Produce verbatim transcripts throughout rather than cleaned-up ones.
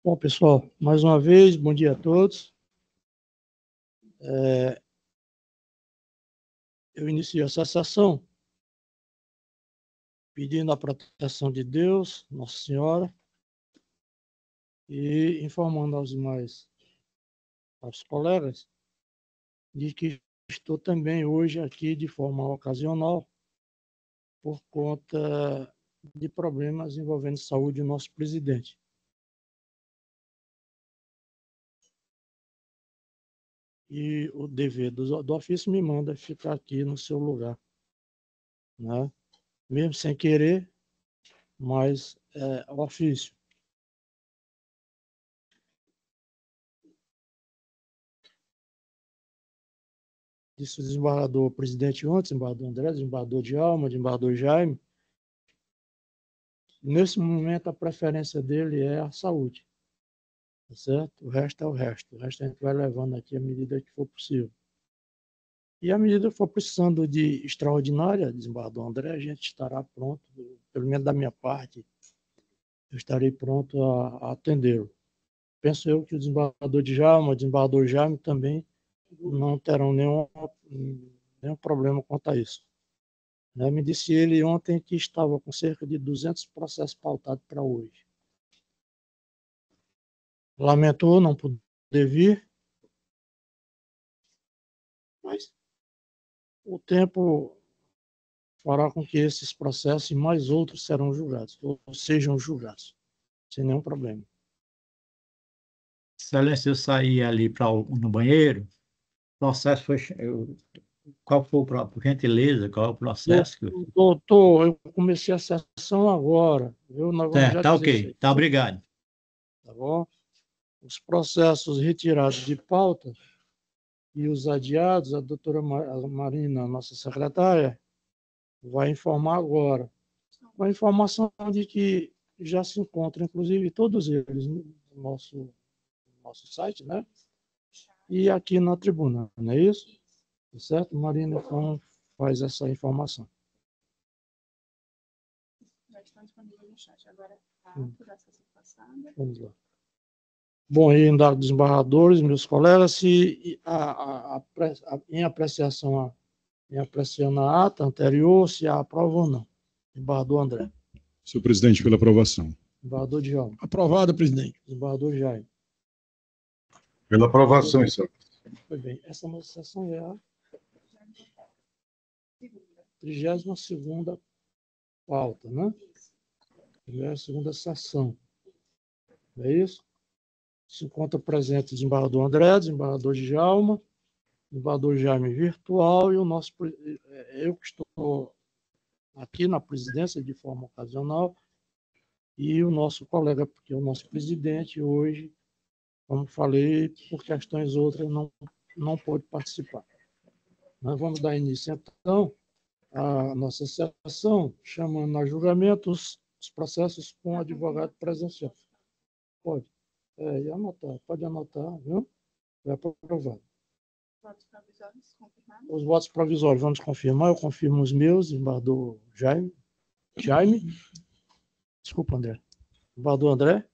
Bom, pessoal, mais uma vez, bom dia a todos. É, eu inicio essa sessão pedindo a proteção de Deus, Nossa Senhora, e informando aos demais, aos colegas, de que estou também hoje aqui de forma ocasional por conta de problemas envolvendo saúde do nosso presidente. E o dever do, do ofício me manda ficar aqui no seu lugar, né? Mesmo sem querer, mas é o ofício. Disse o desembargador presidente ontem, desembargador André, desembargador Djalma, desembargador Jaime. Nesse momento, a preferência dele é a saúde, tá certo? O resto é o resto. O resto a gente vai levando aqui à medida que for possível. E à medida que for precisando de extraordinária, desembargador André, a gente estará pronto, pelo menos da minha parte, eu estarei pronto a, a atendê-lo. Penso eu que o desembargador Djalma, o desembargador Jaime também não terão nenhum, nenhum problema quanto a isso. Me disse ele ontem que estava com cerca de duzentos processos pautados para hoje. Lamentou não poder vir, mas o tempo fará com que esses processos e mais outros serão julgados, ou sejam julgados, sem nenhum problema. Excelência, eu saí ali para no banheiro, o processo foi... Eu, qual foi o próprio? Por gentileza, qual é o processo? Doutor, eu comecei a sessão agora. Viu? Nós vamos Certo, já tá dizer isso ok, aí. tá, obrigado. Tá bom? Os processos retirados de pauta e os adiados, a doutora Marina, nossa secretária, vai informar agora. Com a informação de que já se encontram, inclusive, todos eles no nosso, nosso site, né? E aqui na tribuna, não é isso? Certo? Marina então faz essa informação. Já estão disponíveis no chat. Agora, por essa situação. Vamos lá. Bom, e em dados desembargadores, meus colegas, se a, a, a, a, em apreciação a, em apreciando a ata anterior, se há aprova ou não. Desembargador André. Senhor presidente, pela aprovação. Desembargador Djalma. Aprovado, presidente. Desembargador Jaime. Pela aprovação, senhor. Foi bem. Essa nossa sessão é a trigésima segunda pauta, né? trigésima segunda sessão. Não é isso? Se encontra presente o desembargador André, desembargador Djalma, desembargador Jaime virtual e o nosso, eu que estou aqui na presidência de forma ocasional e o nosso colega, porque o nosso presidente hoje, como falei, por questões outras não, não pôde participar. Nós vamos dar início, então, à nossa sessão, chamando a julgamento os, os processos com advogado presencial. Pode. É, e anotar, pode anotar, viu? É aprovado. Votos provisórios confirmados? Os votos provisórios, vamos confirmar. Eu confirmo os meus, desembargador Jaime. Jaime? Desculpa, André. Desembargador André?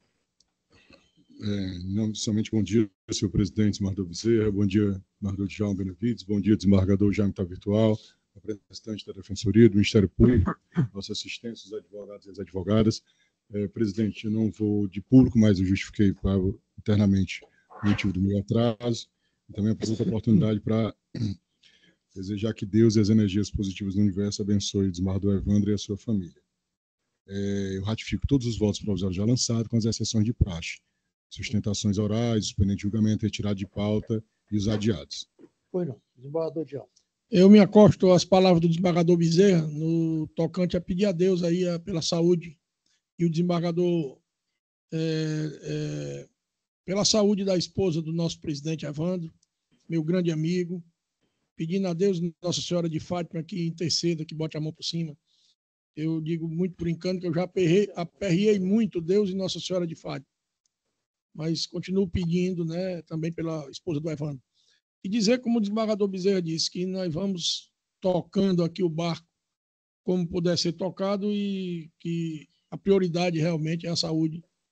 É, não somente bom dia, senhor presidente, desembargador Bezerra, bom dia, desembargador Djalma Benevides, bom dia, desembargador Jaime está virtual, representante da Defensoria, do Ministério Público, nossa assistência, os advogados e as advogadas. É, presidente, eu não vou de público, mas eu justifiquei para, internamente o motivo do meu atraso. E também aproveito a oportunidade para desejar que Deus e as energias positivas do universo abençoe o desembargador Evandro e a sua família. É, eu ratifico todos os votos provisórios já lançados, com as exceções de praxe. Sustentações orais, suspendente de julgamento, retirado de pauta e os adiados. Foi não. Desembargador Djalma. Eu me acosto às palavras do desembargador Bezerra, no tocante a pedir a Deus aí a, pela saúde, e o desembargador é, é, pela saúde da esposa do nosso presidente Evandro, meu grande amigo, pedindo a Deus, Nossa Senhora de Fátima, que interceda, que bote a mão por cima. Eu digo muito brincando que eu já aperrei, aperriei muito Deus e Nossa Senhora de Fátima, mas continuo pedindo, né, também pela esposa do Evandro. E dizer, como o desembargador Bezerra disse, que nós vamos tocando aqui o barco como puder ser tocado e que a prioridade realmente é a saúde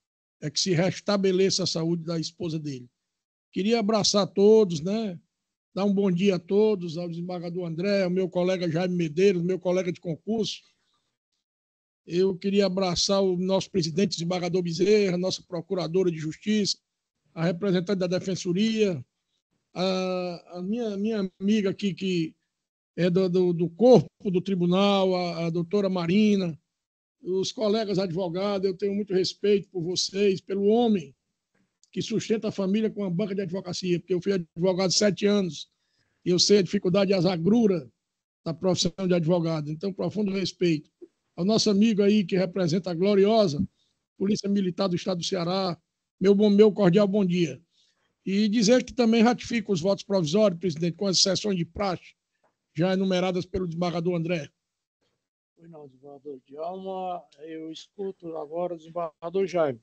é que se restabeleça a saúde da esposa dele. Queria abraçar todos, né? Dar um bom dia a todos, ao desembargador André, ao meu colega Jaime Medeiros, meu colega de concurso. Eu queria abraçar o nosso presidente, desembargador Bezerra, nossa procuradora de justiça, a representante da Defensoria, a, a minha, minha amiga aqui, que é do, do, do corpo do tribunal, a, a doutora Marina, os colegas advogados. Eu tenho muito respeito por vocês, pelo homem que sustenta a família com a banca de advocacia, porque eu fui advogado sete anos e eu sei a dificuldade e as agruras da profissão de advogado. Então, profundo respeito ao nosso amigo aí que representa a gloriosa Polícia Militar do Estado do Ceará. Meu, bom, meu cordial bom dia. E dizer que também ratifico os votos provisórios, presidente, com as sessões de praxe já enumeradas pelo desembargador André. Pois não, desembargador Djalma. Eu escuto agora o desembargador Jaime.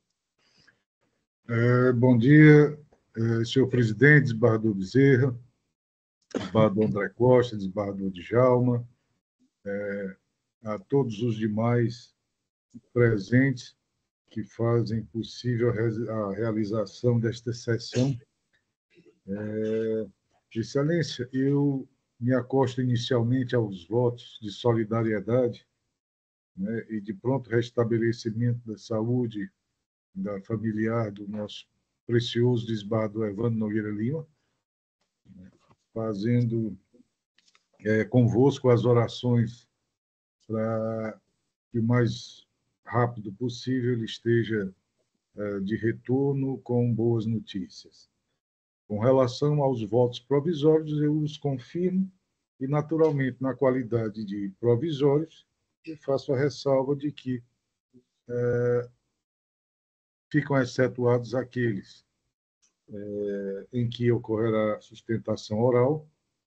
É, bom dia, é, senhor presidente, desembargador Bezerra, desembargador André Costa, desembargador Djalma, é, a todos os demais presentes que fazem possível a realização desta sessão. É, Excelência, eu me acosto inicialmente aos votos de solidariedade, né, e de pronto restabelecimento da saúde da familiar do nosso precioso desembargador Evandro Nogueira Lima, né, fazendo é, convosco as orações para que o mais rápido possível ele esteja é, de retorno com boas notícias. Com relação aos votos provisórios, eu os confirmo e, naturalmente, na qualidade de provisórios, eu faço a ressalva de que é, ficam excetuados aqueles é, em que ocorrerá sustentação oral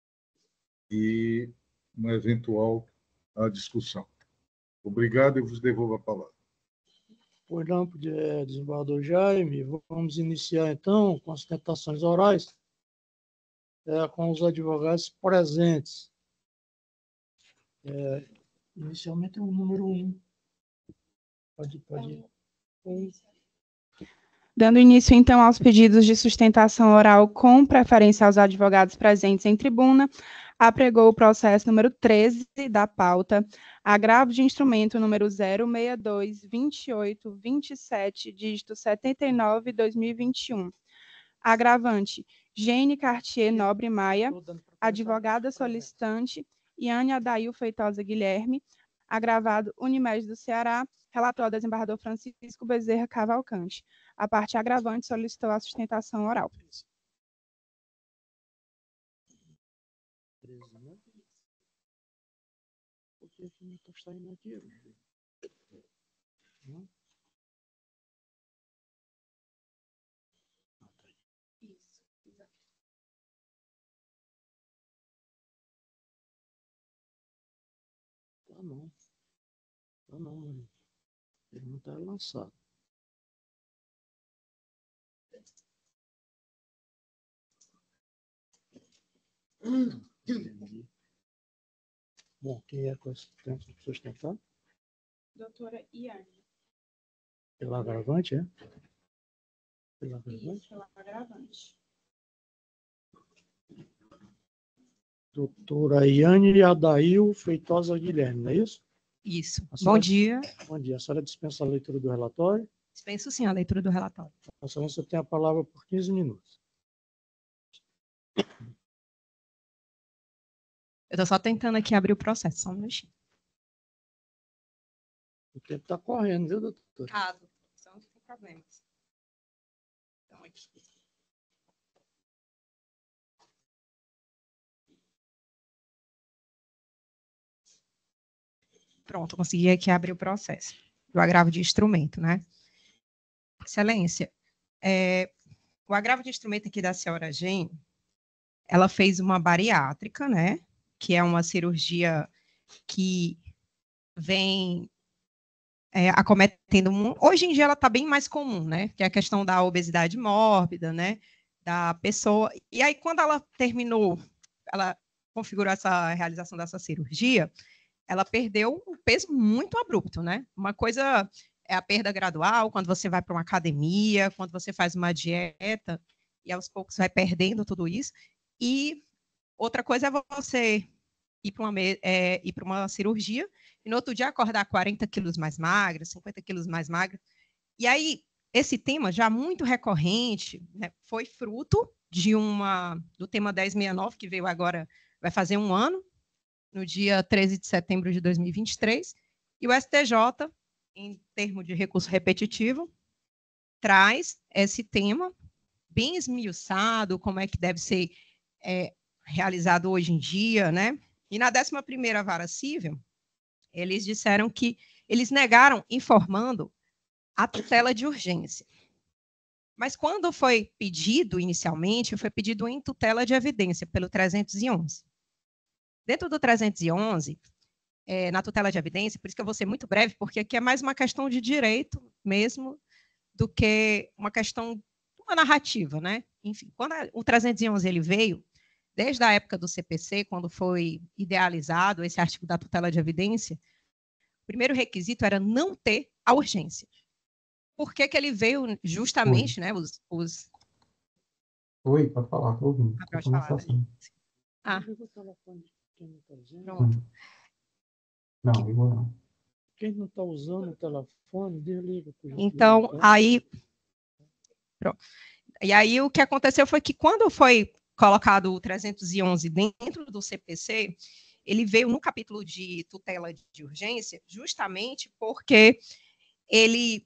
e uma eventual a discussão. Obrigado, eu vos devolvo a palavra. Pois não, desembargador Jaime. Vamos iniciar, então, com as tentações orais, é, com os advogados presentes. É, inicialmente, o número um. Pode, pode ir. Um. Dando início, então, aos pedidos de sustentação oral com preferência aos advogados presentes em tribuna, apregou o processo número treze da pauta, agravo de instrumento número zero seis dois, vinte e oito, vinte e sete, dígito setenta e nove, dois mil e vinte e um. Agravante, Jane Cartier Nobre Maia, advogada solicitante, Iane Adail Feitosa Guilherme, agravado Unimed do Ceará, relator desembargador Francisco Bezerra Cavalcante. A parte agravante solicitou a sustentação oral. treze, né? Por que que não está saindo aqui? Não? Ah, tá aí. Isso, exato. Tá não. Tá não, mano. Ele não está lançado. Entendi. Bom, quem é com esse tempo de sustentar? Doutora Iane. Pelo agravante, é? Pelo agravante? Isso, pelo agravante. Doutora Iane Adail Feitosa Guilherme, não é isso? Isso. A senhora- Bom dia. Bom dia. A senhora dispensa a leitura do relatório. Dispenso sim a leitura do relatório. A senhora só tem a palavra por quinze minutos. Eu estou só tentando aqui abrir o processo, só um minutinho. O tempo está correndo, viu, doutor? Caso, não tem problemas. Então, aqui. Pronto, consegui aqui abrir o processo do agravo de instrumento, né? Excelência, é, o agravo de instrumento aqui da senhora Jane, ela fez uma bariátrica, né? Que é uma cirurgia que vem é, acometendo... Um, hoje em dia ela está bem mais comum, né? Que é a questão da obesidade mórbida, né? Da pessoa... E aí, quando ela terminou, ela configurou essa realização dessa cirurgia, ela perdeu um peso muito abrupto, né? Uma coisa é a perda gradual, quando você vai para uma academia, quando você faz uma dieta, e aos poucos vai perdendo tudo isso. E outra coisa é você ir para uma, é, ir para uma cirurgia, e no outro dia acordar quarenta quilos mais magra, cinquenta quilos mais magra. E aí, esse tema, já muito recorrente, né, foi fruto de uma, do tema dez sessenta e nove, que veio agora, vai fazer um ano, no dia treze de setembro de dois mil e vinte e três, e o S T J, em termos de recurso repetitivo, traz esse tema bem esmiuçado, como é que deve ser é, realizado hoje em dia, né? E na décima primeira vara civil, eles disseram que eles negaram informando a tutela de urgência. Mas quando foi pedido inicialmente, foi pedido em tutela de evidência, pelo trezentos e onze. Dentro do trezentos e onze, é, na tutela de evidência, por isso que eu vou ser muito breve, porque aqui é mais uma questão de direito mesmo, do que uma questão, uma narrativa, né? Enfim, quando a, o trezentos e onze ele veio, desde a época do C P C, quando foi idealizado esse artigo da tutela de evidência, o primeiro requisito era não ter a urgência. Por que que ele veio justamente, Oi. né, os... os... Oi, pode falar, estou ouvindo. Ah, pode falar, né? Ah. Pronto. Não, eu não. Quem não está usando o telefone, desliga. Então, aí... Pronto. E aí o que aconteceu foi que quando foi colocado o trezentos e onze dentro do C P C, ele veio no capítulo de tutela de urgência justamente porque ele...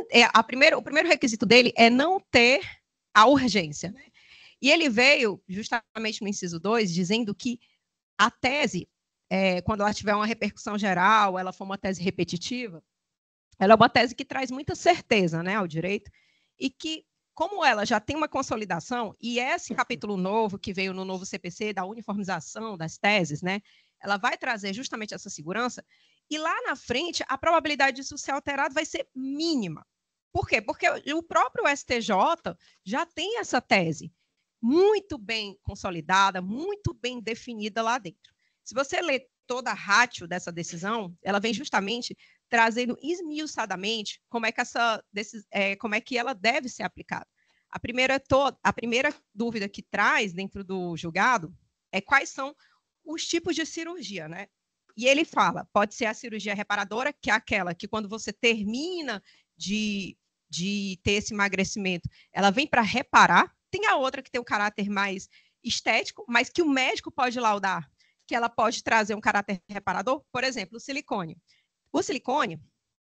A primeira, o primeiro requisito dele é não ter a urgência. Né? E ele veio, justamente no inciso dois, dizendo que a tese, é, quando ela tiver uma repercussão geral, ela for uma tese repetitiva, ela é uma tese que traz muita certeza, né, ao direito, e que, como ela já tem uma consolidação, e esse capítulo novo que veio no novo C P C, da uniformização das teses, né, ela vai trazer justamente essa segurança, e lá na frente, a probabilidade disso ser alterado vai ser mínima. Por quê? Porque o próprio S T J já tem essa tese muito bem consolidada, muito bem definida lá dentro. Se você ler toda a ratio dessa decisão, ela vem justamente trazendo esmiuçadamente como é que, essa, é, como é que ela deve ser aplicada. A primeira, to, a primeira dúvida que traz dentro do julgado é quais são os tipos de cirurgia, né? E ele fala, pode ser a cirurgia reparadora, que é aquela que quando você termina de, de ter esse emagrecimento, ela vem para reparar. Tem a outra que tem um caráter mais estético, mas que o médico pode laudar, que ela pode trazer um caráter reparador. Por exemplo, o silicone. O silicone,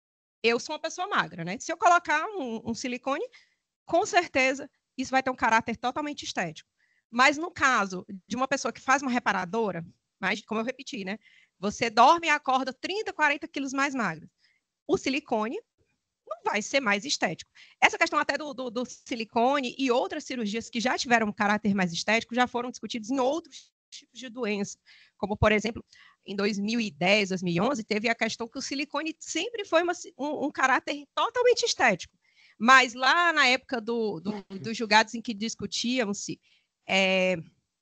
eu sou uma pessoa magra, né? Se eu colocar um, um silicone, com certeza isso vai ter um caráter totalmente estético. Mas no caso de uma pessoa que faz uma reparadora, mas como eu repeti, né? Você dorme e acorda trinta, quarenta quilos mais magro. O silicone não vai ser mais estético. Essa questão até do, do, do silicone e outras cirurgias que já tiveram um caráter mais estético já foram discutidas em outros tipos de doença, como, por exemplo, em dois mil e dez, dois mil e onze, teve a questão que o silicone sempre foi uma, um, um caráter totalmente estético. Mas lá na época do, do, dos julgados em que discutiam-se é,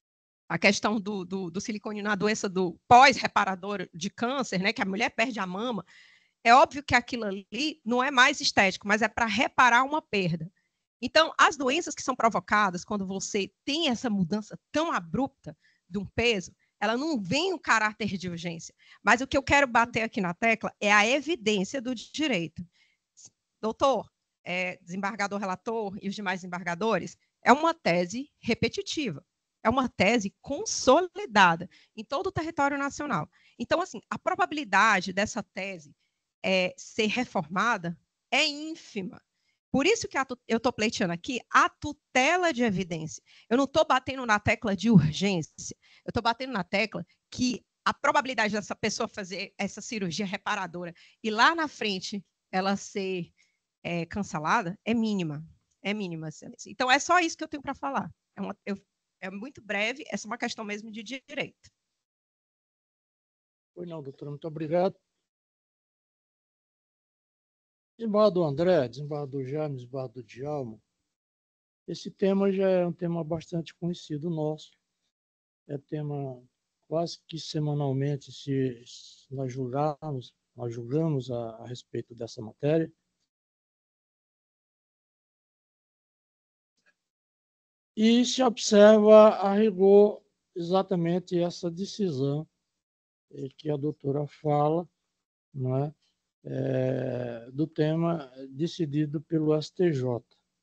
a questão do, do, do silicone na doença do pós-reparador de câncer, né, que a mulher perde a mama, é óbvio que aquilo ali não é mais estético, mas é para reparar uma perda. Então, as doenças que são provocadas quando você tem essa mudança tão abrupta de um peso, ela não vem um caráter de urgência. Mas o que eu quero bater aqui na tecla é a evidência do direito. Doutor, é, desembargador relator e os demais desembargadores, é uma tese repetitiva. É uma tese consolidada em todo o território nacional. Então, assim, a probabilidade dessa tese é, ser reformada é ínfima. Por isso que a, eu estou pleiteando aqui a tutela de evidência. Eu não estou batendo na tecla de urgência. Eu estou batendo na tecla que a probabilidade dessa pessoa fazer essa cirurgia reparadora e lá na frente ela ser é, cancelada é mínima. É mínima, excelência. Então, é só isso que eu tenho para falar. É, uma, eu, é muito breve, essa é uma questão mesmo de direito. Pois não, doutora, muito obrigado. Desembargador André, desembargador Jaime, desembargador Djalma, esse tema já é um tema bastante conhecido nosso. É tema quase que semanalmente, se nós julgarmos, nós julgamos a, a respeito dessa matéria. e se observa a rigor exatamente essa decisão que a doutora fala, não é? É, do tema decidido pelo S T J.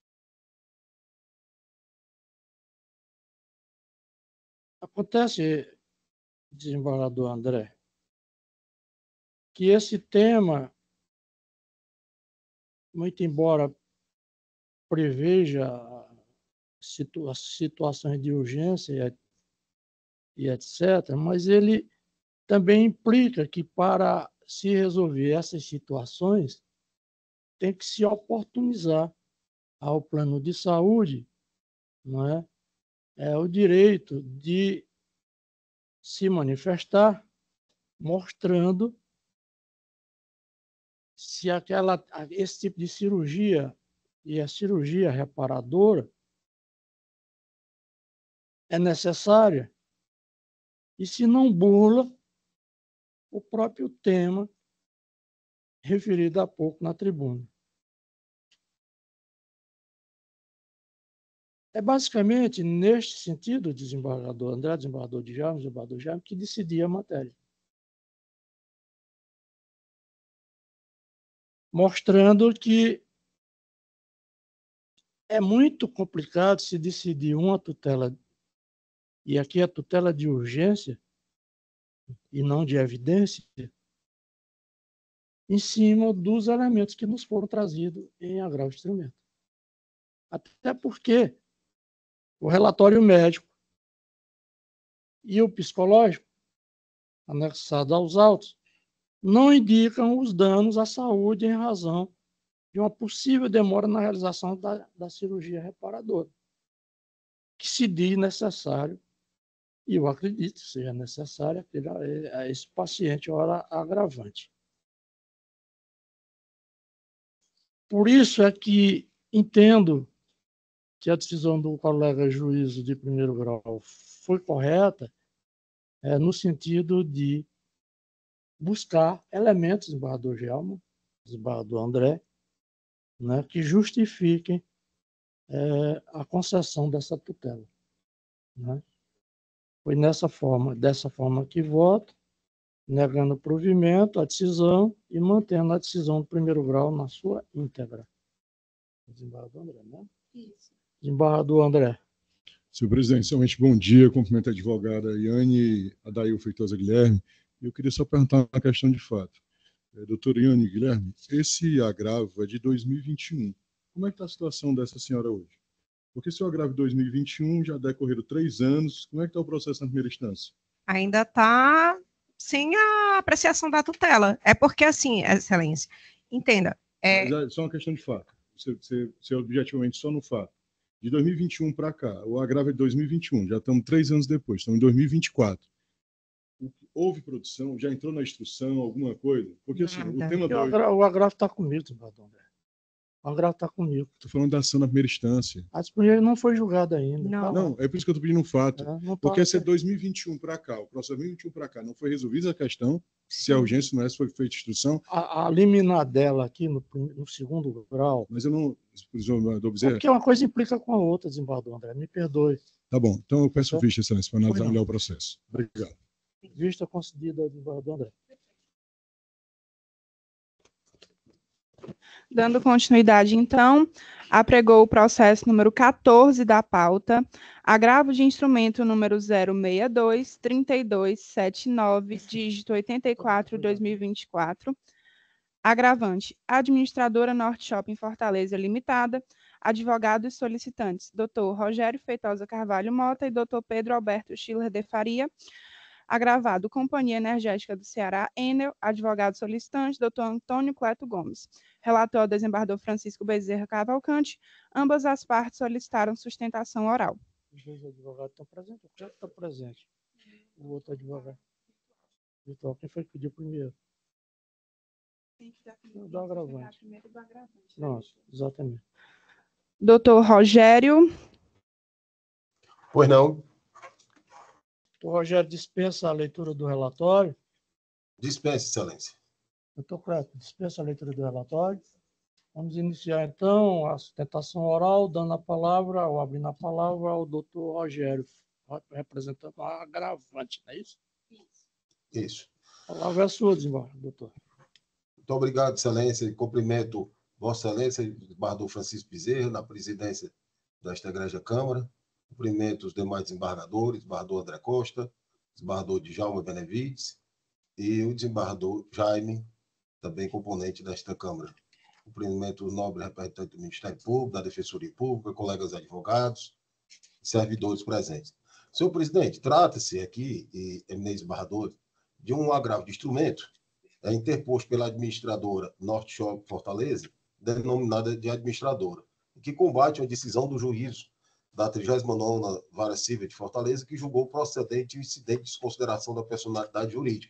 Acontece, desembargador André, que esse tema, muito embora preveja situa situações de urgência e etcétera, mas ele também implica que, para se resolver essas situações, tem que se oportunizar ao plano de saúde, não é? É o direito de se manifestar, mostrando se aquela, esse tipo de cirurgia e a cirurgia reparadora é necessária e se não burla o próprio tema referido há pouco na tribuna. É basicamente neste sentido, desembargador André, desembargador de Jaime, desembargador Jaime, que decidia a matéria. Mostrando que é muito complicado se decidir uma tutela, e aqui a tutela de urgência e não de evidência, em cima dos elementos que nos foram trazidos em agravo de instrumento. Até porque o relatório médico e o psicológico, anexado aos autos, não indicam os danos à saúde em razão de uma possível demora na realização da, da cirurgia reparadora, que se diz necessário, e eu acredito que seja necessário, a esse paciente hora agravante. Por isso é que entendo que a decisão do colega juiz de primeiro grau foi correta, é, no sentido de buscar elementos, desembargador Gelma, desembargador André, né, que justifiquem é, a concessão dessa tutela. Né? Foi nessa forma, dessa forma que voto, negando o provimento, a decisão e mantendo a decisão do primeiro grau na sua íntegra. Desembargador André, né? Isso. Desembargador André. Senhor presidente, somente bom dia, cumprimento a advogada Iane Adail Feitosa Guilherme. Eu queria só perguntar uma questão de fato. É, doutora Iane Guilherme, esse agravo é de dois mil e vinte e um. Como é que está a situação dessa senhora hoje? Porque se o agravo de dois mil e vinte e um já decorreram três anos, como é que está o processo na primeira instância? Ainda está sem a apreciação da tutela. É porque, assim, excelência, entenda. É... Mas é só uma questão de fato. Você, você, você objetivamente só no fato. De dois mil e vinte e um para cá, o agravo é de dois mil e vinte e um, já estamos três anos depois, estamos em dois mil e vinte e quatro. Houve produção? Já entrou na instrução, alguma coisa? Porque assim, o tema do... O agravo está comigo, desembargador André. O agravo está comigo. Estou falando da ação na primeira instância. A disciplina não foi julgada ainda. Não, não é por isso que eu estou pedindo um fato. É, não porque tá... se é dois mil e vinte e um para cá, o processo dois mil e vinte e um para cá, não foi resolvida a questão, se a urgência não é, se foi feita instrução. A, a liminar dela aqui no, no segundo grau. Mas eu não. Desembargador Bezerra. É porque uma coisa implica com a outra, desembargador André. Me perdoe. Tá bom. Então eu peço tá? vista, excelência, para analisar melhor o processo. Obrigado. Vista concedida ao desembargador André. Dando continuidade, então, apregou o processo número quatorze da pauta, agravo de instrumento número zero seis dois, trinta e dois, setenta e nove, dígito oitenta e quatro, dois mil e vinte e quatro. Agravante, administradora Norte Shopping Fortaleza Limitada, advogados solicitantes, doutor Rogério Feitosa Carvalho Mota e doutor Pedro Alberto Schiller de Faria. Agravado, Companhia Energética do Ceará, Enel, advogado solicitante, doutor Antônio Cleto Gomes. Relator, desembargador Francisco Bezerra Cavalcante. Ambas as partes solicitaram sustentação oral. Os dois advogados estão presentes? O Cleto está presente. O outro advogado. Então, quem foi que pediu primeiro? Do agravante. Pronto, exatamente. Doutor Rogério. Pois não. O Rogério dispensa a leitura do relatório. Dispense, excelência. Doutor Cleto, dispensa a leitura do relatório. Vamos iniciar, então, a sustentação oral, dando a palavra, ou abrindo a palavra ao doutor Rogério, representando a agravante, não é isso? Isso. A palavra é sua, desembargador, doutor. Muito obrigado, Excelência, e cumprimento Vossa Excelência, desembargador Francisco Bezerra, na presidência desta Igreja Câmara. Cumprimento os demais desembargadores, desembargador André Costa, desembargador Djalma Benevides e o desembargador Jaime, também componente desta Câmara. Cumprimento os nobres representantes do Ministério Público, da Defensoria Pública, colegas advogados e servidores presentes. Senhor presidente, trata-se aqui, e eminentes desembargadores, de um agravo de instrumento é interposto pela administradora Norte Shop Fortaleza, denominada de administradora, que combate a decisão do juízo da trigésima nona Vara Civil de Fortaleza, que julgou procedente o incidente de desconsideração da personalidade jurídica,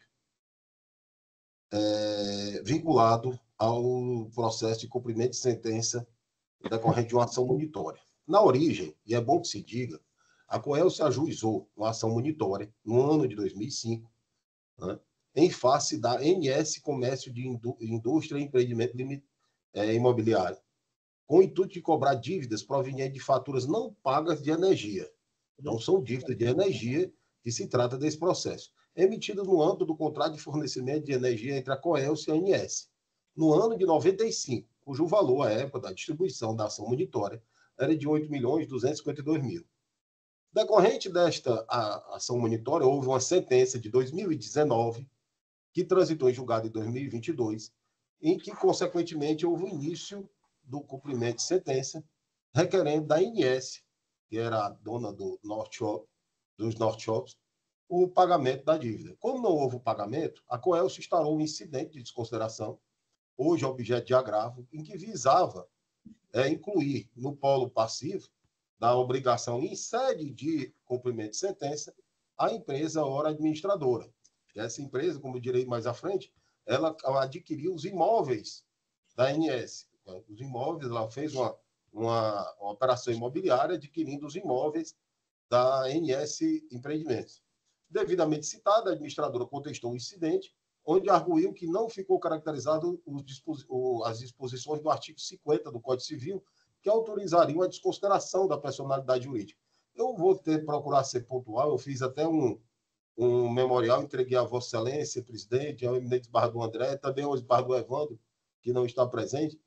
é, vinculado ao processo de cumprimento de sentença decorrente de uma ação monitória. Na origem, e é bom que se diga, a Coel se ajuizou uma ação monitória no ano de dois mil e cinco, né, em face da N S Comércio de Indústria e Empreendimento é, Imobiliário, com o intuito de cobrar dívidas provenientes de faturas não pagas de energia. Não são dívidas de energia que se trata desse processo, emitidas no âmbito do contrato de fornecimento de energia entre a Coelce e a N S, no ano de noventa e cinco, cujo valor, à época da distribuição da ação monitória, era de oito milhões duzentos e cinquenta e dois mil. Decorrente desta a, ação monitória, houve uma sentença de dois mil e dezenove, que transitou em julgado em dois mil e vinte e dois, em que, consequentemente, houve o início do cumprimento de sentença, requerendo da N S, que era a dona do Norte Shop, dos Norte Shops, o pagamento da dívida. Como não houve o pagamento, a Coelce instaurou um incidente de desconsideração, hoje objeto de agravo, em que visava é, incluir no polo passivo da obrigação em sede de cumprimento de sentença a empresa ora administradora. E essa empresa, como eu direi mais à frente, ela adquiriu os imóveis da N S. Os imóveis, ela fez uma, uma, uma operação imobiliária adquirindo os imóveis da N S Empreendimentos. Devidamente citada, a administradora contestou o incidente, onde arguiu que não ficou caracterizado os dispos, o, as disposições do artigo cinquenta do Código Civil, que autorizariam a desconsideração da personalidade jurídica. Eu vou ter procurar ser pontual, eu fiz até um, um memorial, entreguei a Vossa Excelência, presidente, ao eminente desembargador André, também ao desembargador Evandro, que não está presente,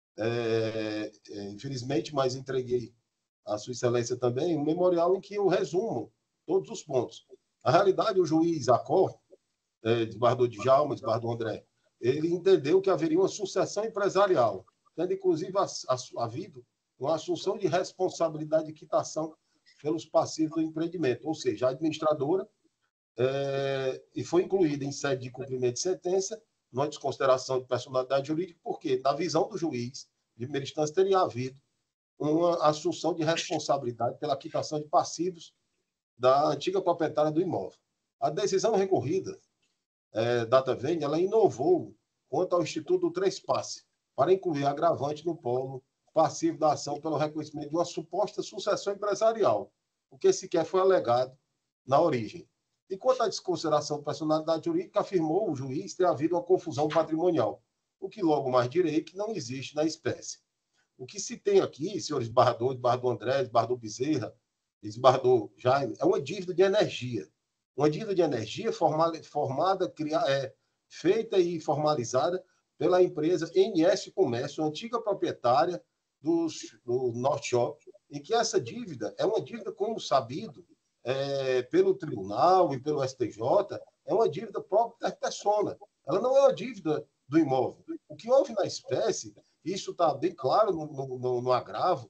é, é, infelizmente, mas entreguei a Sua Excelência também, um memorial em que eu resumo todos os pontos. Na realidade, o juiz Acó, é, desembargador Djalma, desembargador André, ele entendeu que haveria uma sucessão empresarial, tendo inclusive a, a, havido uma assunção de responsabilidade de quitação pelos passivos do empreendimento, ou seja, a administradora, é, e foi incluída em sede de cumprimento de sentença, numa desconsideração de personalidade jurídica, porque, na visão do juiz, de primeira instância, teria havido uma assunção de responsabilidade pela quitação de passivos da antiga proprietária do imóvel. A decisão recorrida, é, data vênia, ela inovou quanto ao Instituto do Três Passe, para incluir agravante no polo passivo da ação pelo reconhecimento de uma suposta sucessão empresarial, o que sequer foi alegado na origem. E quanto à desconsideração de personalidade jurídica, afirmou o juiz ter havido uma confusão patrimonial, o que logo mais direi que não existe na espécie. O que se tem aqui, senhores desembargadores, desembargador André, desembargador Bezerra, desembargador Jaime, é uma dívida de energia. Uma dívida de energia formada, formada cria, é, feita e formalizada pela empresa N S Comércio, antiga proprietária dos, do Norte Shop, em que essa dívida é uma dívida, como sabido, é, pelo tribunal e pelo S T J, é uma dívida própria da persona. Ela não é uma dívida do imóvel. O que houve na espécie, isso está bem claro no, no, no agravo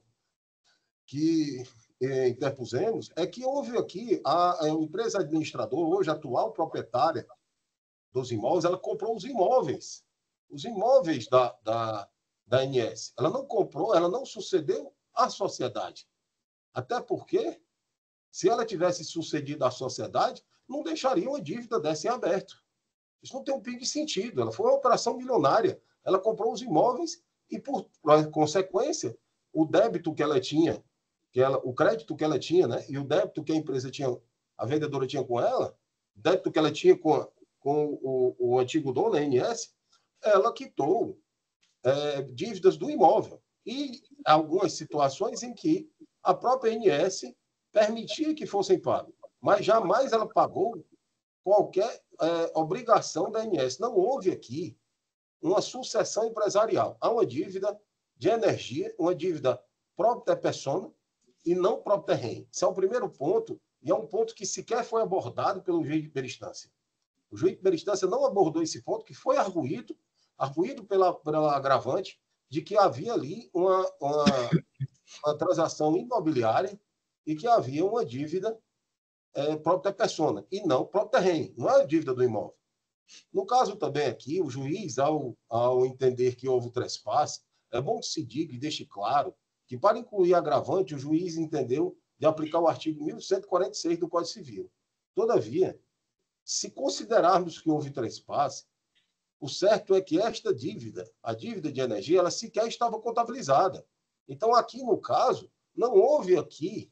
que eh, interpusemos, é que houve aqui a, a empresa administradora, hoje atual proprietária dos imóveis, ela comprou os imóveis, os imóveis da, da, da N S. Ela não comprou, ela não sucedeu à sociedade. Até porque, se ela tivesse sucedido à sociedade, não deixaria uma dívida dessa em aberto. Isso não tem um pingo de sentido. Ela foi uma operação milionária. Ela comprou os imóveis e, por consequência, o débito que ela tinha, que ela, o crédito que ela tinha, né, e o débito que a empresa tinha, a vendedora tinha com ela, o débito que ela tinha com, com o, o antigo dono, a N S, ela quitou é, dívidas do imóvel. E algumas situações em que a própria A N S permitia que fossem pagos, mas jamais ela pagou qualquer é, obrigação da A N S. Não houve aqui uma sucessão empresarial. Há uma dívida de energia, uma dívida própria persona e não própria rem. Esse é o primeiro ponto, e é um ponto que sequer foi abordado pelo juiz de primeira instância. O juiz de primeira instância não abordou esse ponto, que foi arguído, arguído pela, pela agravante, de que havia ali uma, uma, uma transação imobiliária e que havia uma dívida é, própria persona, e não própria rem, não é a dívida do imóvel. No caso também aqui, o juiz, ao, ao entender que houve trespasse, é bom que se diga e deixe claro que, para incluir agravante, o juiz entendeu de aplicar o artigo mil cento e quarenta e seis do Código Civil. Todavia, se considerarmos que houve trespasse, o certo é que esta dívida, a dívida de energia, ela sequer estava contabilizada. Então, aqui no caso, não houve aqui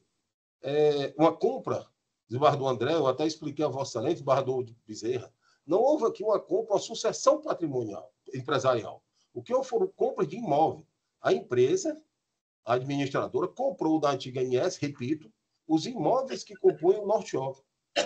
é, uma compra, desembargador André, eu até expliquei a Vossa Excelência, desembargador Bezerra, não houve aqui uma compra, uma sucessão patrimonial, empresarial. O que houve foram compras de imóvel. A empresa, a administradora, comprou da antiga A N S, repito, os imóveis que compõem o Norte Off.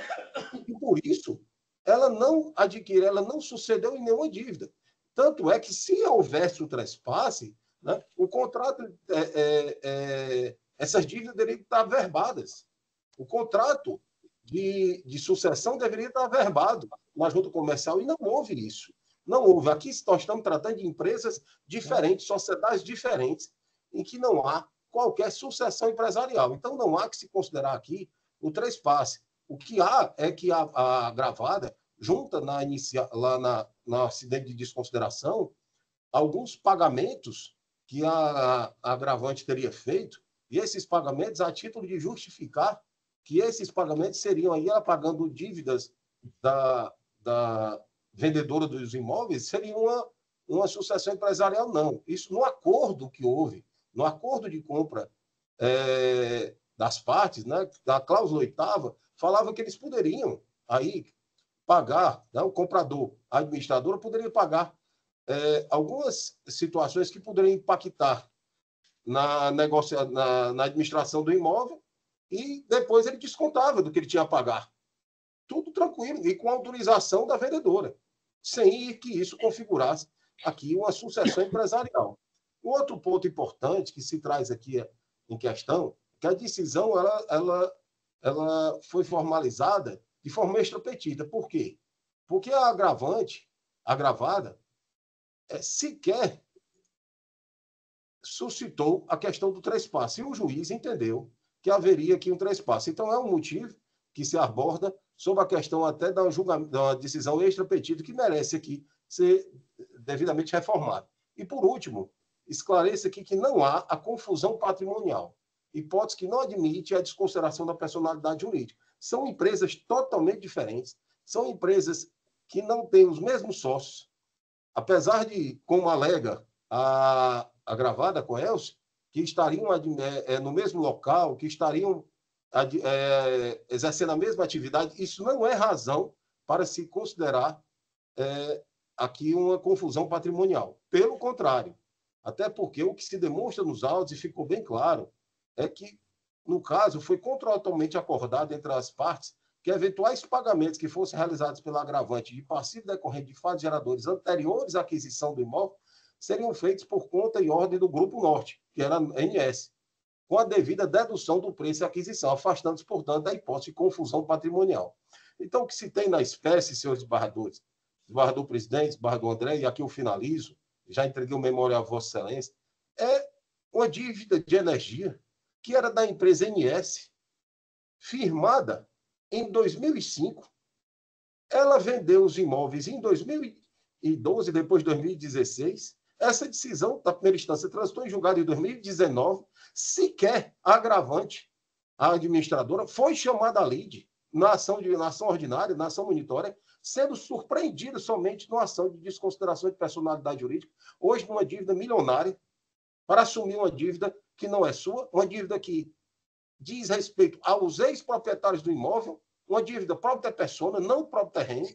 E por isso, ela não adquiriu, ela não sucedeu em nenhuma dívida. Tanto é que, se houvesse o trespasse, né, o contrato, é, é, é, essas dívidas deveriam estar verbadas. O contrato de, de sucessão deveria estar verbado na junta comercial, e não houve isso. Não houve. Aqui nós estamos tratando de empresas diferentes, sociedades diferentes, em que não há qualquer sucessão empresarial. Então, não há que se considerar aqui o trespasse. O que há é que a, a agravada junta na inicia, lá na, na acidente de desconsideração alguns pagamentos que a, a agravante teria feito, e esses pagamentos a título de justificar que esses pagamentos seriam aí ela pagando dívidas da, da vendedora dos imóveis, seria uma, uma sucessão empresarial, não. Isso no acordo que houve, no acordo de compra é, das partes, né, da cláusula oitava, falava que eles poderiam aí pagar, né, o comprador, a administradora poderia pagar é, algumas situações que poderiam impactar na, negocia, na, na administração do imóvel, e depois ele descontava do que ele tinha a pagar. Tudo tranquilo, e com autorização da vendedora, sem que isso configurasse aqui uma sucessão empresarial. O outro ponto importante que se traz aqui em questão é que a decisão ela, ela, ela foi formalizada de forma extrapetita. Por quê? Porque a agravante, agravada, é, sequer suscitou a questão do trespasse. E o juiz entendeu que haveria aqui um trespasse. Então, é um motivo que se aborda sobre a questão até da, julgamento, da decisão extrapetita, que merece aqui ser devidamente reformada. E, por último, esclareça aqui que não há a confusão patrimonial, hipótese que não admite a desconsideração da personalidade jurídica. São empresas totalmente diferentes, são empresas que não têm os mesmos sócios, apesar de, como alega a agravada com Elcio, que estariam é, no mesmo local, que estariam é, exercendo a mesma atividade, isso não é razão para se considerar é, aqui uma confusão patrimonial. Pelo contrário, até porque o que se demonstra nos autos, e ficou bem claro, é que, no caso, foi contratualmente acordado entre as partes que eventuais pagamentos que fossem realizados pela agravante de passivo decorrente de fatos geradores anteriores à aquisição do imóvel seriam feitos por conta e ordem do Grupo Norte, que era a N S, com a devida dedução do preço e aquisição, afastando-se, portanto, da hipótese de confusão patrimonial. Então, o que se tem na espécie, senhores desembargadores, desembargador presidente, desembargador André, e aqui eu finalizo, já entreguei o memorial a Vossa Excelência, é uma dívida de energia que era da empresa N S, firmada em dois mil e cinco. Ela vendeu os imóveis em dois mil e doze, depois de dois mil e dezesseis. Essa decisão da primeira instância transitou em julgado em dois mil e dezenove. Sequer a agravante, a administradora, foi chamada a lide na ação, de, na ação ordinária, na ação monitória, sendo surpreendida somente numa ação de desconsideração de personalidade jurídica, hoje numa dívida milionária, para assumir uma dívida que não é sua, uma dívida que diz respeito aos ex-proprietários do imóvel, uma dívida própria persona, não próprio terreno,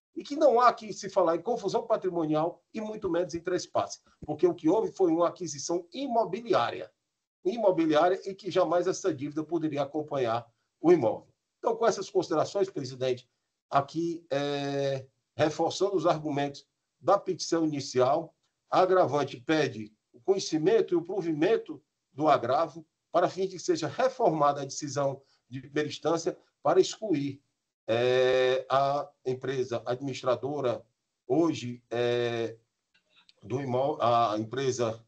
e que não há que se falar em confusão patrimonial e muito menos em trespasse, porque o que houve foi uma aquisição imobiliária, imobiliária e que jamais essa dívida poderia acompanhar o imóvel. Então, com essas considerações, presidente, aqui é, reforçando os argumentos da petição inicial, a agravante pede o conhecimento e o provimento do agravo para fim de que seja reformada a decisão de primeira instância para excluir é, a empresa administradora, hoje, é, do imóvel, a empresa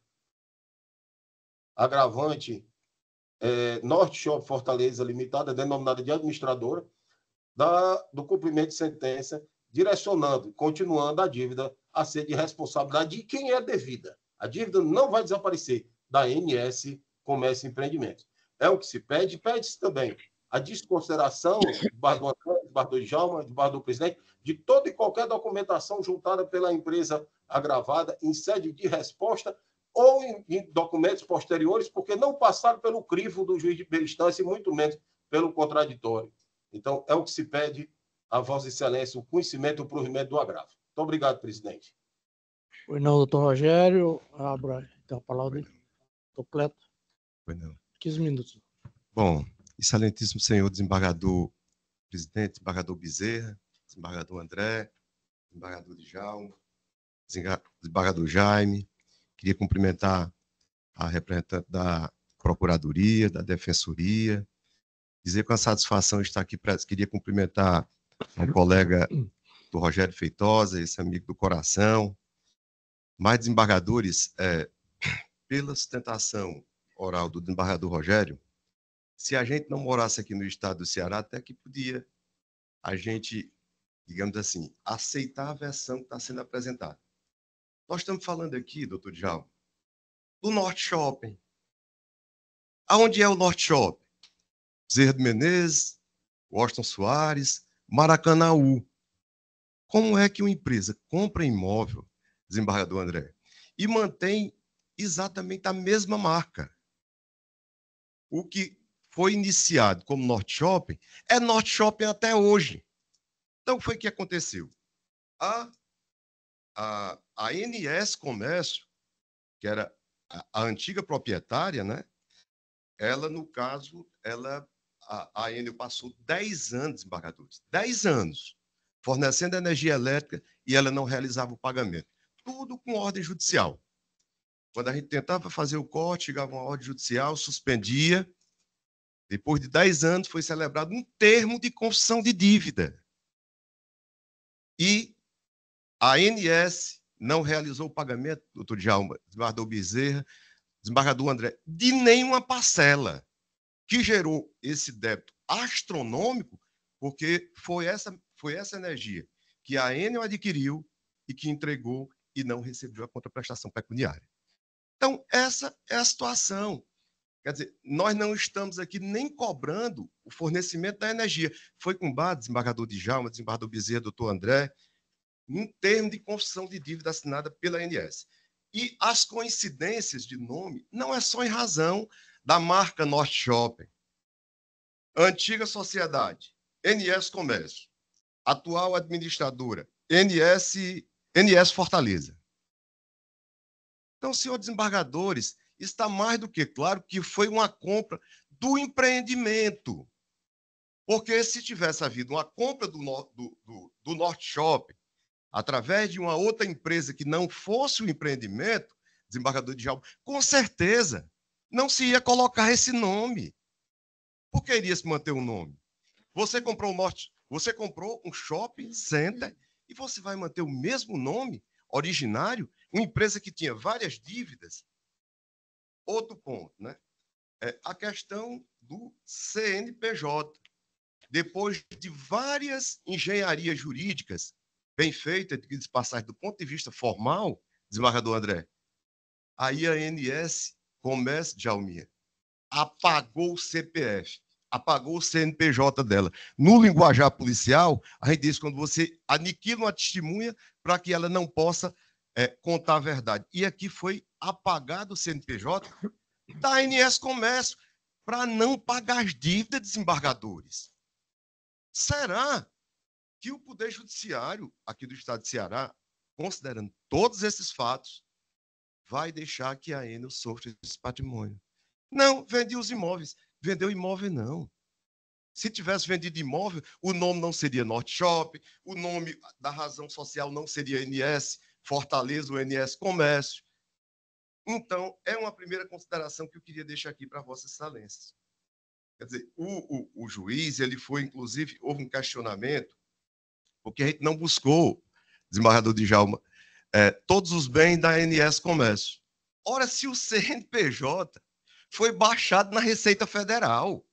agravante é, Norte Shop Fortaleza Limitada, denominada de administradora, da, do cumprimento de sentença, direcionando, continuando a dívida a ser de responsabilidade de quem é devida. A dívida não vai desaparecer da A N S Comércio e Empreendimentos. É o que se pede. Pede-se também a desconsideração de Bar do Antônio, de Bar do Djalma, de Bar do Presidente, de toda e qualquer documentação juntada pela empresa agravada em sede de resposta ou em, em documentos posteriores, porque não passaram pelo crivo do juiz de primeira instância e muito menos pelo contraditório. Então, é o que se pede a Vossa Excelência, o conhecimento e o provimento do agravo. Muito obrigado, presidente. Pois não, doutor Rogério. Abra então a palavra dele. Completo. Pois não. quinze minutos. Bom, excelentíssimo senhor desembargador presidente, desembargador Bezerra, desembargador André, desembargador Djalma, desembargador Jaime, queria cumprimentar a representante da Procuradoria, da Defensoria, dizer com a satisfação estar aqui, queria cumprimentar o colega do Rogério Feitosa, esse amigo do coração, mais desembargadores, é, pela sustentação oral do desembargador Rogério, se a gente não morasse aqui no estado do Ceará, até que podia a gente, digamos assim, aceitar a versão que está sendo apresentada. Nós estamos falando aqui, doutor Djalma, do Norte Shopping. Aonde é o Norte Shopping? Bezerra de Menezes, Washington Soares, Maracanaú. Como é que uma empresa compra imóvel, desembargador André, e mantém exatamente a mesma marca? O que foi iniciado como Norte Shopping é Norte Shopping até hoje. Então, foi o que aconteceu. A, a, a N S Comércio, que era a, a antiga proprietária, né? Ela, no caso, ela, a, a Enel passou dez anos, desembargadores, dez anos, fornecendo energia elétrica e ela não realizava o pagamento. Tudo com ordem judicial. Quando a gente tentava fazer o corte, chegava uma ordem judicial, suspendia. Depois de dez anos, foi celebrado um termo de confissão de dívida. E a A N S não realizou o pagamento, doutor Djalma, desembargador Bezerra, desembargador André, de nenhuma parcela, que gerou esse débito astronômico, porque foi essa, foi essa energia que a Enel adquiriu e que entregou e não recebeu a contraprestação pecuniária. Então, essa é a situação. Quer dizer, nós não estamos aqui nem cobrando o fornecimento da energia. Foi com base, desembargador Djalma, desembargador Bezerra, doutor André, um termo de confissão de dívida assinada pela A N S. E as coincidências de nome não é só em razão da marca Norte Shopping. Antiga sociedade, N S Comércio. Atual administradora, N S, N S Fortaleza. Então, senhor desembargadores, está mais do que claro que foi uma compra do empreendimento. Porque se tivesse havido uma compra do, do, do, do Norte Shopping, através de uma outra empresa que não fosse o empreendimento, desembargador Djalma, com certeza não se ia colocar esse nome. Por que iria se manter o nome? Você comprou o Norte, você comprou um shopping center e você vai manter o mesmo nome originário, uma empresa que tinha várias dívidas. Outro ponto, né? É a questão do C N P J. Depois de várias engenharias jurídicas bem feitas, de passagem do ponto de vista formal, desembargador André, aí a A N S Comércio de Alminha apagou o C P F, apagou o C N P J dela. No linguajar policial, a gente diz quando você aniquila uma testemunha para que ela não possa é, contar a verdade. E aqui foi apagado o C N P J da A N S Comércio para não pagar as dívidas, desembargadores. Será que o Poder Judiciário aqui do Estado de Ceará, considerando todos esses fatos, vai deixar que a Enel sofra esse patrimônio. Não, vendi os imóveis. Vendeu imóvel, não. Se tivesse vendido imóvel, o nome não seria Norte Shopping, o nome da razão social não seria N S Fortaleza ou N S Comércio. Então, é uma primeira consideração que eu queria deixar aqui para Vossas Excelências. Quer dizer, o, o, o juiz, ele foi, inclusive, houve um questionamento, porque a gente não buscou, desembargador Djalma, é, todos os bens da N S Comércio. Ora, se o C N P J foi baixado na Receita Federal,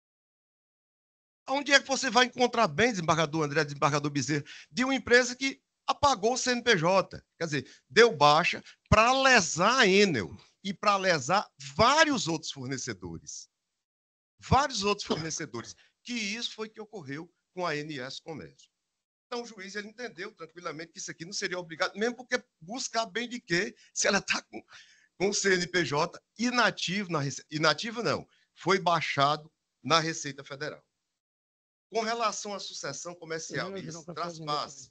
onde é que você vai encontrar bens, desembargador André, desembargador Bezerra, de uma empresa que apagou o C N P J? Quer dizer, deu baixa para lesar a Enel e para lesar vários outros fornecedores. Vários outros fornecedores. Que isso foi que ocorreu com a N S Comércio. Então, o juiz ele entendeu tranquilamente que isso aqui não seria obrigado, mesmo porque buscar bem de quê, se ela está com, com o C N P J inativo, na Rece... inativo não, foi baixado na Receita Federal. Com relação à sucessão comercial e esse traspasse,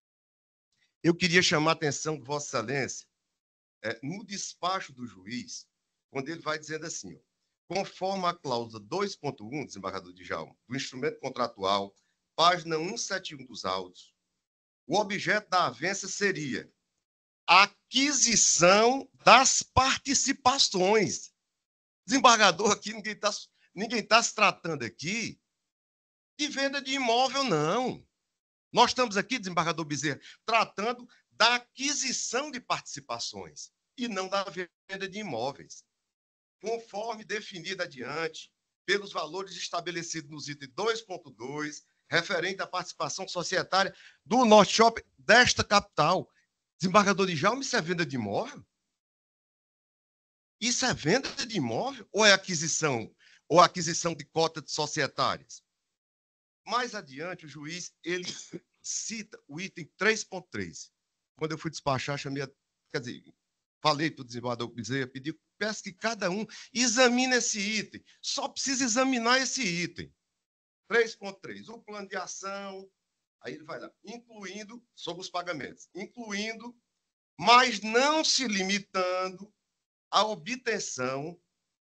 eu queria chamar a atenção de Vossa Excelência é, no despacho do juiz, quando ele vai dizendo assim, ó, conforme a cláusula dois ponto um, desembargador Djalma, do instrumento contratual, página cento e setenta e um dos autos, o objeto da avença seria a aquisição das participações. Desembargador, aqui ninguém está ninguém tá se tratando aqui de venda de imóvel, não. Nós estamos aqui, desembargador Bezerra, tratando da aquisição de participações e não da venda de imóveis. Conforme definido adiante pelos valores estabelecidos nos itens dois ponto dois, referente à participação societária do Norte Shopping desta capital. Desembargador Djalma, isso é venda de imóvel? Isso é venda de imóvel ou é aquisição? Ou aquisição de cotas societárias? Mais adiante, o juiz ele cita o item três ponto três. Quando eu fui despachar, chamei a, quer dizer, falei para o desembargador Bezerra, pedi, peço que cada um examine esse item. Só precisa examinar esse item. três ponto três. O plano de ação, aí ele vai lá, incluindo, sobre os pagamentos, incluindo, mas não se limitando à obtenção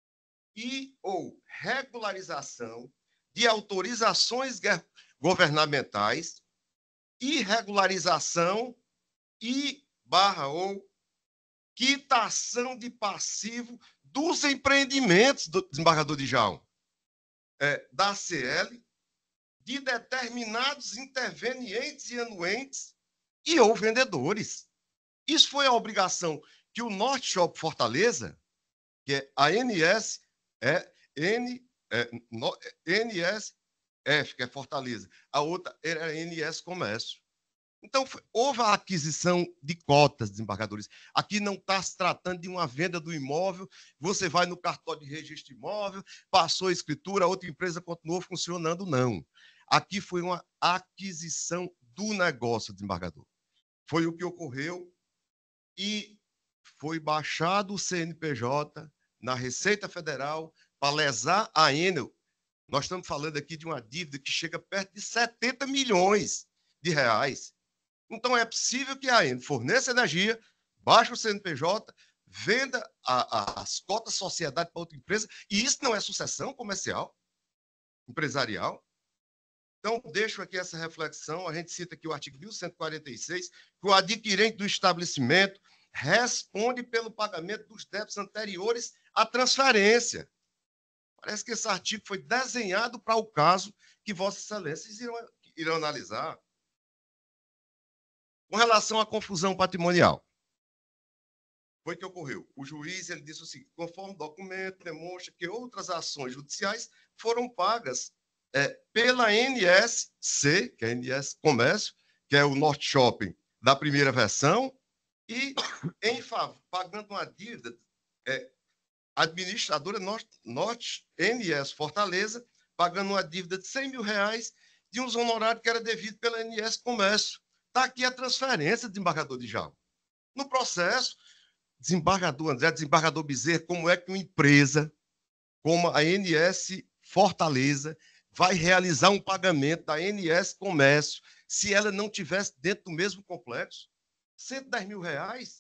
e ou regularização de autorizações governamentais, irregularização e barra ou quitação de passivo dos empreendimentos do desembargador Djalma, é, da C L, de determinados intervenientes e anuentes e ou vendedores. Isso foi a obrigação que o Norte Shopping Fortaleza, que é a N S, é N, é, no, N S F, que é Fortaleza, a outra era N S Comércio. Então, foi, houve a aquisição de cotas, desembargadores. Aqui não está se tratando de uma venda do imóvel, você vai no cartório de registro de imóvel, passou a escritura, a outra empresa continuou funcionando, não. Aqui foi uma aquisição do negócio, desembargador. Foi o que ocorreu e foi baixado o C N P J na Receita Federal para lesar a Enel. Nós estamos falando aqui de uma dívida que chega perto de setenta milhões de reais. Então, é possível que a Enel forneça energia, baixe o C N P J, venda a, a, as cotas sociedade para outra empresa, e isso não é sucessão comercial, empresarial. Então, deixo aqui essa reflexão. A gente cita aqui o artigo mil cento e quarenta e seis, que o adquirente do estabelecimento responde pelo pagamento dos débitos anteriores à transferência. Parece que esse artigo foi desenhado para o caso que Vossas Excelências irão, irão analisar. Com relação à confusão patrimonial, foi o que ocorreu. O juiz ele disse o seguinte: conforme o documento demonstra que outras ações judiciais foram pagas é, pela N S C, que é a N S Comércio, que é o Norte Shopping da primeira versão, e em favor, pagando uma dívida, é, administradora Norte, Norte N S Fortaleza, pagando uma dívida de cem mil reais de uns honorários que era devido pela N S Comércio. Está aqui a transferência, desembargador Djalma. No processo, desembargador André, desembargador Bezerra, como é que uma empresa como a N S Fortaleza vai realizar um pagamento da A N S Comércio se ela não tivesse dentro do mesmo complexo? cento e dez mil reais?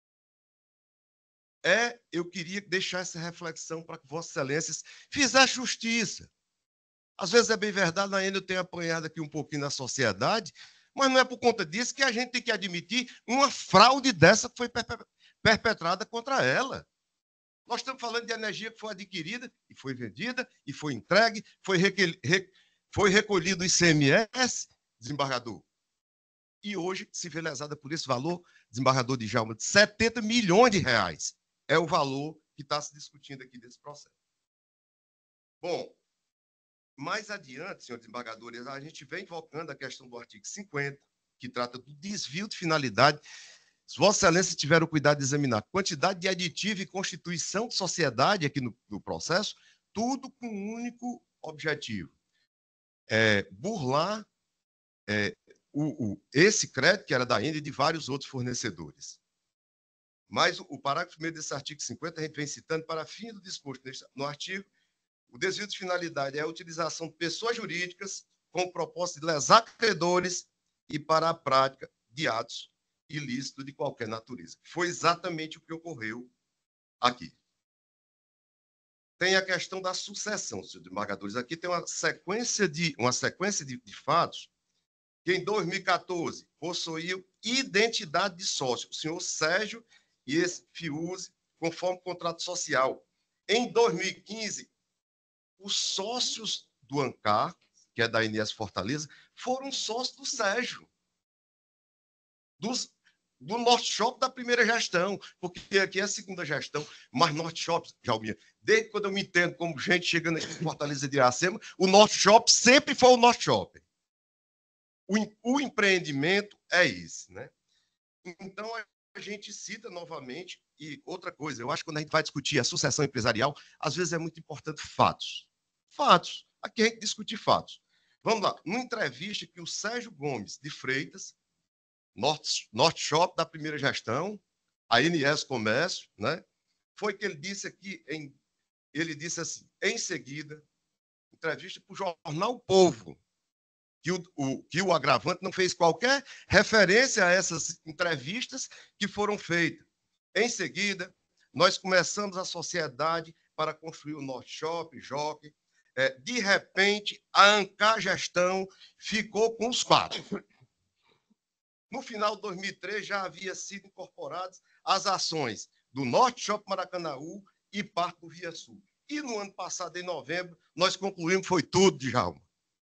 É, eu queria deixar essa reflexão para que Vossas Excelências fizessem justiça. Às vezes é bem verdade, ainda eu tenho apanhado aqui um pouquinho na sociedade, mas não é por conta disso que a gente tem que admitir uma fraude dessa que foi perpetrada contra ela. Nós estamos falando de energia que foi adquirida e foi vendida e foi entregue, foi, requer, re, foi recolhido o I C M S, desembargador. E hoje se vê lesada por esse valor, desembargador Djalma, de setenta milhões de reais. É o valor que está se discutindo aqui desse processo. Bom, mais adiante, senhor desembargador, a gente vem invocando a questão do artigo cinquenta, que trata do desvio de finalidade. Se Vossa Excelência tiver o cuidado de examinar quantidade de aditivo e constituição de sociedade aqui no, no processo, tudo com um único objetivo. É, burlar é, o, o, esse crédito que era da Ende e de vários outros fornecedores. Mas o, o parágrafo primeiro desse artigo cinquenta, a gente vem citando, para fim do disposto neste, no artigo, o desvio de finalidade é a utilização de pessoas jurídicas com o propósito de lesar credores e para a prática de atos ilícitos de qualquer natureza. Foi exatamente o que ocorreu aqui. Tem a questão da sucessão, senhor desembargadores. Aqui tem uma sequência de, uma sequência de, de fatos que, em dois mil e quatorze, possuíam identidade de sócio, o senhor Sérgio e esse Fiuze, conforme o contrato social. Em dois mil e quinze, os sócios do ANCAR, que é da A N S Fortaleza, foram sócios do Sérgio, dos, do Norte Shop da primeira gestão, porque aqui é a segunda gestão, mas Norte Shop, Jalminha, desde quando eu me entendo como gente chegando aqui em Fortaleza de Iracema, o Norte Shop sempre foi o Norte Shop. O, o empreendimento é esse, né? Então, a gente cita novamente, e outra coisa, eu acho que quando a gente vai discutir a sucessão empresarial, às vezes é muito importante fatos. Fatos. Aqui a gente discute fatos. Vamos lá. Numa entrevista que o Sérgio Gomes de Freitas, Norte, Norte Shop da primeira gestão, a A N S Comércio, né? Foi que ele disse aqui, em, ele disse assim, em seguida, entrevista para o jornal O Povo, que o, o, que o agravante não fez qualquer referência a essas entrevistas que foram feitas. Em seguida, nós começamos a sociedade para construir o Norte Shop, Jockey. É, de repente, a ANCAR Gestão ficou com os quatro. No final de dois mil e três, já havia sido incorporadas as ações do Norte Shop Maracanaú e parte do Via Sul. E no ano passado, em novembro, nós concluímos, foi tudo, Djalma.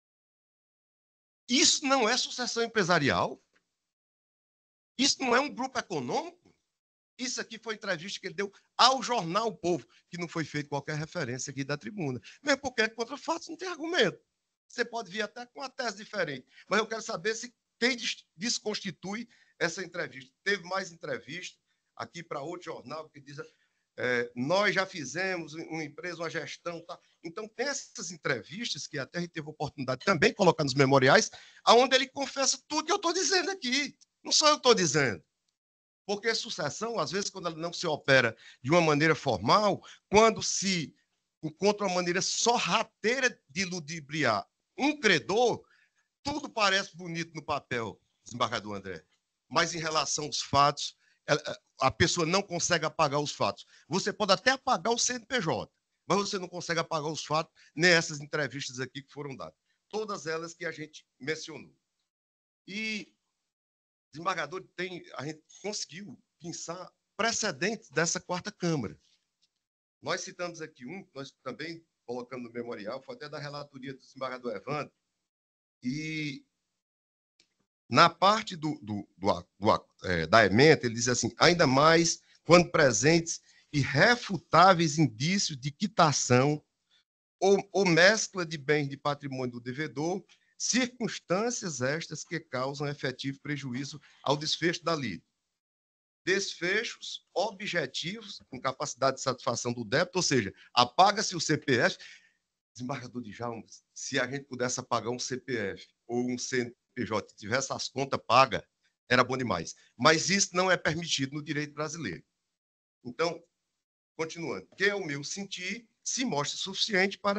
Isso não é sucessão empresarial? Isso não é um grupo econômico? Isso aqui foi entrevista que ele deu ao jornal O Povo, que não foi feita qualquer referência aqui da tribuna. Mesmo porque é contra fatos, não tem argumento. Você pode vir até com uma tese diferente. Mas eu quero saber se quem desconstitui essa entrevista. Teve mais entrevista aqui para outro jornal que diz é, nós já fizemos uma empresa, uma gestão. Tá? Então, tem essas entrevistas que até a gente teve a oportunidade de também colocar nos memoriais, onde ele confessa tudo que eu estou dizendo aqui. Não só eu estou dizendo. Porque sucessão, às vezes, quando ela não se opera de uma maneira formal, quando se encontra uma maneira sorrateira de ludibriar um credor, tudo parece bonito no papel, desembargador André. Mas em relação aos fatos, a pessoa não consegue apagar os fatos. Você pode até apagar o C N P J, mas você não consegue apagar os fatos nessas entrevistas aqui que foram dadas. Todas elas que a gente mencionou. E desembargador, tem, a gente conseguiu pensar precedentes dessa quarta Câmara. Nós citamos aqui um, nós também colocamos no memorial, foi até da relatoria do desembargador Evandro, e na parte do, do, do, do, é, da ementa, ele diz assim, ainda mais quando presentes irrefutáveis indícios de quitação ou, ou mescla de bens de patrimônio do devedor, circunstâncias estas que causam efetivo prejuízo ao desfecho da lide. Desfechos objetivos com capacidade de satisfação do débito, ou seja, apaga-se o C P F. Desembargador Djalma, se a gente pudesse apagar um C P F ou um C N P J e tivesse as contas pagas, era bom demais. Mas isso não é permitido no direito brasileiro. Então, continuando, que é o meu sentir, se mostra suficiente para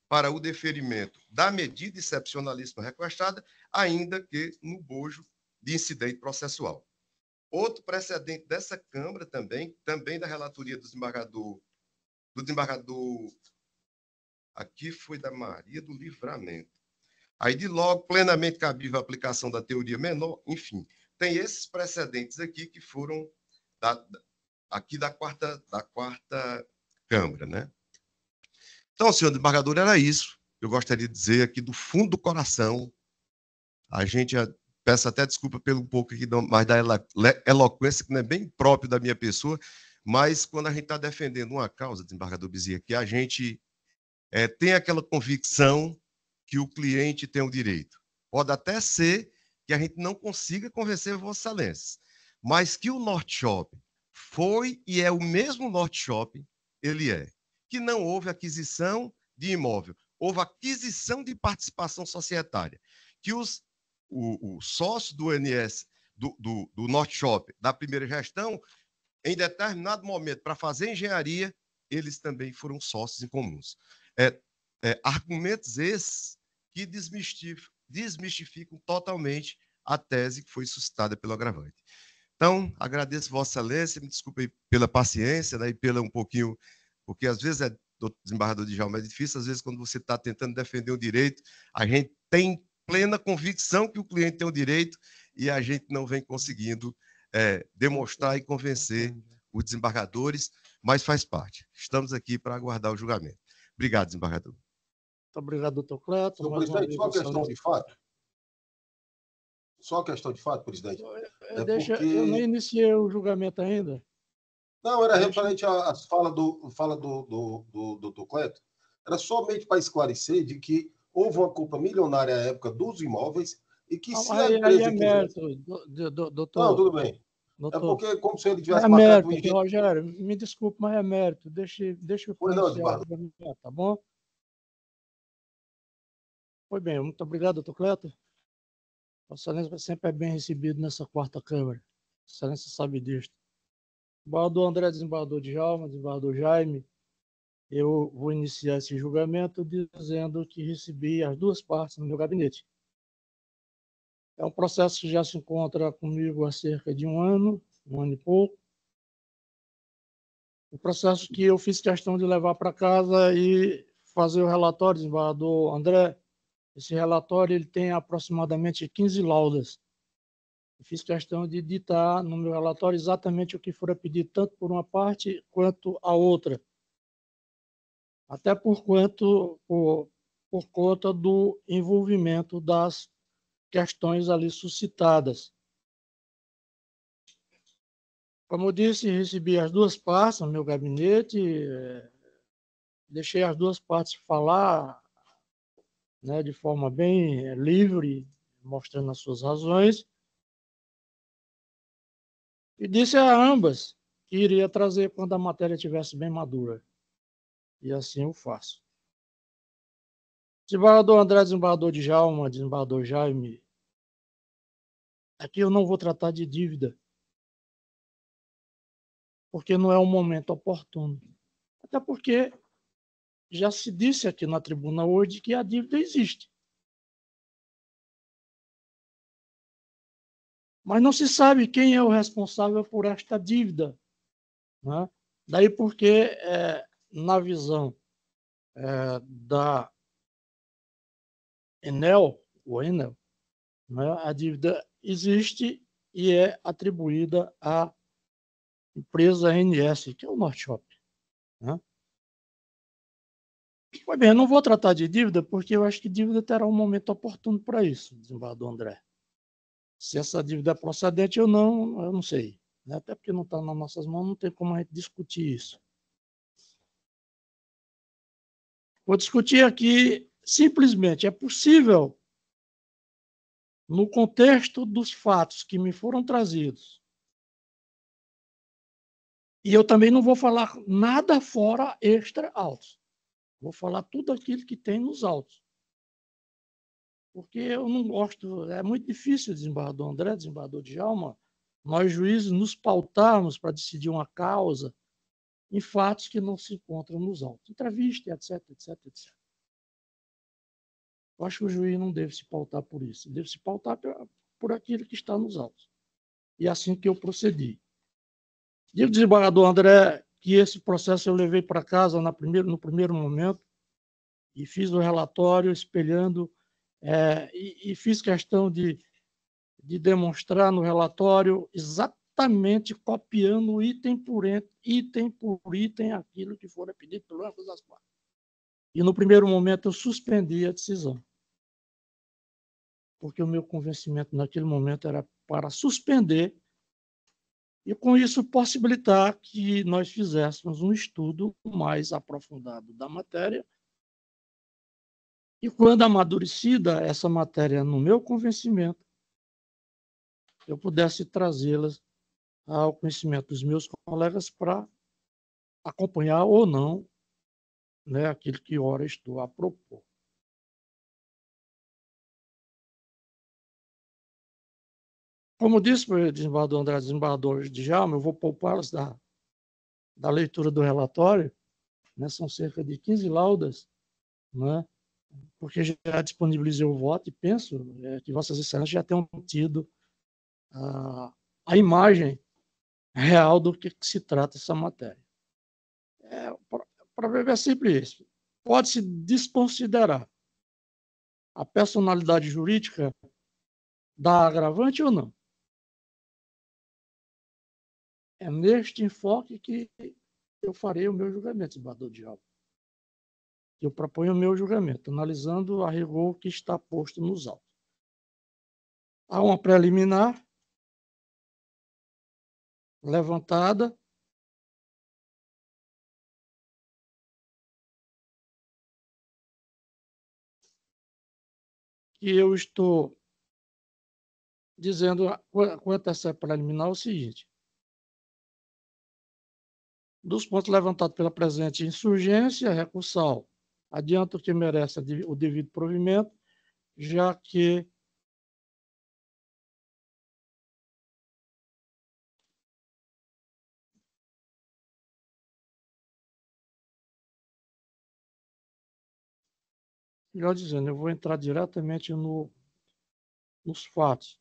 para o deferimento da medida excepcionalíssima requestada, ainda que no bojo de incidente processual. Outro precedente dessa Câmara também, também da relatoria do desembargador, do desembargador, aqui foi da Maria do Livramento. Aí, de logo, plenamente cabível a aplicação da teoria menor, enfim, tem esses precedentes aqui que foram da, da, aqui da quarta, da quarta Câmara, né? Então, senhor desembargador, era isso. Eu gostaria de dizer aqui do fundo do coração, a gente, peço até desculpa pelo pouco aqui, mais da eloquência, que não é bem próprio da minha pessoa, mas quando a gente está defendendo uma causa, desembargador Bezerra, que a gente é, tem aquela convicção que o cliente tem o direito. Pode até ser que a gente não consiga convencer Vossa Excelência, mas que o Norte Shopping foi e é o mesmo Norte Shopping, ele é. Que não houve aquisição de imóvel, houve aquisição de participação societária. Que os o, o sócio do N S, do, do, do Norte Shopping, da primeira gestão, em determinado momento, para fazer engenharia, eles também foram sócios em comuns. É, é, argumentos esses que desmistificam, desmistificam totalmente a tese que foi suscitada pelo agravante. Então, agradeço Vossa Excelência, me desculpe pela paciência, né, e pela um pouquinho, porque às vezes, é, desembargador Djalma, é difícil, às vezes, quando você está tentando defender o direito, a gente tem plena convicção que o cliente tem o direito e a gente não vem conseguindo é, demonstrar e convencer os desembargadores, mas faz parte. Estamos aqui para aguardar o julgamento. Obrigado, desembargador. Muito obrigado, doutor Cleto. Senhor presidente, só uma questão de fato. Só uma questão de fato, presidente. É Deixa, porque... Eu nem iniciei o julgamento ainda. Não, era Deixa... referente às falas do, fala do, do, do, do doutor Cleto. Era somente para esclarecer de que houve uma compra milionária à época dos imóveis e que ah, se aí, a empresa... Aí é mérito, do, do, doutor. Não, tudo bem. Doutor, é porque como se ele tivesse é marcado mérito, o engenho... Rogério, me desculpe, mas é mérito. Deixa, deixa eu pronunciar, tá bom? Foi bem, muito obrigado, doutor Cleto. Vossa Excelência sempre é bem recebido nessa quarta Câmara. Vossa Excelência sabe disto. Desembargador André, desembargador Djalma, desembargador Jaime, eu vou iniciar esse julgamento dizendo que recebi as duas partes no meu gabinete. É um processo que já se encontra comigo há cerca de um ano, um ano e pouco. O processo que eu fiz questão de levar para casa e fazer o relatório, desembargador André. Esse relatório ele tem aproximadamente quinze laudas. Eu fiz questão de ditar no meu relatório exatamente o que for pedido, tanto por uma parte quanto a outra. Até por, quanto, por, por conta do envolvimento das questões ali suscitadas. Como eu disse, recebi as duas partes no meu gabinete, deixei as duas partes falar, né, de forma bem livre, mostrando as suas razões, e disse a ambas que iria trazer quando a matéria estivesse bem madura. E assim eu faço. Desembargador André, desembargador Djalma, desembargador Jaime, aqui eu não vou tratar de dívida, porque não é o momento oportuno. Até porque já se disse aqui na tribuna hoje que a dívida existe. Mas não se sabe quem é o responsável por esta dívida, né? Daí porque, é, na visão é, da Enel, o Enel, né, a dívida existe e é atribuída à empresa N S, que é o Norte Shopping, né? Pois bem, eu não vou tratar de dívida, porque eu acho que dívida terá um momento oportuno para isso, desembargador André. Se essa dívida é procedente ou não, eu não sei. Né? Até porque não está nas nossas mãos, não tem como a gente discutir isso. Vou discutir aqui, simplesmente, é possível, no contexto dos fatos que me foram trazidos, e eu também não vou falar nada fora extra autos. Vou falar tudo aquilo que tem nos autos. Porque eu não gosto, é muito difícil, desembargador André, desembargador Djalma, nós juízes nos pautarmos para decidir uma causa em fatos que não se encontram nos autos. Entrevista, etc, etc, etcétera. Eu acho que o juiz não deve se pautar por isso, deve se pautar por aquilo que está nos autos. E é assim que eu procedi. Digo, desembargador André, que esse processo eu levei para casa na primeiro, no primeiro momento e fiz o relatório espelhando, é, e, e fiz questão de, de demonstrar no relatório exatamente copiando item por item por item aquilo que for pedido pelo ambas das partes. E no primeiro momento eu suspendi a decisão, porque o meu convencimento naquele momento era para suspender e, com isso, possibilitar que nós fizéssemos um estudo mais aprofundado da matéria. E, quando amadurecida essa matéria no meu convencimento, eu pudesse trazê-las ao conhecimento dos meus colegas para acompanhar ou não, né, aquilo que ora estou a propor. Como disse o desembargador André, desembargador Djalma, eu vou poupá-las da, da leitura do relatório, né, são cerca de quinze laudas, né, porque já disponibilizei o voto e penso é, que Vossas Excelências já tenham tido a, a imagem real do que, que se trata essa matéria. É, o problema é sempre esse. Pode-se desconsiderar a personalidade jurídica da agravante ou não. É neste enfoque que eu farei o meu julgamento, desembargador Djalma. Eu proponho o meu julgamento, analisando a rigor que está posto nos autos. Há uma preliminar levantada que eu estou dizendo quanto a essa preliminar é o seguinte: dos pontos levantados pela presente insurgência recursal, adianta o que merece o devido provimento, já que melhor dizendo, eu vou entrar diretamente no, nos fatos.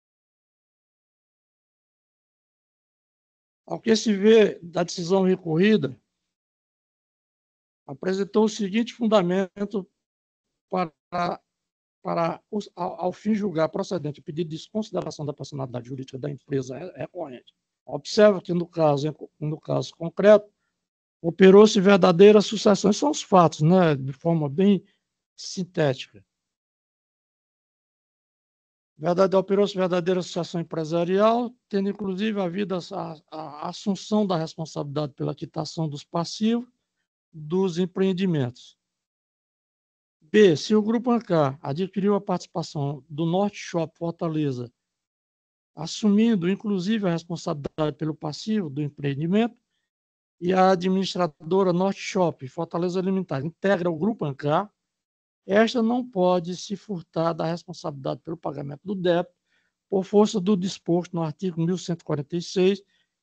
Ao que se vê da decisão recorrida, apresentou o seguinte fundamento para, para ao, ao fim julgar procedente o pedido de desconsideração da personalidade jurídica da empresa recorrente. Observa que, no caso, no caso concreto, operou-se verdadeira sucessão. São os fatos, né, de forma bem sintética. Verdade, operou-se verdadeira sucessão empresarial, tendo inclusive havido a, a, a assunção da responsabilidade pela quitação dos passivos dos empreendimentos. B. Se o Grupo Ancar adquiriu a participação do Norte Shop Fortaleza, assumindo inclusive a responsabilidade pelo passivo do empreendimento, e a administradora Norte Shop Fortaleza Limitada integra o Grupo Ancar, esta não pode se furtar da responsabilidade pelo pagamento do débito por força do disposto no artigo mil cento e quarenta e seis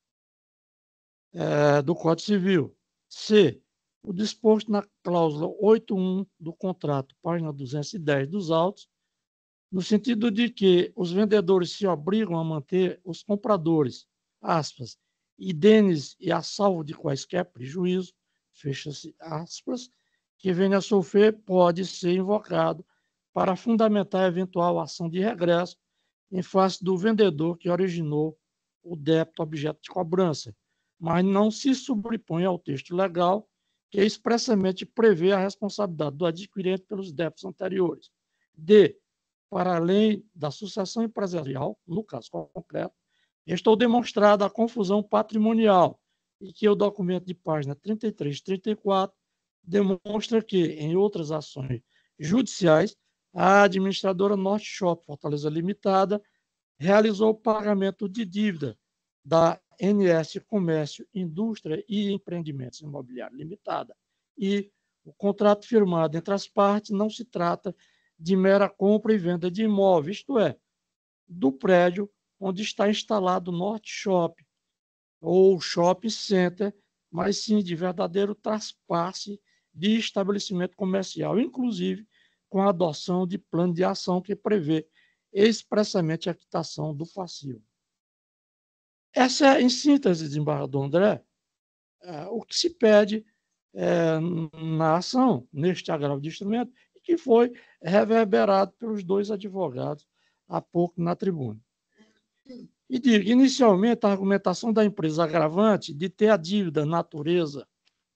é, do Código Civil. C. O disposto na cláusula oito ponto um do contrato, página duzentos e dez dos autos, no sentido de que os vendedores se obrigam a manter os compradores, aspas, idêneos e a salvo de quaisquer prejuízo, fecha-se aspas, que venha a sofrer, pode ser invocado para fundamentar eventual ação de regresso em face do vendedor que originou o débito objeto de cobrança, mas não se sobrepõe ao texto legal que expressamente prevê a responsabilidade do adquirente pelos débitos anteriores. D. Para além da sucessão empresarial, no caso concreto, estou demonstrada a confusão patrimonial e que o documento de página trinta e três e trinta e quatro demonstra que, em outras ações judiciais, a administradora Norte Shop Fortaleza Limitada realizou o pagamento de dívida da N S Comércio, Indústria e Empreendimentos Imobiliários Limitada. E o contrato firmado entre as partes não se trata de mera compra e venda de imóvel, isto é, do prédio onde está instalado o Norte Shop ou Shopping Center, mas sim de verdadeiro traspasse de estabelecimento comercial, inclusive com a adoção de plano de ação que prevê expressamente a quitação do passivo. Essa é, em síntese, desembargador André, é, o que se pede é, na ação, neste agravo de instrumento, e que foi reverberado pelos dois advogados há pouco na tribuna. E digo, inicialmente, a argumentação da empresa agravante de ter a dívida natureza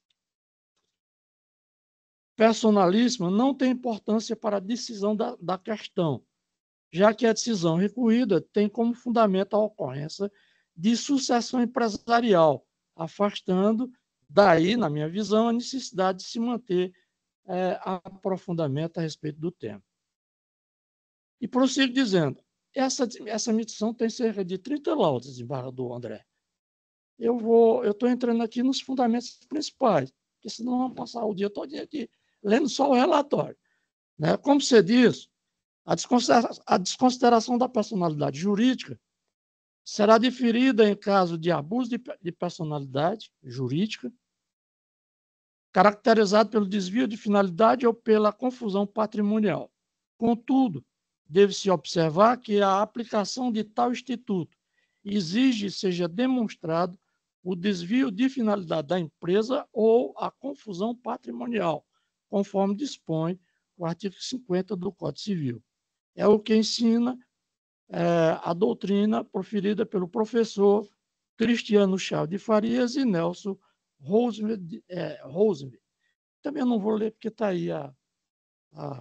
personalíssima não tem importância para a decisão da, da questão, já que a decisão recorrida tem como fundamento a ocorrência de sucessão empresarial, afastando daí, na minha visão, a necessidade de se manter é, aprofundamento a respeito do tema. E prossigo dizendo, essa, essa missão tem cerca de trinta laudas, desembargador André. Eu vou, eu estou entrando aqui nos fundamentos principais, porque senão vamos passar o dia todo aqui lendo só o relatório. Né? Como você diz, a desconsideração, a desconsideração da personalidade jurídica será diferida em caso de abuso de, de personalidade jurídica, caracterizado pelo desvio de finalidade ou pela confusão patrimonial. Contudo, deve-se observar que a aplicação de tal instituto exige seja demonstrado o desvio de finalidade da empresa ou a confusão patrimonial, conforme dispõe o artigo cinquenta do Código Civil. É o que ensina é, a doutrina proferida pelo professor Cristiano Chaves de Farias e Nelson Roosevelt. É, Roosevelt. Também não vou ler porque está aí a, a,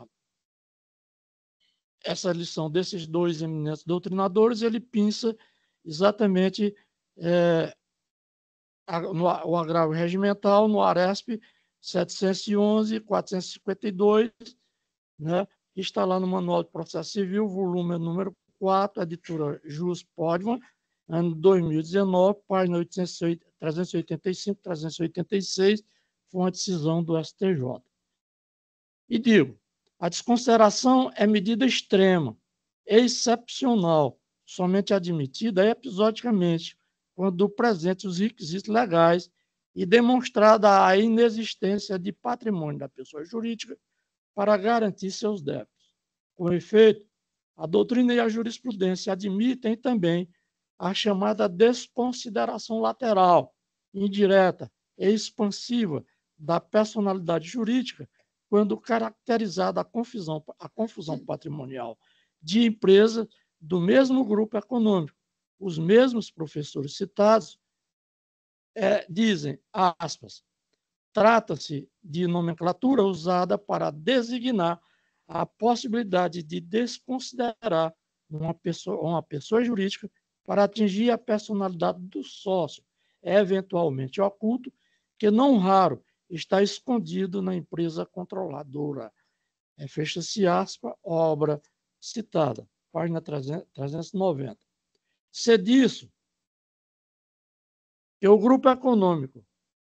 essa lição desses dois eminentes doutrinadores. Ele pinça exatamente é, a, no, o agravo regimental no Aresp setecentos e onze, quatrocentos e cinquenta e dois, né, que está lá no Manual de Processo Civil, volume número quatro, editora Jus Podman, ano dois mil e dezenove, página trezentos e oitenta e cinco, trezentos e oitenta e seis, foi uma decisão do S T J. E digo, a desconsideração é medida extrema, excepcional, somente admitida episodicamente, quando presentes os requisitos legais e demonstrada a inexistência de patrimônio da pessoa jurídica para garantir seus débitos. Com efeito, a doutrina e a jurisprudência admitem também a chamada desconsideração lateral, indireta e expansiva da personalidade jurídica, quando caracterizada a confusão, a confusão patrimonial de empresas do mesmo grupo econômico. Os mesmos professores citados é, dizem, aspas, trata-se de nomenclatura usada para designar a possibilidade de desconsiderar uma pessoa, uma pessoa jurídica para atingir a personalidade do sócio, eventualmente oculto, que não raro está escondido na empresa controladora. É, fecha-se aspas, obra citada, página trezentos e noventa. Se disso que o grupo econômico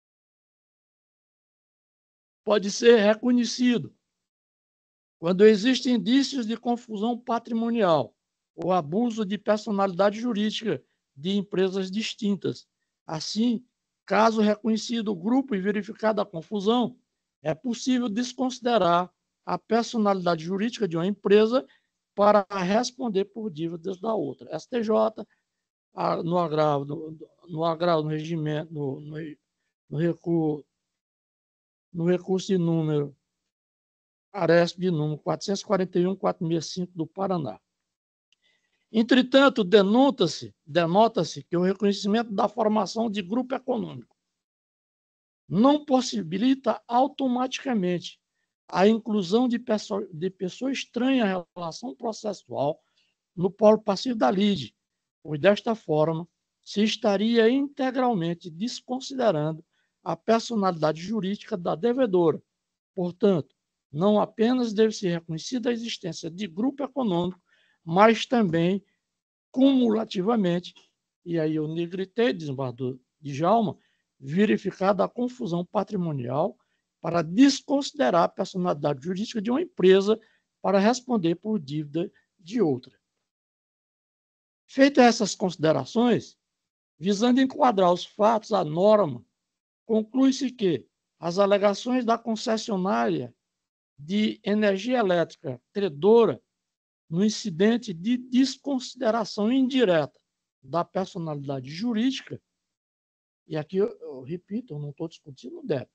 pode ser reconhecido quando existem indícios de confusão patrimonial ou abuso de personalidade jurídica de empresas distintas. Assim, caso reconhecido o grupo e verificada a confusão, é possível desconsiderar a personalidade jurídica de uma empresa para responder por dívidas da outra. S T J, no agravo, no, no agravo, no regimento, no, no, no, recurso, no recurso de número Aresp de número quatrocentos e quarenta e um, quatrocentos e sessenta e cinco do Paraná. Entretanto, denota-se, denota-se que o reconhecimento da formação de grupo econômico não possibilita automaticamente a inclusão de pessoa, de pessoa estranha à relação processual no polo passivo da lide, pois desta forma se estaria integralmente desconsiderando a personalidade jurídica da devedora. Portanto, não apenas deve ser reconhecida a existência de grupo econômico, mas também, cumulativamente, e aí eu negritei, desembargador Djalma, verificada a confusão patrimonial para desconsiderar a personalidade jurídica de uma empresa para responder por dívida de outra. Feitas essas considerações, visando enquadrar os fatos à norma, conclui-se que as alegações da concessionária de energia elétrica credora no incidente de desconsideração indireta da personalidade jurídica, e aqui eu, eu repito, eu não estou discutindo o débito,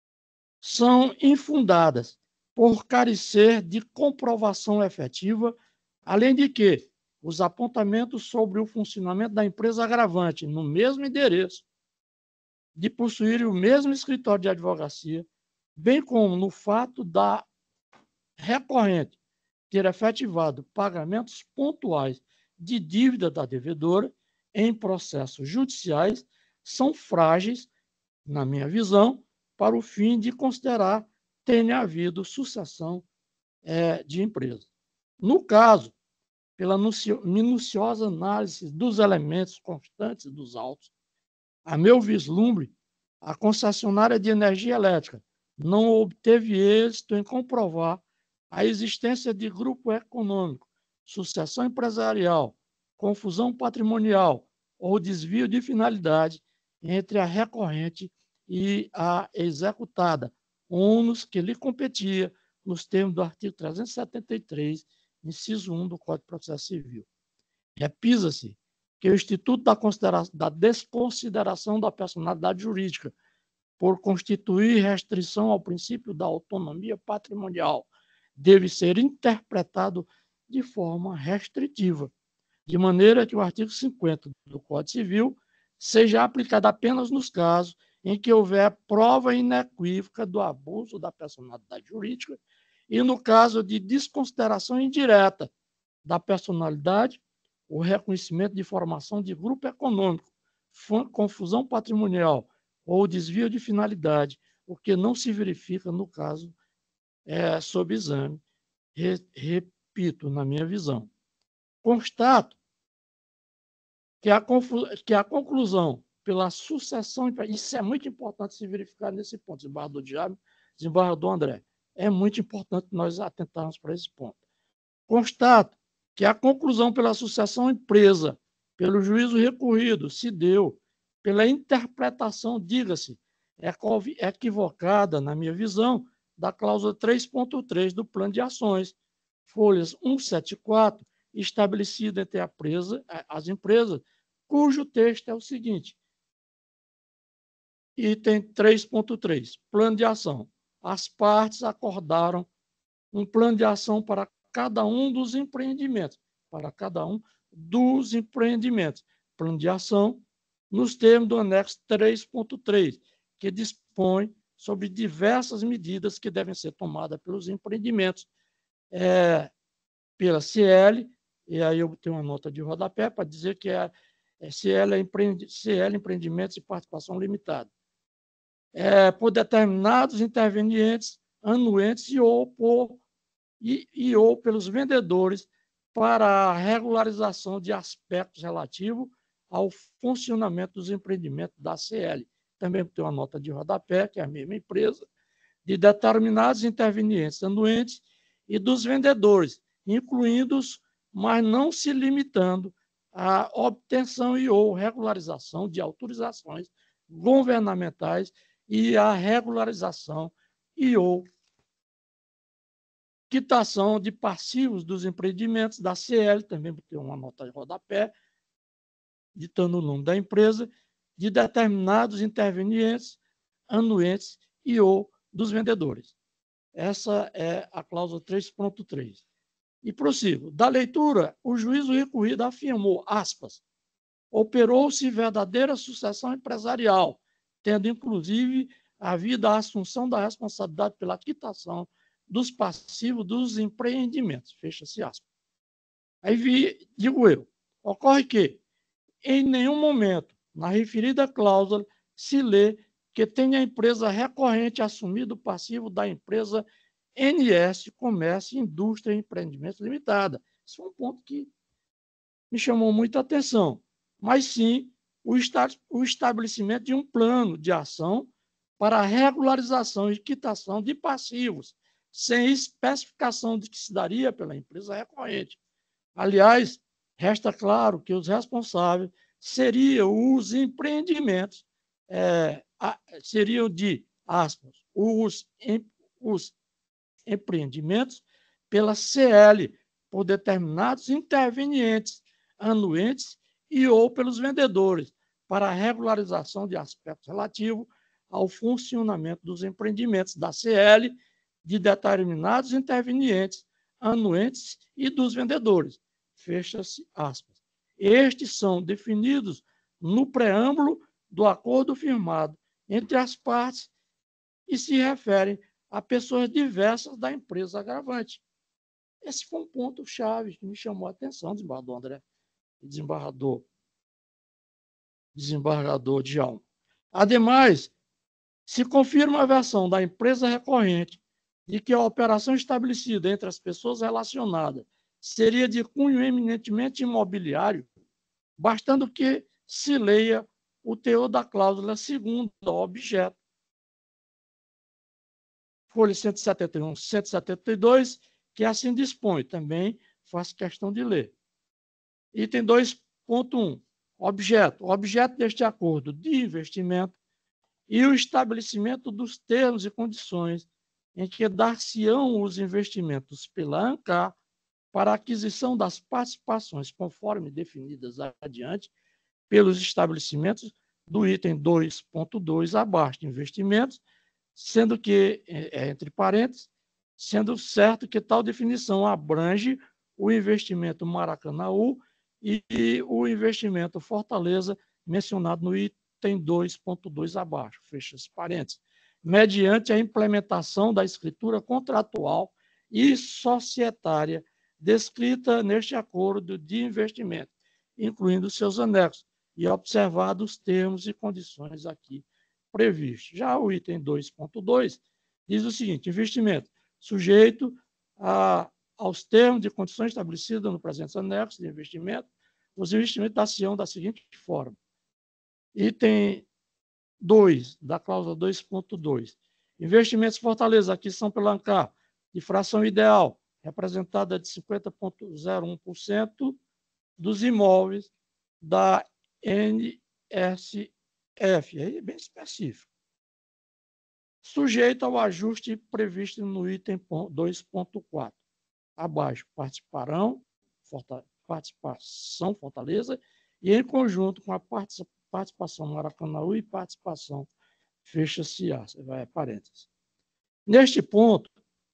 são infundadas por carecer de comprovação efetiva, além de que os apontamentos sobre o funcionamento da empresa agravante no mesmo endereço, de possuir o mesmo escritório de advocacia, bem como no fato da recorrente ter efetivado pagamentos pontuais de dívida da devedora em processos judiciais, são frágeis, na minha visão, para o fim de considerar tenha havido sucessão é, de empresa. No caso, pela minuciosa análise dos elementos constantes dos autos, a meu vislumbre, a concessionária de energia elétrica não obteve êxito em comprovar a existência de grupo econômico, sucessão empresarial, confusão patrimonial ou desvio de finalidade entre a recorrente e a executada, ônus que lhe competia nos termos do artigo trezentos e setenta e três, inciso um do Código de Processo Civil. Repisa-se que o Instituto da, da desconsideração da personalidade jurídica, por constituir restrição ao princípio da autonomia patrimonial, deve ser interpretado de forma restritiva, de maneira que o artigo cinquenta do Código Civil seja aplicado apenas nos casos em que houver prova inequívoca do abuso da personalidade jurídica e no caso de desconsideração indireta da personalidade, o reconhecimento de formação de grupo econômico, confusão patrimonial ou desvio de finalidade, o que não se verifica no caso é, sob exame. Re, repito, na minha visão. Constato que a, que a conclusão pela sucessão, isso é muito importante se verificar nesse ponto, desembargador Diabo, desembargador André, é muito importante nós atentarmos para esse ponto. Constato que a conclusão pela sucessão empresa, pelo juízo recorrido, se deu pela interpretação, diga-se, equivocada, na minha visão, da cláusula três ponto três do Plano de Ações, folhas cento e setenta e quatro, estabelecida entre a presa, as empresas, cujo texto é o seguinte, item três ponto três, plano de ação. As partes acordaram um plano de ação para cada um dos empreendimentos, para cada um dos empreendimentos. Plano de ação nos termos do anexo três ponto três, que dispõe sobre diversas medidas que devem ser tomadas pelos empreendimentos, é, pela C L, e aí eu tenho uma nota de rodapé para dizer que é, é C L, é empreend, C L Empreendimentos e Participação Limitada, é, por determinados intervenientes, anuentes e ou, por, e, e ou pelos vendedores para a regularização de aspectos relativos ao funcionamento dos empreendimentos da C L. Também tem uma nota de rodapé, que é a mesma empresa, de determinados intervenientes anuentes e dos vendedores, incluindo-os, mas não se limitando à obtenção e ou regularização de autorizações governamentais e à regularização e ou quitação de passivos dos empreendimentos da C L, também tem uma nota de rodapé, ditando o nome da empresa, de determinados intervenientes, anuentes e ou dos vendedores. Essa é a cláusula três ponto três. E prossigo. Da leitura, o juízo recorrido afirmou, aspas, operou-se verdadeira sucessão empresarial, tendo inclusive havido a assunção da responsabilidade pela quitação dos passivos dos empreendimentos. Fecha-se aspas. Aí vi, digo eu, ocorre que, em nenhum momento, na referida cláusula, se lê que tenha a empresa recorrente assumido o passivo da empresa N S, Comércio, Indústria e Empreendimentos Limitada. Esse foi um ponto que me chamou muita atenção. Mas sim o, esta o estabelecimento de um plano de ação para a regularização e quitação de passivos, sem especificação de que se daria pela empresa recorrente. Aliás, resta claro que os responsáveis seriam os empreendimentos, é, a, seriam de, aspas, os, em, os empreendimentos pela C L, por determinados intervenientes, anuentes e ou pelos vendedores, para a regularização de aspectos relativos ao funcionamento dos empreendimentos da C L, de determinados intervenientes, anuentes e dos vendedores. Fecha-se aspas. Estes são definidos no preâmbulo do acordo firmado entre as partes e se referem a pessoas diversas da empresa agravante. Esse foi um ponto-chave que me chamou a atenção, desembargador André e desembargador, desembargador Djalma. Ademais, se confirma a versão da empresa recorrente de que a operação estabelecida entre as pessoas relacionadas seria de cunho eminentemente imobiliário, bastando que se leia o teor da cláusula segunda ao objeto. Folha cento e setenta e um, cento e setenta e dois, que assim dispõe, também faço questão de ler. Item dois ponto um. Objeto. O objeto deste acordo de investimento e o estabelecimento dos termos e condições em que dar-se-ão os investimentos pela ANCAR para a aquisição das participações conforme definidas adiante pelos estabelecimentos do item dois ponto dois abaixo de investimentos, sendo que, entre parênteses, sendo certo que tal definição abrange o investimento Maracanaú e o investimento Fortaleza, mencionado no item dois ponto dois abaixo, fecha os parênteses, mediante a implementação da escritura contratual e societária descrita neste acordo de investimento, incluindo seus anexos, e observados os termos e condições aqui previstos. Já o item dois ponto dois diz o seguinte: investimento sujeito a, aos termos e condições estabelecidos no presente anexo de investimento, os investimentos dar-se-ão da seguinte forma. Item dois, da cláusula dois ponto dois. Investimentos Fortaleza, aquisição pela ANCAR, de fração ideal, representada de cinquenta vírgula zero um por cento dos imóveis da N S F, aí é bem específico. Sujeito ao ajuste previsto no item dois ponto quatro. Abaixo, participarão, participação Fortaleza, e em conjunto com a participação Maracanaú e participação, fecha-se a, vai parênteses. Neste ponto,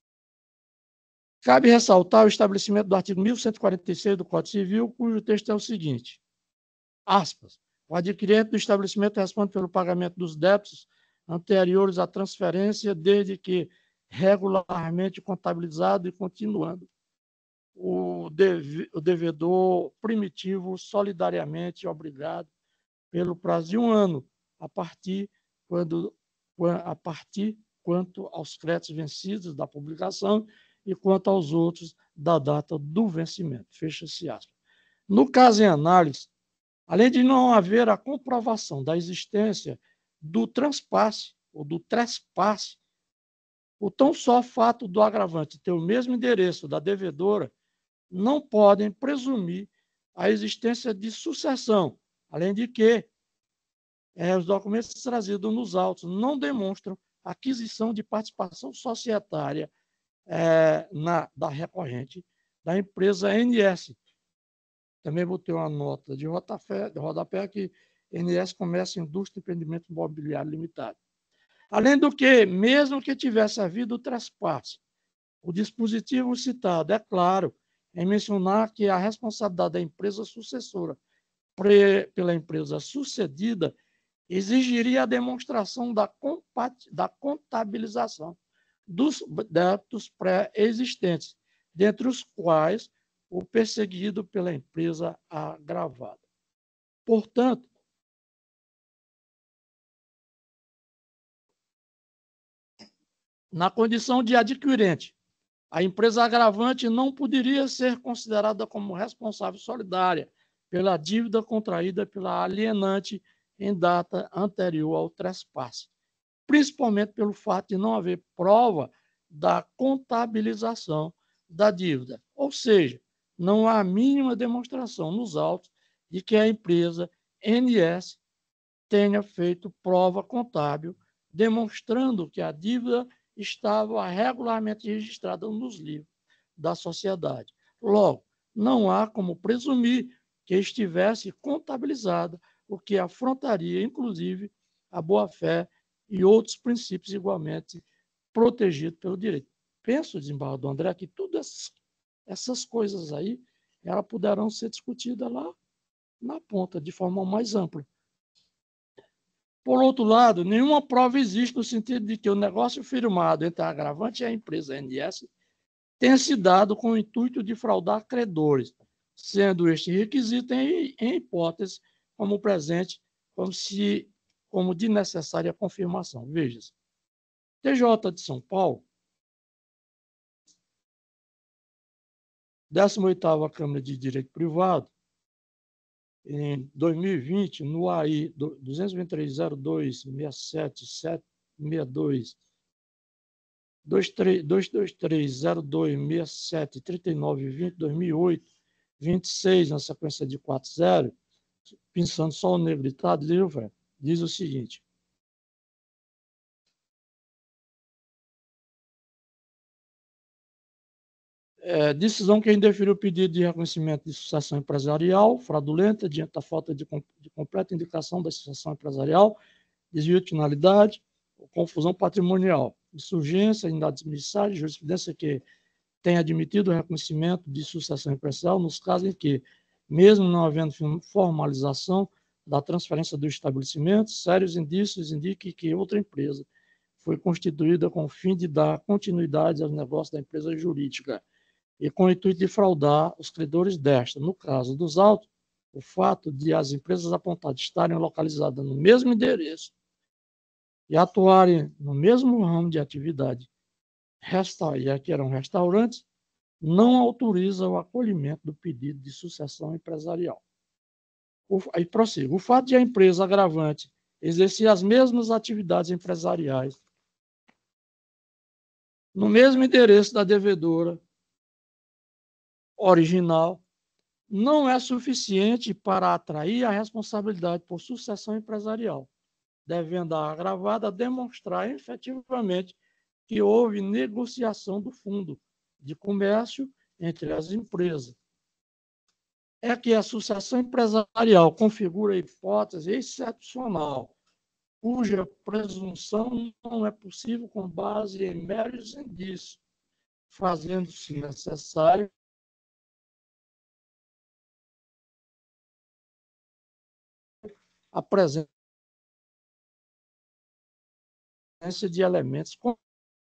cabe ressaltar o estabelecimento do artigo mil cento e quarenta e seis do Código Civil, cujo texto é o seguinte, aspas, o adquirente do estabelecimento responde pelo pagamento dos débitos anteriores à transferência, desde que regularmente contabilizado e continuando o, deve, o devedor primitivo solidariamente obrigado pelo prazo de um ano, a partir, quando, a partir quanto aos créditos vencidos da publicação e quanto aos outros da data do vencimento. Fecha-se aspas. No caso em análise, além de não haver a comprovação da existência do transpasse ou do trespasse, o tão só fato do agravante ter o mesmo endereço da devedora não podem presumir a existência de sucessão, além de que é, os documentos trazidos nos autos não demonstram aquisição de participação societária é, na, da recorrente da empresa N S. Também botei uma nota de rodapé, de rodapé que N S Comércio, Indústria e Empreendimento Imobiliário Limitado. Além do que, mesmo que tivesse havido trespasse, o dispositivo citado, é claro, em mencionar que a responsabilidade da empresa sucessora pre, pela empresa sucedida exigiria a demonstração da, da contabilização dos débitos pré-existentes, dentre os quais o perseguido pela empresa agravada. Portanto, na condição de adquirente, a empresa agravante não poderia ser considerada como responsável solidária pela dívida contraída pela alienante em data anterior ao trespasse, principalmente pelo fato de não haver prova da contabilização da dívida, ou seja, não há a mínima demonstração nos autos de que a empresa N S tenha feito prova contábil demonstrando que a dívida estava regularmente registrada nos livros da sociedade. Logo, não há como presumir que estivesse contabilizada, o que afrontaria, inclusive, a boa-fé e outros princípios igualmente protegidos pelo direito. Penso, desembargador André, que todas essas, essas coisas aí elas poderão ser discutidas lá na ponta, de forma mais ampla. Por outro lado, nenhuma prova existe no sentido de que o negócio firmado entre a agravante e a empresa A N S tenha se dado com o intuito de fraudar credores, sendo este requisito em, em hipótese como presente, como, se, como de necessária confirmação. Veja-se, T J de São Paulo, décima oitava Câmara de Direito Privado, em dois mil e vinte, no A I duzentos e vinte e três zero dois seis sete sete seis dois, dois dois três zero dois seis sete três nove vinte, dois mil e oito, vinte e seis, na sequência de quatro zero, pensando só o negritado, diz o seguinte: É, decisão que indeferiu o pedido de reconhecimento de sucessão empresarial fraudulenta diante da falta de, de completa indicação da sucessão empresarial, desvio de finalidade, confusão patrimonial, insurgência, inadmissível, jurisprudência que tem admitido o reconhecimento de sucessão empresarial nos casos em que, mesmo não havendo formalização da transferência do estabelecimento, sérios indícios indiquem que outra empresa foi constituída com o fim de dar continuidade aos negócios da empresa jurídica e com o intuito de fraudar os credores desta. No caso dos autos, o fato de as empresas apontadas estarem localizadas no mesmo endereço e atuarem no mesmo ramo de atividade, e aqui eram restaurantes, não autoriza o acolhimento do pedido de sucessão empresarial. O, aí prossigo. O fato de a empresa agravante exercer as mesmas atividades empresariais no mesmo endereço da devedora original não é suficiente para atrair a responsabilidade por sucessão empresarial, devendo a agravada demonstrar efetivamente que houve negociação do fundo de comércio entre as empresas. É que a sucessão empresarial configura a hipótese excepcional, cuja presunção não é possível com base em meros indícios, fazendo-se necessário a presença de elementos quatro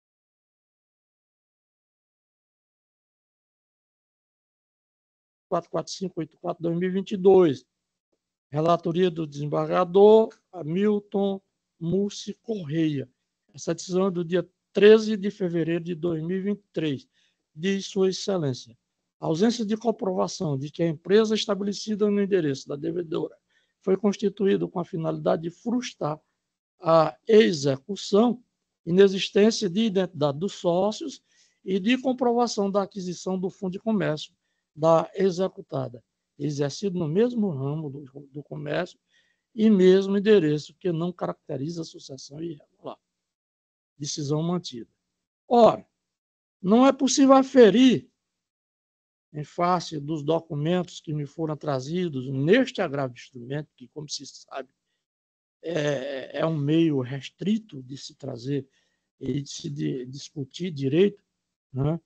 quatro cinco oito quatro barra dois mil e vinte e dois, relatoria do desembargador Hamilton Mussi Correia. Essa decisão é do dia treze de fevereiro de dois mil e vinte e três, diz Sua Excelência: a ausência de comprovação de que a empresa estabelecida no endereço da devedora foi constituída com a finalidade de frustrar a execução, inexistência de identidade dos sócios e de comprovação da aquisição do fundo de comércio da executada, exercido no mesmo ramo do, do comércio e mesmo endereço, que não caracteriza a sucessão irregular. Decisão mantida. Ora, não é possível aferir, em face dos documentos que me foram trazidos neste agravo de instrumento, que, como se sabe, é, é um meio restrito de se trazer e de se de, discutir direito, né?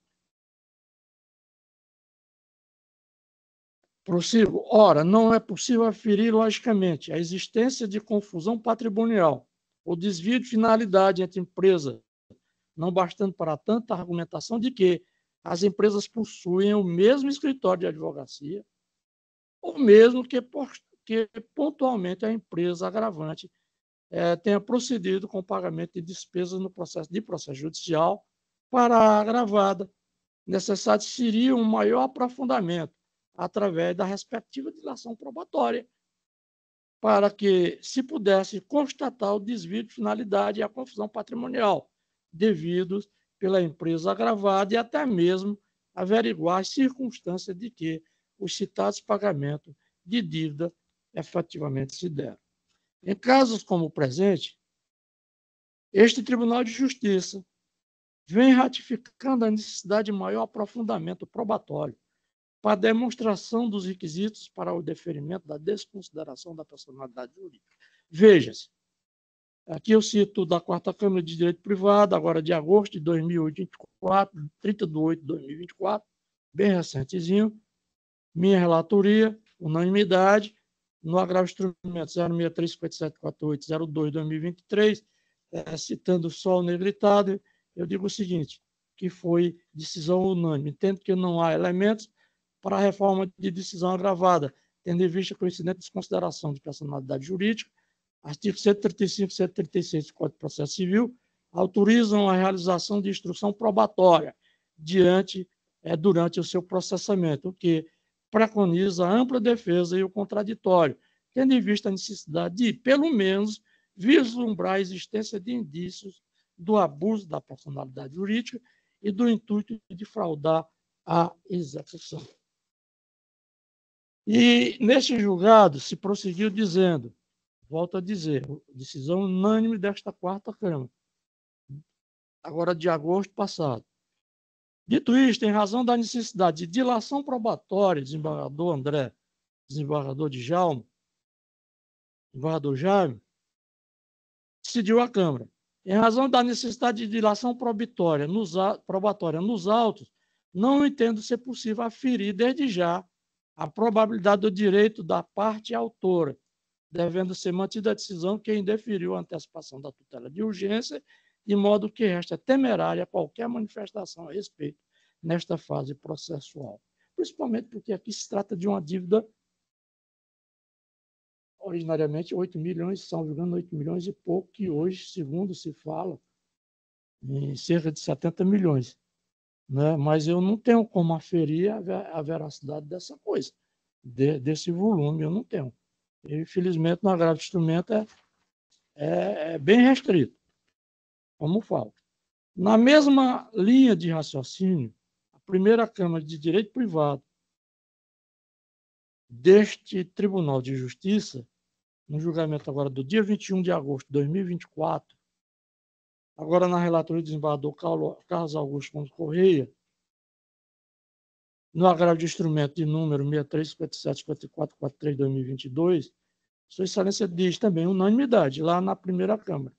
Prossigo. Ora, não é possível aferir, logicamente, a existência de confusão patrimonial ou desvio de finalidade entre empresas, não bastando para tanta argumentação de que as empresas possuem o mesmo escritório de advocacia, ou mesmo que, que pontualmente a empresa agravante é, tenha procedido com o pagamento de despesas no processo de processo judicial para a agravada. Necessário seria um maior aprofundamento através da respectiva dilação probatória, para que se pudesse constatar o desvio de finalidade e a confusão patrimonial devidos pela empresa agravada e até mesmo averiguar as circunstâncias de que os citados pagamentos de dívida efetivamente se deram. Em casos como o presente, este Tribunal de Justiça vem ratificando a necessidade de maior aprofundamento probatório para a demonstração dos requisitos para o deferimento da desconsideração da personalidade jurídica. Veja-se, aqui eu cito da Quarta Câmara de Direito Privado, agora de agosto de dois mil e vinte e quatro, trinta de oito de dois mil e vinte e quatro, bem recentezinho, minha relatoria, unanimidade, no agravo de instrumento zero seis três cinco sete quatro oito zero dois de dois mil e vinte e três, é, citando só o negritado, eu digo o seguinte, que foi decisão unânime, entendo que não há elementos para a reforma de decisão agravada, tendo em vista que o incidente de desconsideração de personalidade jurídica, artigos cento e trinta e cinco e cento e trinta e seis do Código de Processo Civil, autorizam a realização de instrução probatória diante, é, durante o seu processamento, o que preconiza a ampla defesa e o contraditório, tendo em vista a necessidade de, pelo menos, vislumbrar a existência de indícios do abuso da personalidade jurídica e do intuito de fraudar a execução. E, neste julgado, se prosseguiu dizendo, volto a dizer, decisão unânime desta Quarta Câmara, agora de agosto passado. Dito isto, em razão da necessidade de dilação probatória, desembargador André, desembargador Djalma, desembargador Jaime, decidiu a Câmara. Em razão da necessidade de dilação probatória nos, probatória nos autos, não entendo ser possível aferir desde já a probabilidade do direito da parte autora, devendo ser mantida a decisão que indeferiu a antecipação da tutela de urgência, de modo que resta temerária qualquer manifestação a respeito nesta fase processual. Principalmente porque aqui se trata de uma dívida, originariamente oito milhões, são oito milhões e pouco, que hoje, segundo se fala, em cerca de setenta milhões. Né? Mas eu não tenho como aferir a veracidade dessa coisa, de, desse volume, eu não tenho. E, infelizmente, no agravo de instrumento é, é, é bem restrito, como falo. Na mesma linha de raciocínio, a primeira Câmara de Direito Privado deste Tribunal de Justiça, no julgamento agora do dia vinte e um de agosto de dois mil e vinte e quatro, agora na relatoria do desembargador Carlos Augusto Gomes Correia, no agravo de instrumento de número seis três cinco sete cinco quatro quatro três de dois mil e vinte e dois, Sua Excelência diz também unanimidade, lá na primeira Câmara.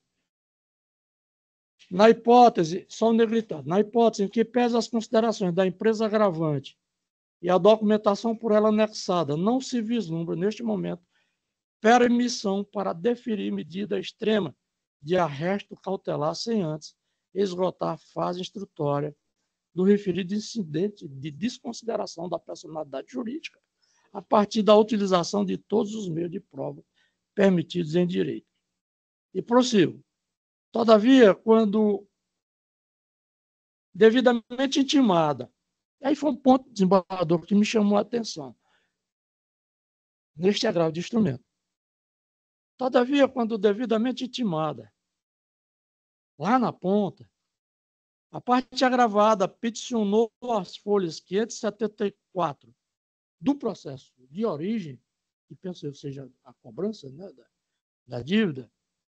Na hipótese, só o negritado, na hipótese em que pese as considerações da empresa agravante e a documentação por ela anexada, não se vislumbra, neste momento, permissão para deferir medida extrema de arresto cautelar sem antes esgotar a fase instrutória do referido incidente de desconsideração da personalidade jurídica a partir da utilização de todos os meios de prova permitidos em direito. E prossigo. Todavia, quando devidamente intimada, aí foi um ponto, desembargador, que me chamou a atenção, neste agravo de instrumento. Todavia, quando devidamente intimada, lá na ponta, a parte agravada peticionou as folhas quinhentas e setenta e quatro do processo de origem, que penso eu seja a cobrança, né, da, da dívida,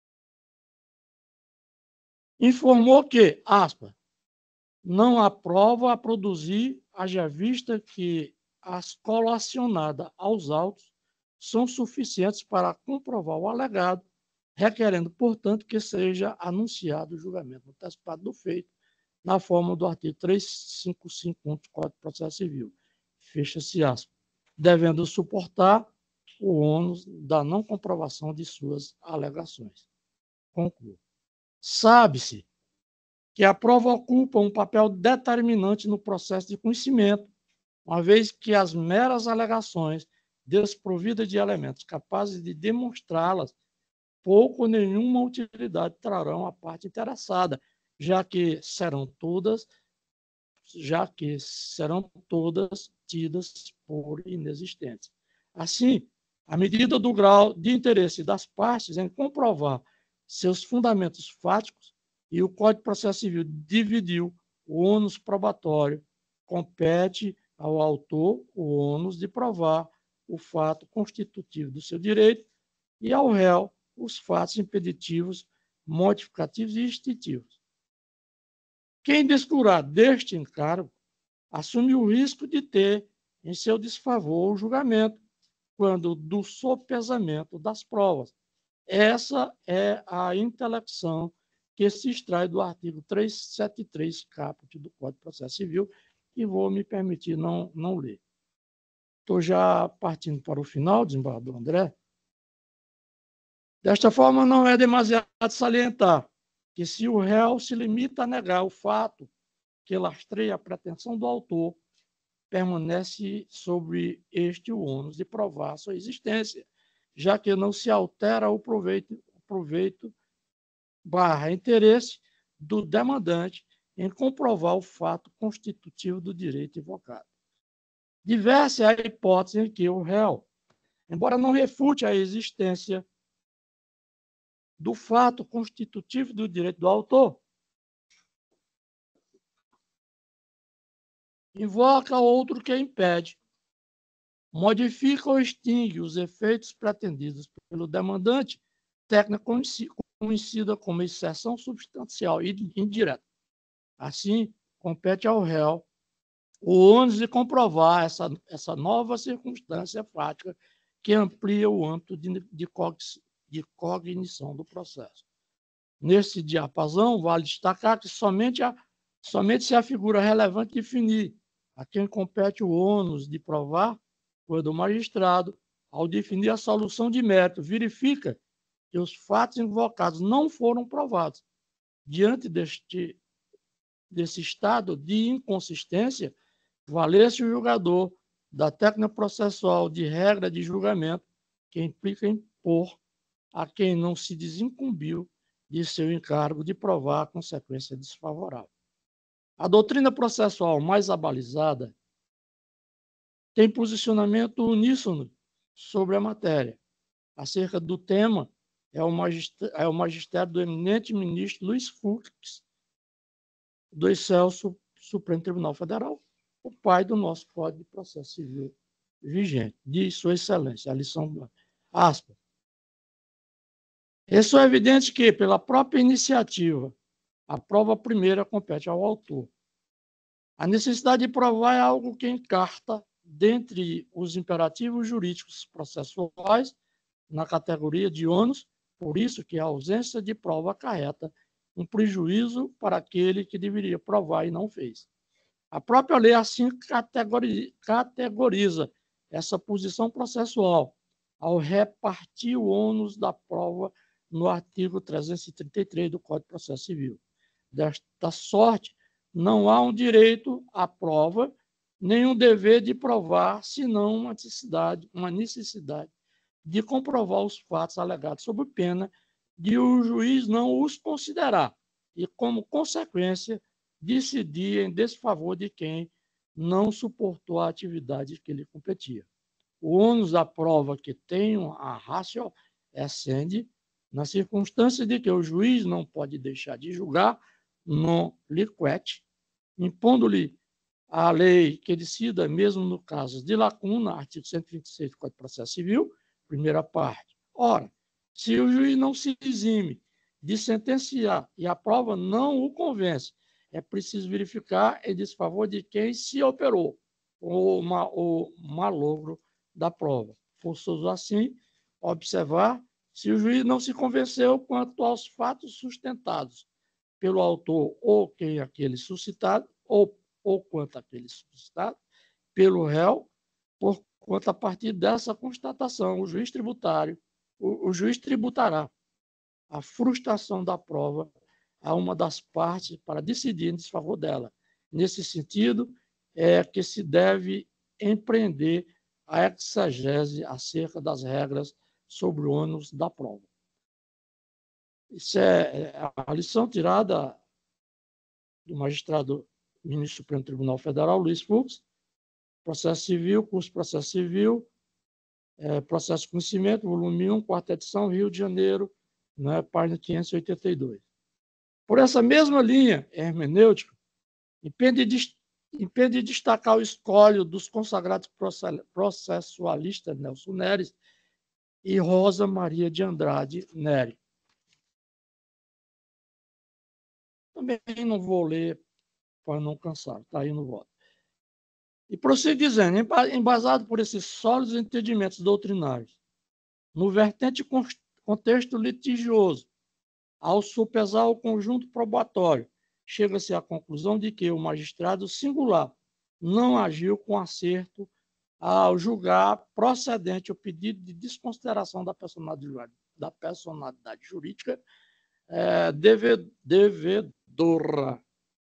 informou que, aspas, não há prova a produzir, haja vista que as colacionadas aos autos são suficientes para comprovar o alegado, requerendo, portanto, que seja anunciado o julgamento antecipado do feito, na forma do artigo trezentos e cinquenta e cinco do Código de Processo Civil. Fecha-se aspas, devendo suportar o ônus da não comprovação de suas alegações. Concluo. Sabe-se que a prova ocupa um papel determinante no processo de conhecimento, uma vez que as meras alegações desprovidas de elementos capazes de demonstrá-las pouco ou nenhuma utilidade trarão à parte interessada, já que serão todas, já que serão todas tidas por inexistentes. Assim, à medida do grau de interesse das partes em comprovar seus fundamentos fáticos, e o Código de Processo Civil dividiu o ônus probatório, compete ao autor o ônus de provar o fato constitutivo do seu direito e ao réu os fatos impeditivos, modificativos e extintivos. Quem descurar deste encargo assume o risco de ter em seu desfavor o julgamento, quando do sopesamento das provas. Essa é a intelecção que se extrai do artigo trezentos e setenta e três, caput do Código de Processo Civil, e vou me permitir não, não ler. Estou já partindo para o final, desembargador André. Desta forma, não é demasiado salientar que, se o réu se limita a negar o fato que lastreia a pretensão do autor, permanece sobre este o ônus de provar sua existência, já que não se altera o proveito, o proveito barra interesse do demandante em comprovar o fato constitutivo do direito invocado. Diversa é a hipótese em que o réu, embora não refute a existência do fato constitutivo do direito do autor, invoca outro que impede, modifica ou extingue os efeitos pretendidos pelo demandante, técnica conhecida como exceção substancial e indireta. Assim, compete ao réu o ônus de comprovar essa, essa nova circunstância fática que amplia o âmbito de, de, de cognição do processo. Nesse diapasão, vale destacar que somente, a, somente se a figura relevante definir a quem compete o ônus de provar, quando o magistrado, ao definir a solução de mérito, verifica que os fatos invocados não foram provados. Diante deste, desse estado de inconsistência, valer-se o julgador da técnica processual de regra de julgamento, que implica impor a quem não se desincumbiu de seu encargo de provar a consequência desfavorável. A doutrina processual mais abalizada tem posicionamento uníssono sobre a matéria. Acerca do tema, é o magistério, é o magistério do eminente ministro Luiz Fux, do excelso Supremo Tribunal Federal, o pai do nosso Código de Processo Civil vigente, diz Sua Excelência, a lição aspas. É só evidente que, pela própria iniciativa, a prova primeira compete ao autor. A necessidade de provar é algo que encarta, dentre os imperativos jurídicos processuais, na categoria de ônus, por isso que a ausência de prova acarreta um prejuízo para aquele que deveria provar e não fez. A própria lei assim categoriza essa posição processual, ao repartir o ônus da prova no artigo trezentos e trinta e três do Código de Processo Civil. Desta sorte, não há um direito à prova, nem um dever de provar, senão uma necessidade, uma necessidade de comprovar os fatos alegados sob pena de o juiz não os considerar e, como consequência, decidir em desfavor de quem não suportou a atividade que lhe competia. O ônus da prova que tem a ratio essende, na circunstância de que o juiz não pode deixar de julgar non liquet, impondo-lhe a lei que decida, mesmo no caso de lacuna, artigo cento e vinte e seis do Código de Processo Civil, primeira parte. Ora, se o juiz não se exime de sentenciar e a prova não o convence, é preciso verificar em desfavor de quem se operou o, o malogro da prova. Forçoso, assim, observar se o juiz não se convenceu quanto aos fatos sustentados pelo autor ou quem aquele suscitado, ou, ou quanto aquele suscitado, pelo réu, por quanto a partir dessa constatação, o juiz tributário, o, o juiz tributará a frustração da prova a uma das partes para decidir em desfavor dela. Nesse sentido, é que se deve empreender a exegese acerca das regras sobre o ônus da prova. Isso é a lição tirada do magistrado ministro do Supremo Tribunal Federal, Luiz Fux, Processo Civil, curso Processo Civil, é, Processo de Conhecimento, volume um, quarta edição, Rio de Janeiro, né, página quinhentos e oitenta e dois. Por essa mesma linha hermenêutica, impede de, impede de destacar o escolho dos consagrados processualistas Nelson Neres e Rosa Maria de Andrade Neri. Também não vou ler para não cansar. Está aí no voto. E prossigo dizendo, embasado por esses sólidos entendimentos doutrinários, no vertente contexto litigioso, ao sopesar o conjunto probatório, chega-se à conclusão de que o magistrado singular não agiu com acerto ao julgar procedente o pedido de desconsideração da personalidade, da personalidade jurídica é, deve, devedora,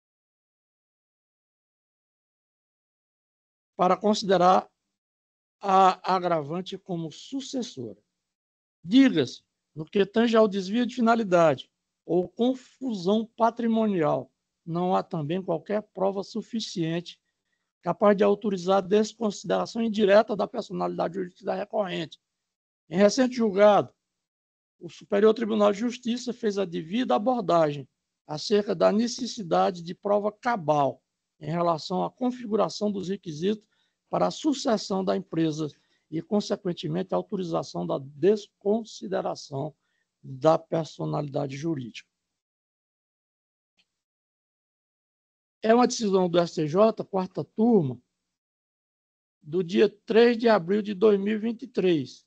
para considerar a agravante como sucessora. Diga-se, no que tange ao desvio de finalidade ou confusão patrimonial, não há também qualquer prova suficiente capaz de autorizar a desconsideração indireta da personalidade jurídica da recorrente. Em recente julgado, o Superior Tribunal de Justiça fez a devida abordagem acerca da necessidade de prova cabal em relação à configuração dos requisitos para a sucessão da empresa e, consequentemente, a autorização da desconsideração da personalidade jurídica. É uma decisão do S T J, quarta turma, do dia três de abril de dois mil e vinte e três.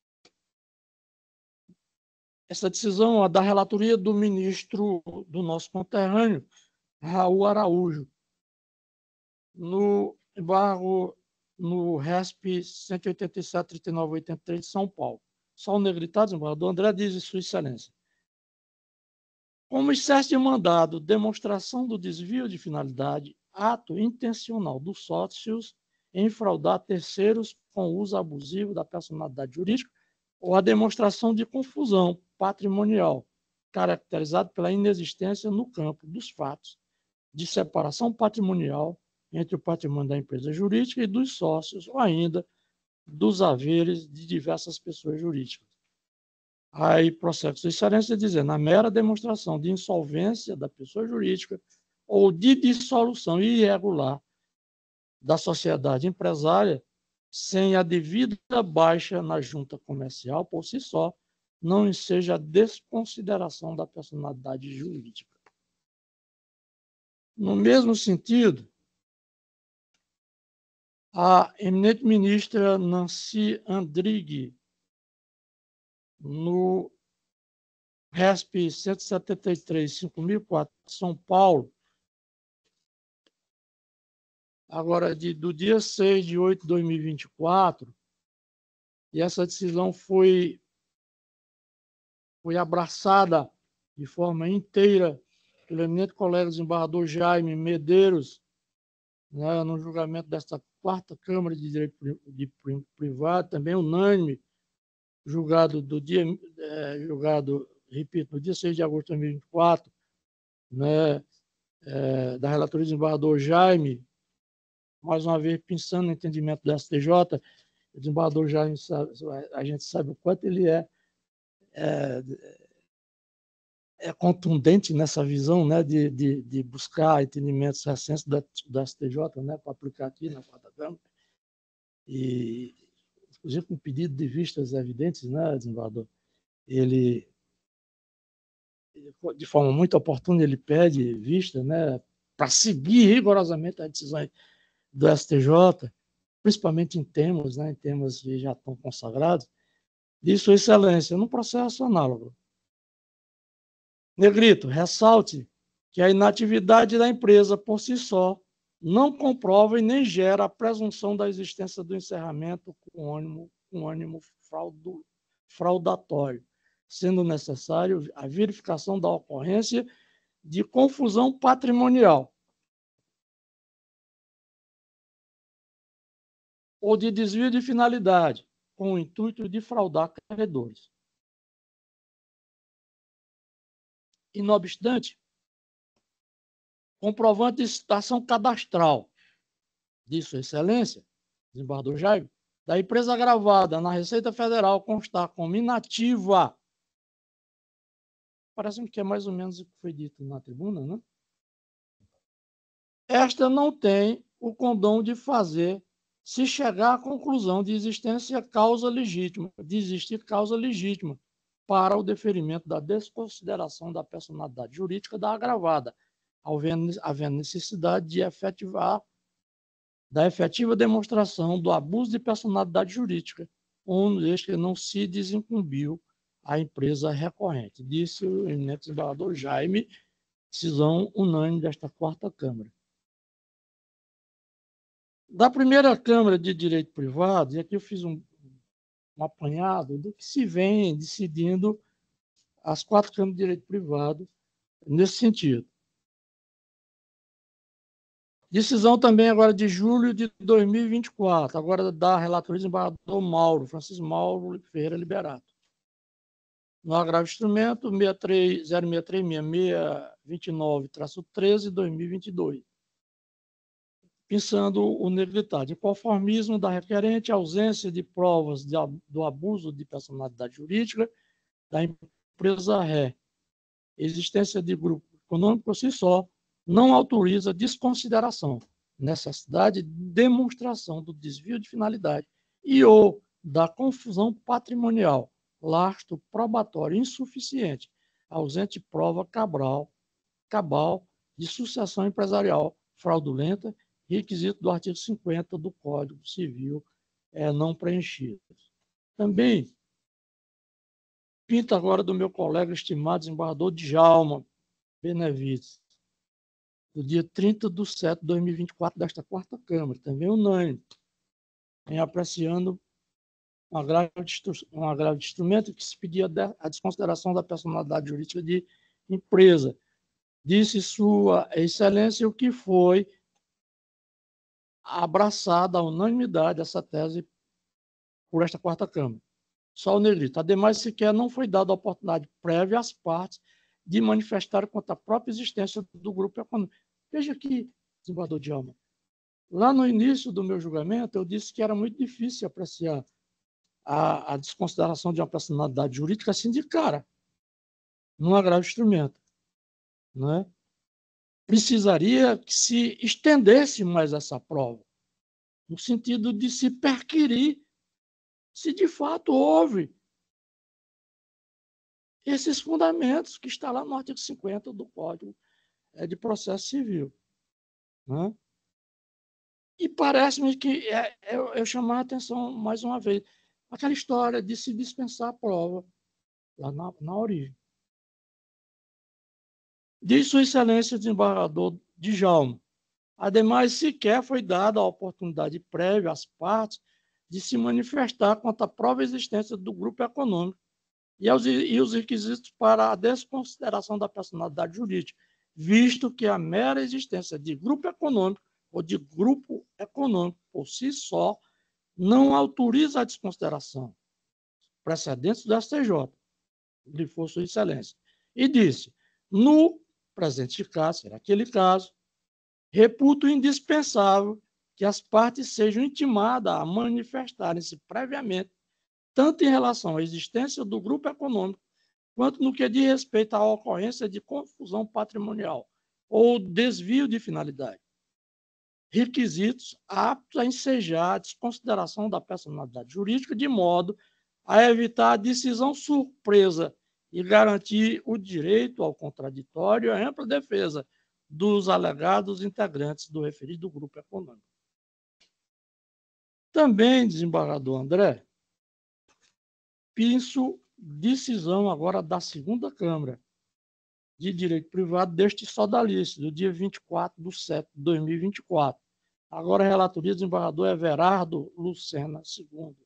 Essa decisão é da relatoria do ministro do nosso conterrâneo, Raul Araújo, no embargo no R E S P cento e oitenta e sete, trinta e nove, oitenta e três de São Paulo. Só o negritado, desembargador André, diz Sua Excelência. Como excesso de mandado, demonstração do desvio de finalidade, ato intencional dos sócios em fraudar terceiros com uso abusivo da personalidade jurídica ou a demonstração de confusão patrimonial, caracterizado pela inexistência no campo dos fatos de separação patrimonial entre o patrimônio da empresa jurídica e dos sócios, ou ainda dos haveres de diversas pessoas jurídicas. Aí prossegue Sua Excelência dizendo, na mera demonstração de insolvência da pessoa jurídica ou de dissolução irregular da sociedade empresária, sem a devida baixa na junta comercial, por si só, não enseja a desconsideração da personalidade jurídica. No mesmo sentido, a eminente ministra Nancy Andrighi, no R E S P cento e setenta e três, cinco mil e quatro, São Paulo, agora de, do dia seis de oito de dois mil e vinte e quatro, e essa decisão foi, foi abraçada de forma inteira pelo eminente colega desembargador Jaime Medeiros, né, no julgamento desta quarta Câmara de Direito de Privado, também unânime, julgado do dia, é, julgado, repito, no dia seis de agosto de dois mil e vinte e quatro, né, é, da relatoria do desembargador Jaime, mais uma vez pensando no entendimento do S T J, o desembargador Jaime, sabe, a gente sabe o quanto ele é, é, é contundente nessa visão, né, de, de, de buscar entendimentos recentes da, da S T J, né, para aplicar aqui na quarta Câmara, e inclusive com pedido de vistas evidentes, né, desembargador, ele, de forma muito oportuna, ele pede vista, né, para seguir rigorosamente as decisões do S T J, principalmente em temas, né, em temas que já estão consagrados, de Sua Excelência, num processo análogo. Negrito, ressalte que a inatividade da empresa por si só não comprova e nem gera a presunção da existência do encerramento com ânimo, com ânimo fraudu, fraudatório, sendo necessário a verificação da ocorrência de confusão patrimonial ou de desvio de finalidade, com o intuito de fraudar credores. E, não obstante, comprovante de citação cadastral de Sua Excelência, desembargador Jaime, da empresa gravada na Receita Federal constar como inativa. Parece que é mais ou menos o que foi dito na tribuna, né? Esta não tem o condão de fazer se chegar à conclusão de existência causa legítima, de existir causa legítima para o deferimento da desconsideração da personalidade jurídica da agravada, havendo necessidade de efetivar da efetiva demonstração do abuso de personalidade jurídica, onde este não se desincumbiu à empresa recorrente. Disse o eminente desembargador Jaime, decisão unânime desta quarta Câmara. Da primeira Câmara de Direito Privado, e aqui eu fiz um, um apanhado do que se vem decidindo as quatro Câmaras de Direito Privado nesse sentido. Decisão também agora de julho de dois mil e vinte e quatro, agora da relatoria do desembargador Mauro, Francisco Mauro Ferreira Liberato. No agravo de instrumento zero seis três seis seis seis seis dois nove traço treze, dois mil e vinte e dois. Pensando o negritude, inconformismo da requerente, ausência de provas de, do abuso de personalidade jurídica da empresa ré, existência de grupo econômico por si só, não autoriza desconsideração, necessidade de demonstração do desvio de finalidade e ou da confusão patrimonial, lastro probatório insuficiente, ausente prova cabral, cabal de sucessão empresarial fraudulenta, requisito do artigo cinquenta do Código Civil é, não preenchido. Também pinta agora do meu colega estimado desembargador Djalma Benevides, do dia trinta de setembro de dois mil e vinte e quatro, desta quarta Câmara, também unânime, em apreciando um agravo de, um agravo de instrumento que se pedia a desconsideração da personalidade jurídica de empresa. Disse Sua Excelência o que foi abraçada à unanimidade essa tese por esta quarta Câmara. Só o negrito. Ademais, sequer não foi dada a oportunidade prévia às partes de manifestar contra a própria existência do grupo econômico. Veja aqui, desembargador Djalma, lá no início do meu julgamento, eu disse que era muito difícil apreciar a, a desconsideração de uma personalidade jurídica assim de cara, num agravo de instrumento. Não é? Precisaria que se estendesse mais essa prova, no sentido de se perquirir se de fato houve esses fundamentos que está lá no artigo cinquenta do Código de Processo Civil. Né? E parece-me que é, eu, eu chamar a atenção mais uma vez, aquela história de se dispensar a prova lá na, na origem. Diz Sua Excelência o desembargador Djalma. Ademais, sequer foi dada a oportunidade prévia às partes de se manifestar contra a própria existência do grupo econômico e, aos, e os requisitos para a desconsideração da personalidade jurídica, visto que a mera existência de grupo econômico ou de grupo econômico por si só não autoriza a desconsideração. Precedentes do S T J, lhe for Sua Excelência. E disse, no presente caso, será aquele caso, reputo indispensável que as partes sejam intimadas a manifestarem-se previamente, tanto em relação à existência do grupo econômico, quanto no que diz respeito à ocorrência de confusão patrimonial ou desvio de finalidade. Requisitos aptos a ensejar a desconsideração da personalidade jurídica, de modo a evitar a decisão surpresa e garantir o direito ao contraditório e a ampla defesa dos alegados integrantes do referido grupo econômico. Também, desembargador André, penso decisão agora da segunda Câmara de Direito Privado deste sodalício, do dia vinte e quatro de setembro de dois mil e vinte e quatro. Agora, a relatoria do desembargador Everardo Lucena segundo.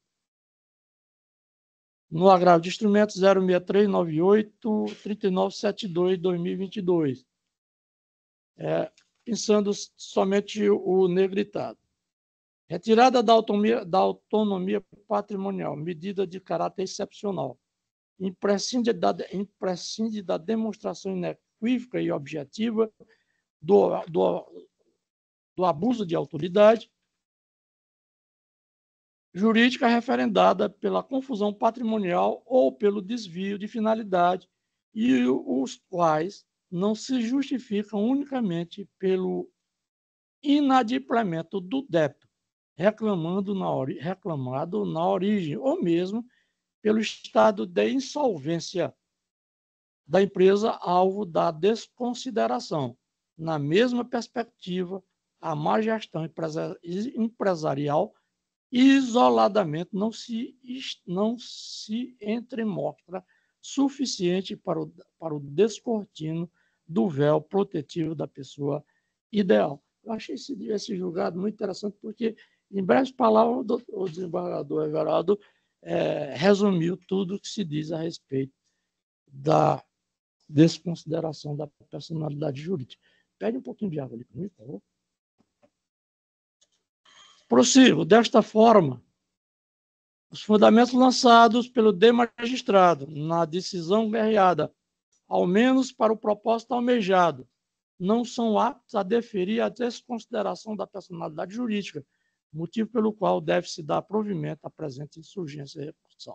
No agravo de instrumentos zero seis três nove oito três nove sete dois dois mil e vinte e dois. É, pensando somente o negritado. Retirada da autonomia, da autonomia patrimonial, medida de caráter excepcional, imprescinde da, imprescinde da demonstração inequívoca e objetiva do, do, do abuso de autoridade jurídica referendada pela confusão patrimonial ou pelo desvio de finalidade, e os quais não se justificam unicamente pelo inadimplemento do débito, reclamando na ori- reclamado na origem, ou mesmo pelo estado de insolvência da empresa alvo da desconsideração, na mesma perspectiva, a má gestão empresarial isoladamente não se, não se entremostra suficiente para o, para o descortino do véu protetivo da pessoa ideal. Eu achei esse, esse julgado muito interessante, porque, em breves palavras, o desembargador Everaldo é, resumiu tudo o que se diz a respeito da desconsideração da personalidade jurídica. Pede um pouquinho de água ali para mim, por favor. Prossigo. Desta forma, os fundamentos lançados pelo D-magistrado na decisão guerreada, ao menos para o propósito almejado, não são aptos a deferir a desconsideração da personalidade jurídica, motivo pelo qual deve-se dar provimento à presente insurgência e recursão.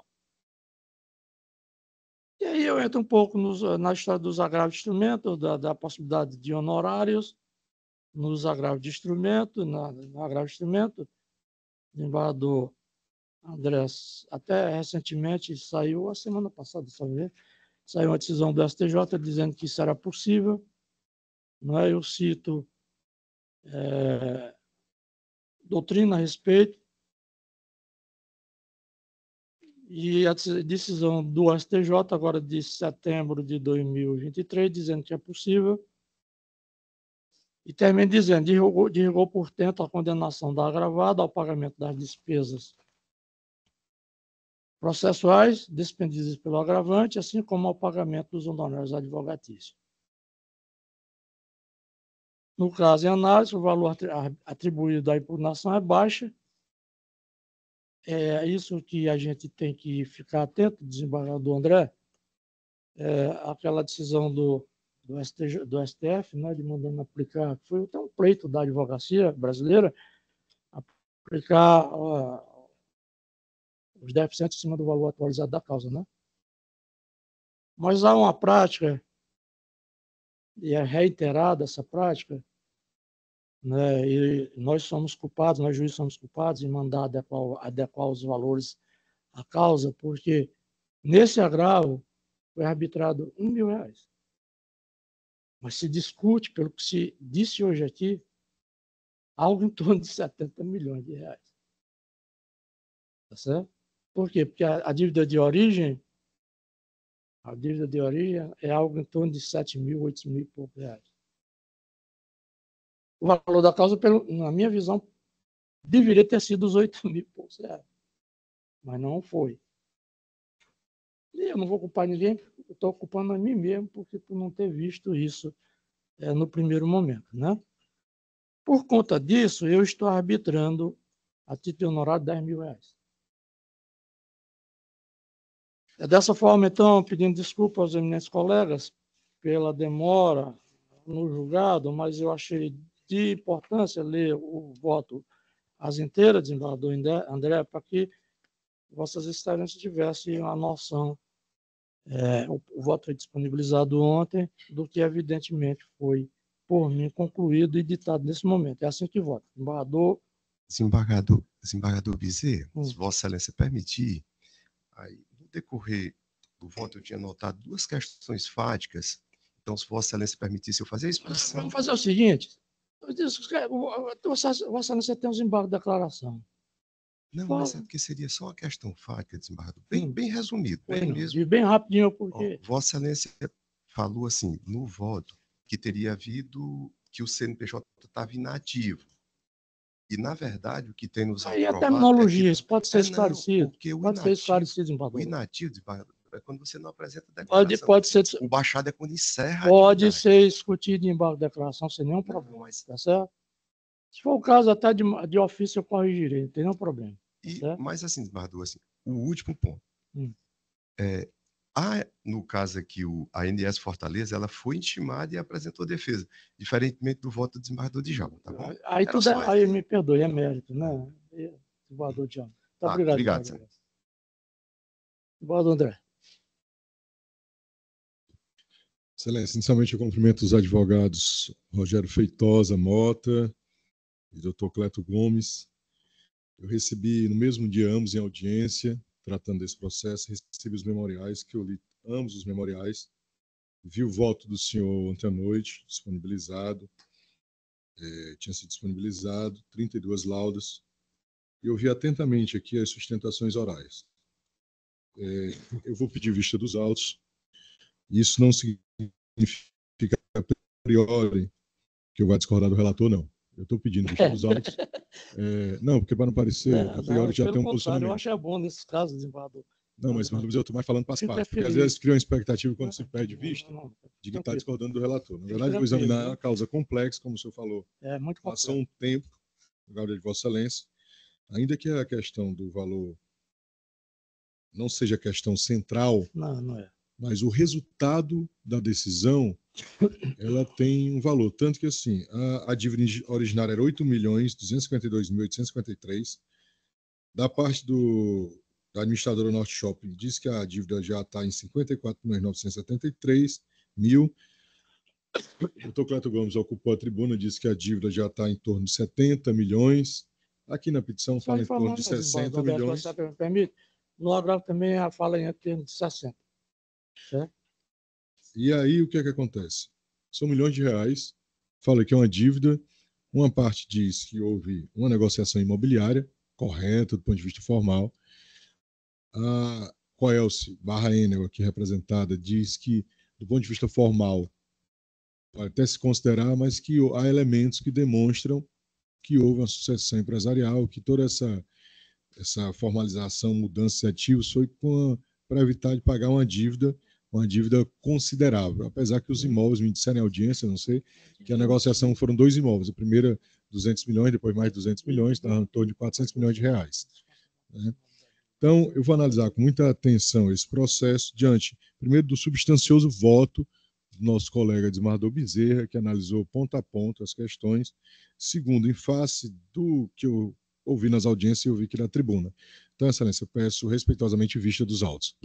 E aí eu entro um pouco nos, na história dos agravos de instrumento, da, da possibilidade de honorários, nos agravos de instrumento, na, no agravo de instrumento, o desembargador André, até recentemente, saiu, a semana passada, sabe, saiu uma decisão do S T J dizendo que isso era possível. Não é? Eu cito é, doutrina a respeito, e a decisão do S T J, agora de setembro de dois mil e vinte e três, dizendo que é possível, e termina dizendo, de rigor, de rigor, portanto, a condenação da agravada ao pagamento das despesas processuais despendidas pelo agravante, assim como ao pagamento dos honorários advogatícios. No caso em análise, o valor atribuído à impugnação é baixo. É isso que a gente tem que ficar atento, desembargador André. É aquela decisão do, do, S T J, do S T F, né, de mandando aplicar, foi até um pleito da advocacia brasileira, aplicar ó, os deficientes em cima do valor atualizado da causa, né? Mas há uma prática, e é reiterada essa prática, né? E nós somos culpados, nós juízes somos culpados em mandar adequar, adequar os valores à causa, porque nesse agravo foi arbitrado um mil reais. Mas se discute, pelo que se disse hoje aqui, algo em torno de setenta milhões de reais. Tá certo? Por quê? Porque a, a dívida de origem, a dívida de origem é algo em torno de sete mil, oito mil e poucos reais. O valor da causa, pelo, na minha visão, deveria ter sido os oito mil e poucos reais. Mas não foi. E eu não vou culpar ninguém, eu estou culpando a mim mesmo, porque por não ter visto isso é, no primeiro momento, né? Por conta disso, eu estou arbitrando a título honorário dez mil reais. É dessa forma, então, pedindo desculpa aos eminentes colegas pela demora no julgado, mas eu achei de importância ler o voto às inteiras, desembargador André, para que Vossas Excelências tivessem a noção, é, o, o voto foi disponibilizado ontem, do que evidentemente foi, por mim, concluído e ditado nesse momento. É assim que voto. Desembargador... Desembargador, desembargador Bezerra, hum. se Vossa Excelência permitir, aí, no decorrer do voto eu tinha notado duas questões fáticas, então se Vossa Excelência permitisse eu fazer a exposição... Vamos fazer o seguinte, Vossa Excelência tem os embargos de declaração. Não, Fala. mas é porque seria só uma questão fática, desembargador, bem, hum. bem resumido, bem bem, mesmo. Bem rapidinho, porque... Ó, Vossa Excelência falou assim, no voto, que teria havido, que o C N P J estava inativo. E, na verdade, o que tem nos Aí aprovado... a terminologia, é que, isso pode ser é, esclarecido. Não, porque o pode inativo, ser esclarecido, desembargador. O inativo, desembargador, é quando você não apresenta declaração. Pode, pode ser... O baixado é quando encerra Pode a ser discutido em embargo de declaração sem nenhum problema, não, mas... tá certo? Se for o caso até de, de ofício, eu corrigirei, não tem nenhum problema. Tá e, certo? Mas, assim, desembargador, assim, o último ponto. Hum. É, a, no caso aqui, o, a A N S Fortaleza, ela foi intimada e apresentou defesa, diferentemente do voto do desembargador Djalma, tá bom? Aí, tudo é, aí me perdoe, é mérito, né? Desembargador Djalma. Muito tá, obrigado. Obrigado, Desembargador André. Excelência, inicialmente eu cumprimento os advogados Rogério Feitosa Mota e doutor Cleto Gomes. Eu recebi, no mesmo dia, ambos em audiência, tratando desse processo, recebi os memoriais, que eu li ambos os memoriais, vi o voto do senhor ontem à noite, disponibilizado, é, tinha sido disponibilizado, trinta e duas laudas, e eu vi atentamente aqui as sustentações orais. É, eu vou pedir vista dos autos. Isso não significa a priori que eu vá discordar do relator, não. Eu estou pedindo vista dos autos. É, não, porque para não parecer, É, a priori não, já tem um contrário, posicionamento. eu acho é bom nesses casos, desembargador. Não, mas, mas eu estou mais falando para as Fica partes, porque às feliz. vezes cria uma expectativa quando se perde Não, vista não, não, de que está tranquilo. discordando do relator. Na Fique verdade, eu vou tranquilo, examinar né? a causa complexa, como o senhor falou, É muito passou um complexo. tempo, no grau de Vossa Excelência, ainda que a questão do valor não seja a questão central, Não, não é. mas o resultado da decisão, ela tem um valor. Tanto que, assim, a, a dívida originária era oito milhões duzentos e cinquenta e dois mil oitocentos e cinquenta e três. Da parte do, da administradora Norte Shopping, diz que a dívida já está em cinquenta e quatro milhões novecentos e setenta e três mil. O doutor Cleto Gomes ocupou a tribuna, disse que a dívida já está em torno de setenta milhões. Aqui na petição Só fala em torno informando, de sessenta desembargador, milhões. se me permite, no agravo também a fala em termos de sessenta. Certo? E aí o que é que acontece? São milhões de reais, fala que é uma dívida, uma parte diz que houve uma negociação imobiliária, correta do ponto de vista formal. A Coelce barra Enel, aqui representada, diz que, do ponto de vista formal, pode até se considerar, mas que há elementos que demonstram que houve uma sucessão empresarial, que toda essa, essa formalização, mudança de ativos foi para evitar de pagar uma dívida, uma dívida considerável, apesar que os imóveis, me disseram em audiência, não sei, que a negociação foram dois imóveis, a primeira duzentos milhões, depois mais duzentos milhões, estava em torno de quatrocentos milhões de reais. Né? Então, eu vou analisar com muita atenção esse processo diante, primeiro, do substancioso voto do nosso colega Edmardor Bezerra, que analisou ponto a ponto as questões. Segundo, em face do que eu ouvi nas audiências e ouvi aqui na tribuna. Então, Excelência, peço respeitosamente vista dos autos.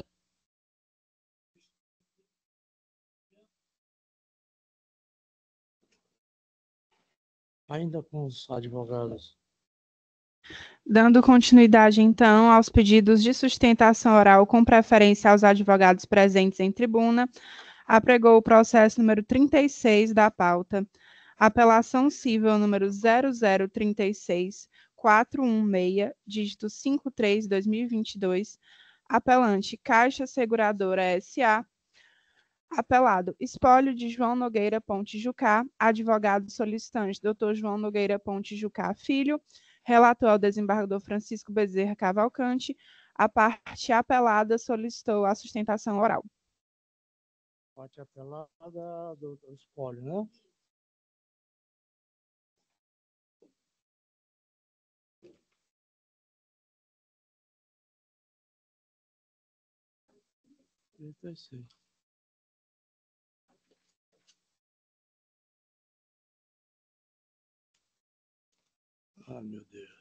Ainda com os advogados. Dando continuidade, então, aos pedidos de sustentação oral com preferência aos advogados presentes em tribuna, apregou o processo número trinta e seis da pauta, apelação cível número zero zero trinta e seis quatrocentos e dezesseis, dígito cinquenta e três barra dois mil e vinte e dois, apelante Caixa Seguradora S A, apelado espólio de João Nogueira Ponte Jucá, advogado solicitante doutor João Nogueira Ponte Jucá Filho, relator ao desembargador Francisco Bezerra Cavalcante, a parte apelada solicitou a sustentação oral. Parte apelada do, do espólio, né? trinta e seis. Ah, meu Deus.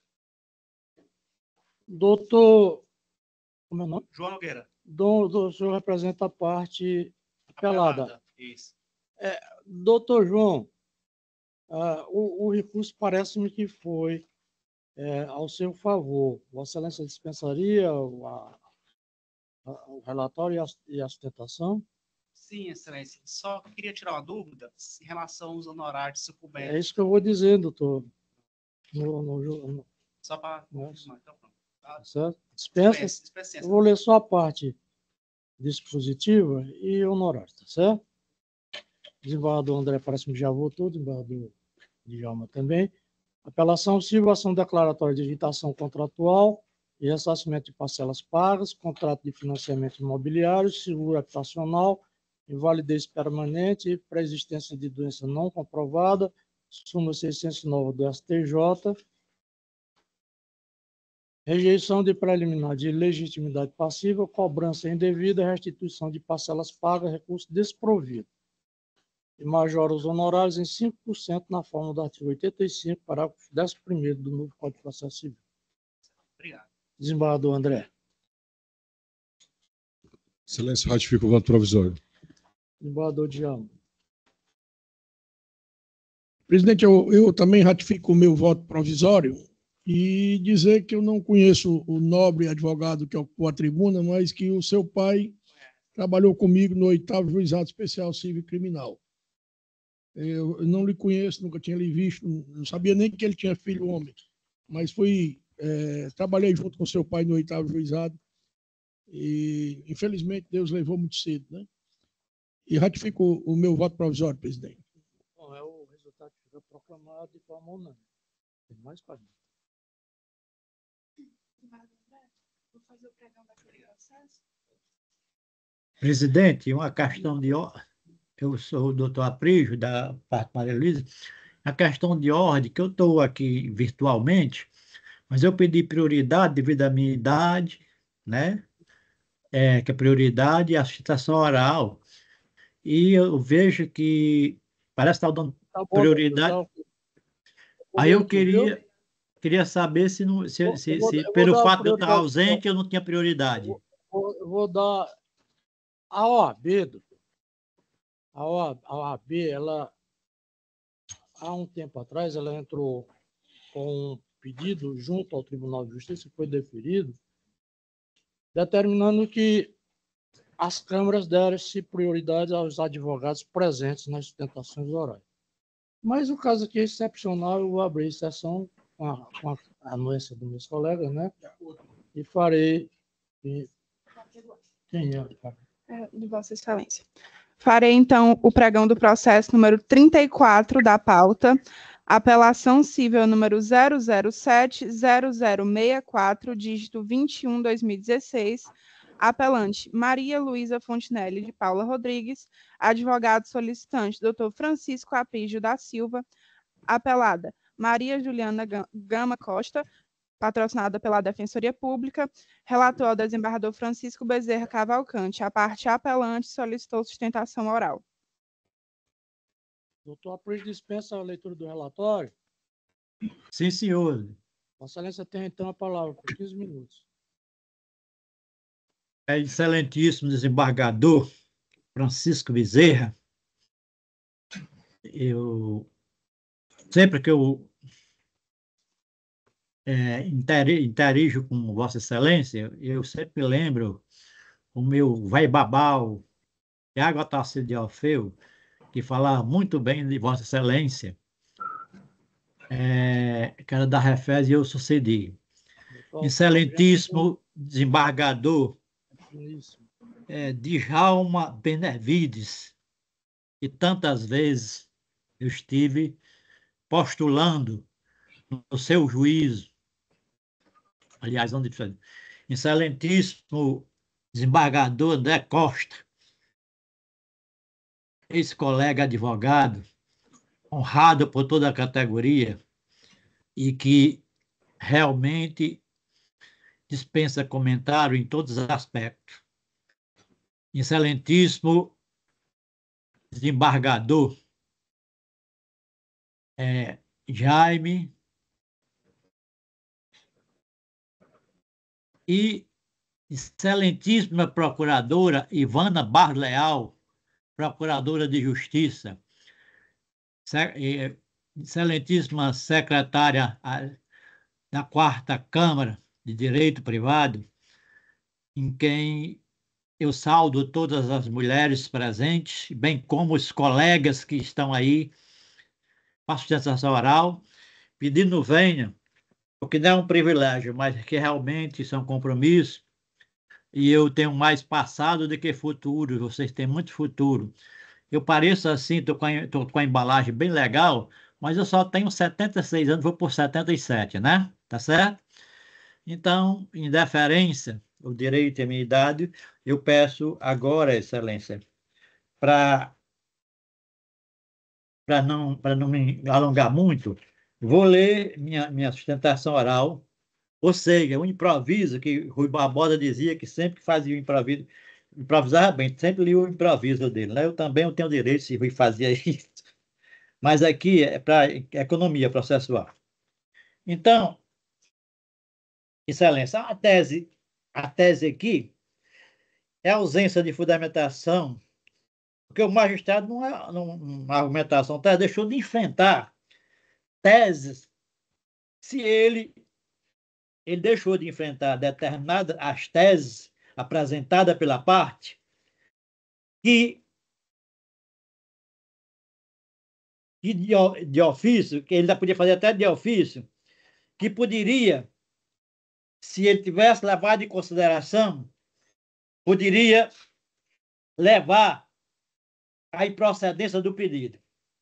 Doutor, como é o nome? João Nogueira. Do, do, o senhor representa a parte apelada. Apelada, isso. É, doutor João, ah, o, o recurso parece-me que foi é, ao seu favor. Vossa Excelência dispensaria o, a, a, o relatório e a, e a sustentação? Sim, Excelência. Só queria tirar uma dúvida em relação aos honorários sucumbentes. É isso que eu vou dizer, doutor. No, no, no, Só para Nossa. confirmar. Então, pronto. Tá? Certo? Dispensa. Dispensa, dispensa. Eu vou ler só a parte dispositiva e honorário, tá certo? Desembargador André parece-me que já votou, desembargador Djalma também. Apelação civil, ação declaratória de evitação contratual e ressarcimento de parcelas pagas, contrato de financiamento imobiliário, seguro habitacional, invalidez permanente e pré-existência de doença não comprovada, súmula seiscentos e nove do S T J, rejeição de preliminar de legitimidade passiva, cobrança indevida, restituição de parcelas pagas, recurso desprovido. E majora os honorários em cinco por cento na forma do artigo oitenta e cinco, parágrafo décimo primeiro do novo Código de Processo Civil. Obrigado. Desembargador André. Excelência, ratifico o voto provisório. Desembargador Djalma. Presidente, eu, eu também ratifico o meu voto provisório e dizer que eu não conheço o nobre advogado que ocupou a tribuna, mas que o seu pai trabalhou comigo no oitavo Juizado Especial Civil e Criminal. Eu não lhe conheço, nunca tinha lhe visto, não sabia nem que ele tinha filho homem, mas fui, é, trabalhei junto com seu pai no oitavo Juizado e, infelizmente, Deus levou muito cedo, né? E ratifico o meu voto provisório, presidente. Bom, é o resultado que fica proclamado de forma unânime. Tem mais para mim. Presidente, uma questão de ordem. Eu sou o doutor Aprígio, da parte Maria Luísa. A questão de ordem, que eu estou aqui virtualmente, mas eu pedi prioridade devido à minha idade, né? É, que a prioridade é a sustentação oral. E eu vejo que parece estar dando Tá bom, prioridade. tá. Aí eu queria, queria saber se, não, se, Eu se, vou- se eu vou pelo dar fato de eu estar prioridade. ausente, eu não tinha prioridade. Vou, eu vou dar a O A B, doutor. A O A B, a O A B, ela, há um tempo atrás, ela entrou com um pedido junto ao Tribunal de Justiça, que foi deferido, determinando que as câmaras dessem prioridade aos advogados presentes nas sustentações orais. Mas o caso aqui é excepcional, eu vou abrir sessão com a, com a anuência dos meus colegas, né? E farei. E, quem é? É, de Vossa Excelência. Farei, então, o pregão do processo número trinta e quatro da pauta, apelação civil número zero zero sete zero zero seis quatro, dígito vinte e um, dois mil e dezesseis, apelante Maria Luísa Fontinelli de Paula Rodrigues, advogado solicitante doutor Francisco Aprígio da Silva, apelada Maria Juliana Gama Costa, patrocinada pela Defensoria Pública, relator ao desembargador Francisco Bezerra Cavalcante. A parte apelante solicitou sustentação oral. Doutor Aprígio dispensa a leitura do relatório. Sim, senhor. Vossa Excelência tem, então, a palavra por quinze minutos. É, excelentíssimo desembargador Francisco Bezerra, eu sempre que eu é, interi- interajo com Vossa Excelência, eu sempre lembro o meu vai babau, Iago Otacílio de Alfeu, que falava muito bem de Vossa Excelência, é, que era da Refés, e eu sucedi. Excelentíssimo desembargador é, Djalma Benevides, que tantas vezes eu estive postulando no seu juízo. Aliás, onde foi? Excelentíssimo desembargador André Costa, ex-colega advogado, honrado por toda a categoria e que realmente dispensa comentário em todos os aspectos. Excelentíssimo desembargador é, Jaime e excelentíssima procuradora Ivana Barros Leal, procuradora de Justiça, excelentíssima secretária da Quarta Câmara de Direito Privado, em quem eu saúdo todas as mulheres presentes, bem como os colegas que estão aí para a sustentação oral, pedindo venha, porque não é um privilégio, mas que realmente isso é um compromisso, e eu tenho mais passado do que futuro, vocês têm muito futuro. Eu pareço assim, estou com, com a embalagem bem legal, mas eu só tenho setenta e seis anos, vou por setenta e sete, né? Tá certo? Então, em deferência ao direito e à minha idade, eu peço agora, Excelência, para para não, para não me alongar muito, vou ler minha, minha sustentação oral, ou seja, o improviso, que Rui Barbosa dizia que sempre fazia o improviso, improvisava bem, sempre li o improviso dele, né? Eu também não tenho direito se Rui fazia isso, mas aqui é para economia processual. Então, Excelência, a tese, a tese aqui é a ausência de fundamentação, porque o magistrado, não é uma argumentação, tá, deixou de enfrentar teses se ele, ele deixou de enfrentar determinadas as teses apresentadas pela parte que, que de, de ofício, que ele ainda podia fazer até de ofício, que poderia, se ele tivesse levado em consideração, poderia levar à improcedência do pedido.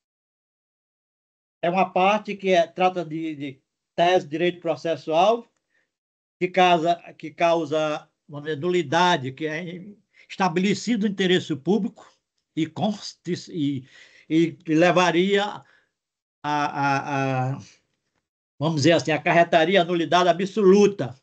É uma parte que é, trata de, de tese de direito processual, que causa, que causa uma nulidade, que é estabelecido o interesse público e, e, e levaria a, a, a, vamos dizer assim, acarretaria a nulidade absoluta.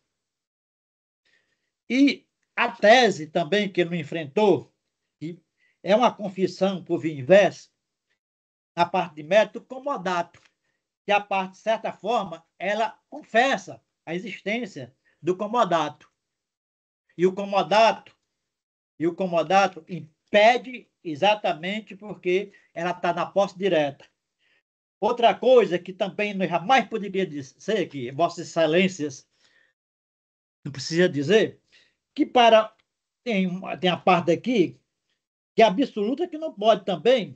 E a tese também que ele não enfrentou, que é uma confissão por via inversa, na parte de mérito, comodato, que a parte, de certa forma, ela confessa a existência do comodato. E o comodato, e o comodato impede exatamente porque ela está na posse direta. Outra coisa que também nós jamais poderia dizer, que Vossas Excelências não precisa dizer, que para tem, uma, tem a parte aqui que é absoluta, que não pode também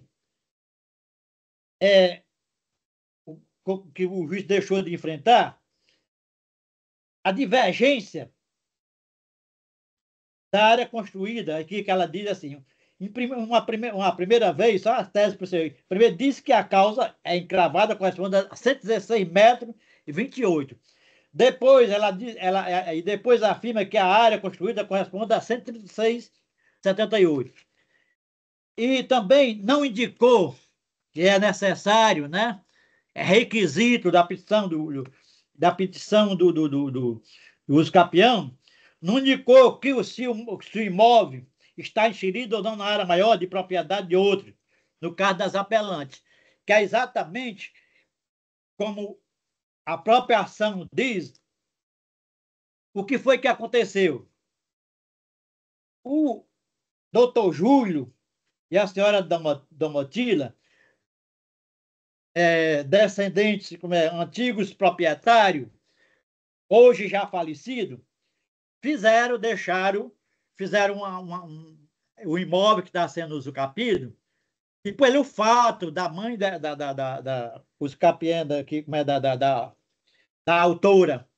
é, que o juiz deixou de enfrentar, a divergência da área construída, aqui que ela diz assim, em uma, primeira, uma primeira vez, só a tese para você, primeiro diz que a causa é encravada, corresponde a cento e dezesseis metros e vinte e oito. Depois ela diz, ela, e depois afirma que a área construída corresponde a cento e trinta e seis vírgula setenta e oito. E também não indicou que é necessário, né? É requisito da petição do, da petição do, do, do, do, do uso capião, não indicou que o, se, o, se o imóvel está inserido ou não na área maior de propriedade de outro, no caso das apelantes, que é exatamente como a própria ação diz, o que foi que aconteceu. O doutor Júlio e a senhora Domotila, é, descendentes, como é, antigos proprietários, hoje já falecidos, fizeram, deixaram, fizeram uma, uma, um, o imóvel que está sendo usucapido, e pelo fato da mãe da, da, da, da, da usucapienda, que, como é, da, da, da, da autora,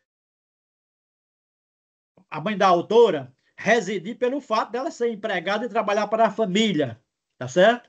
a mãe da autora, residir pelo fato dela ser empregada e trabalhar para a família, tá certo?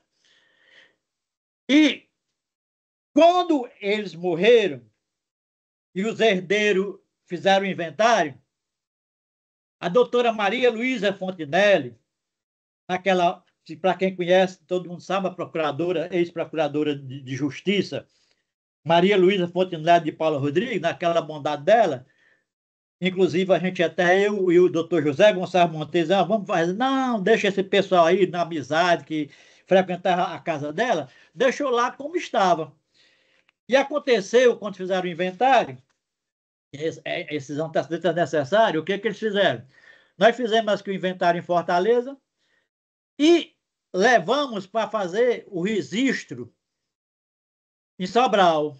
E quando eles morreram e os herdeiros fizeram o inventário, a doutora Maria Luísa Fontinelli, naquela, para quem conhece, todo mundo sabe, a procuradora, ex-procuradora de, de Justiça, Maria Luísa Fontinelli de Paula Rodrigues, naquela bondade dela, inclusive a gente até, eu e o doutor José Gonçalves Montes, ah, vamos fazer, não, deixa esse pessoal aí na amizade, que frequentava a casa dela, deixou lá como estava. E aconteceu, quando fizeram o inventário, esses antecedentes necessários, o que, que eles fizeram? Nós fizemos aqui o inventário em Fortaleza e levamos para fazer o registro em Sobral.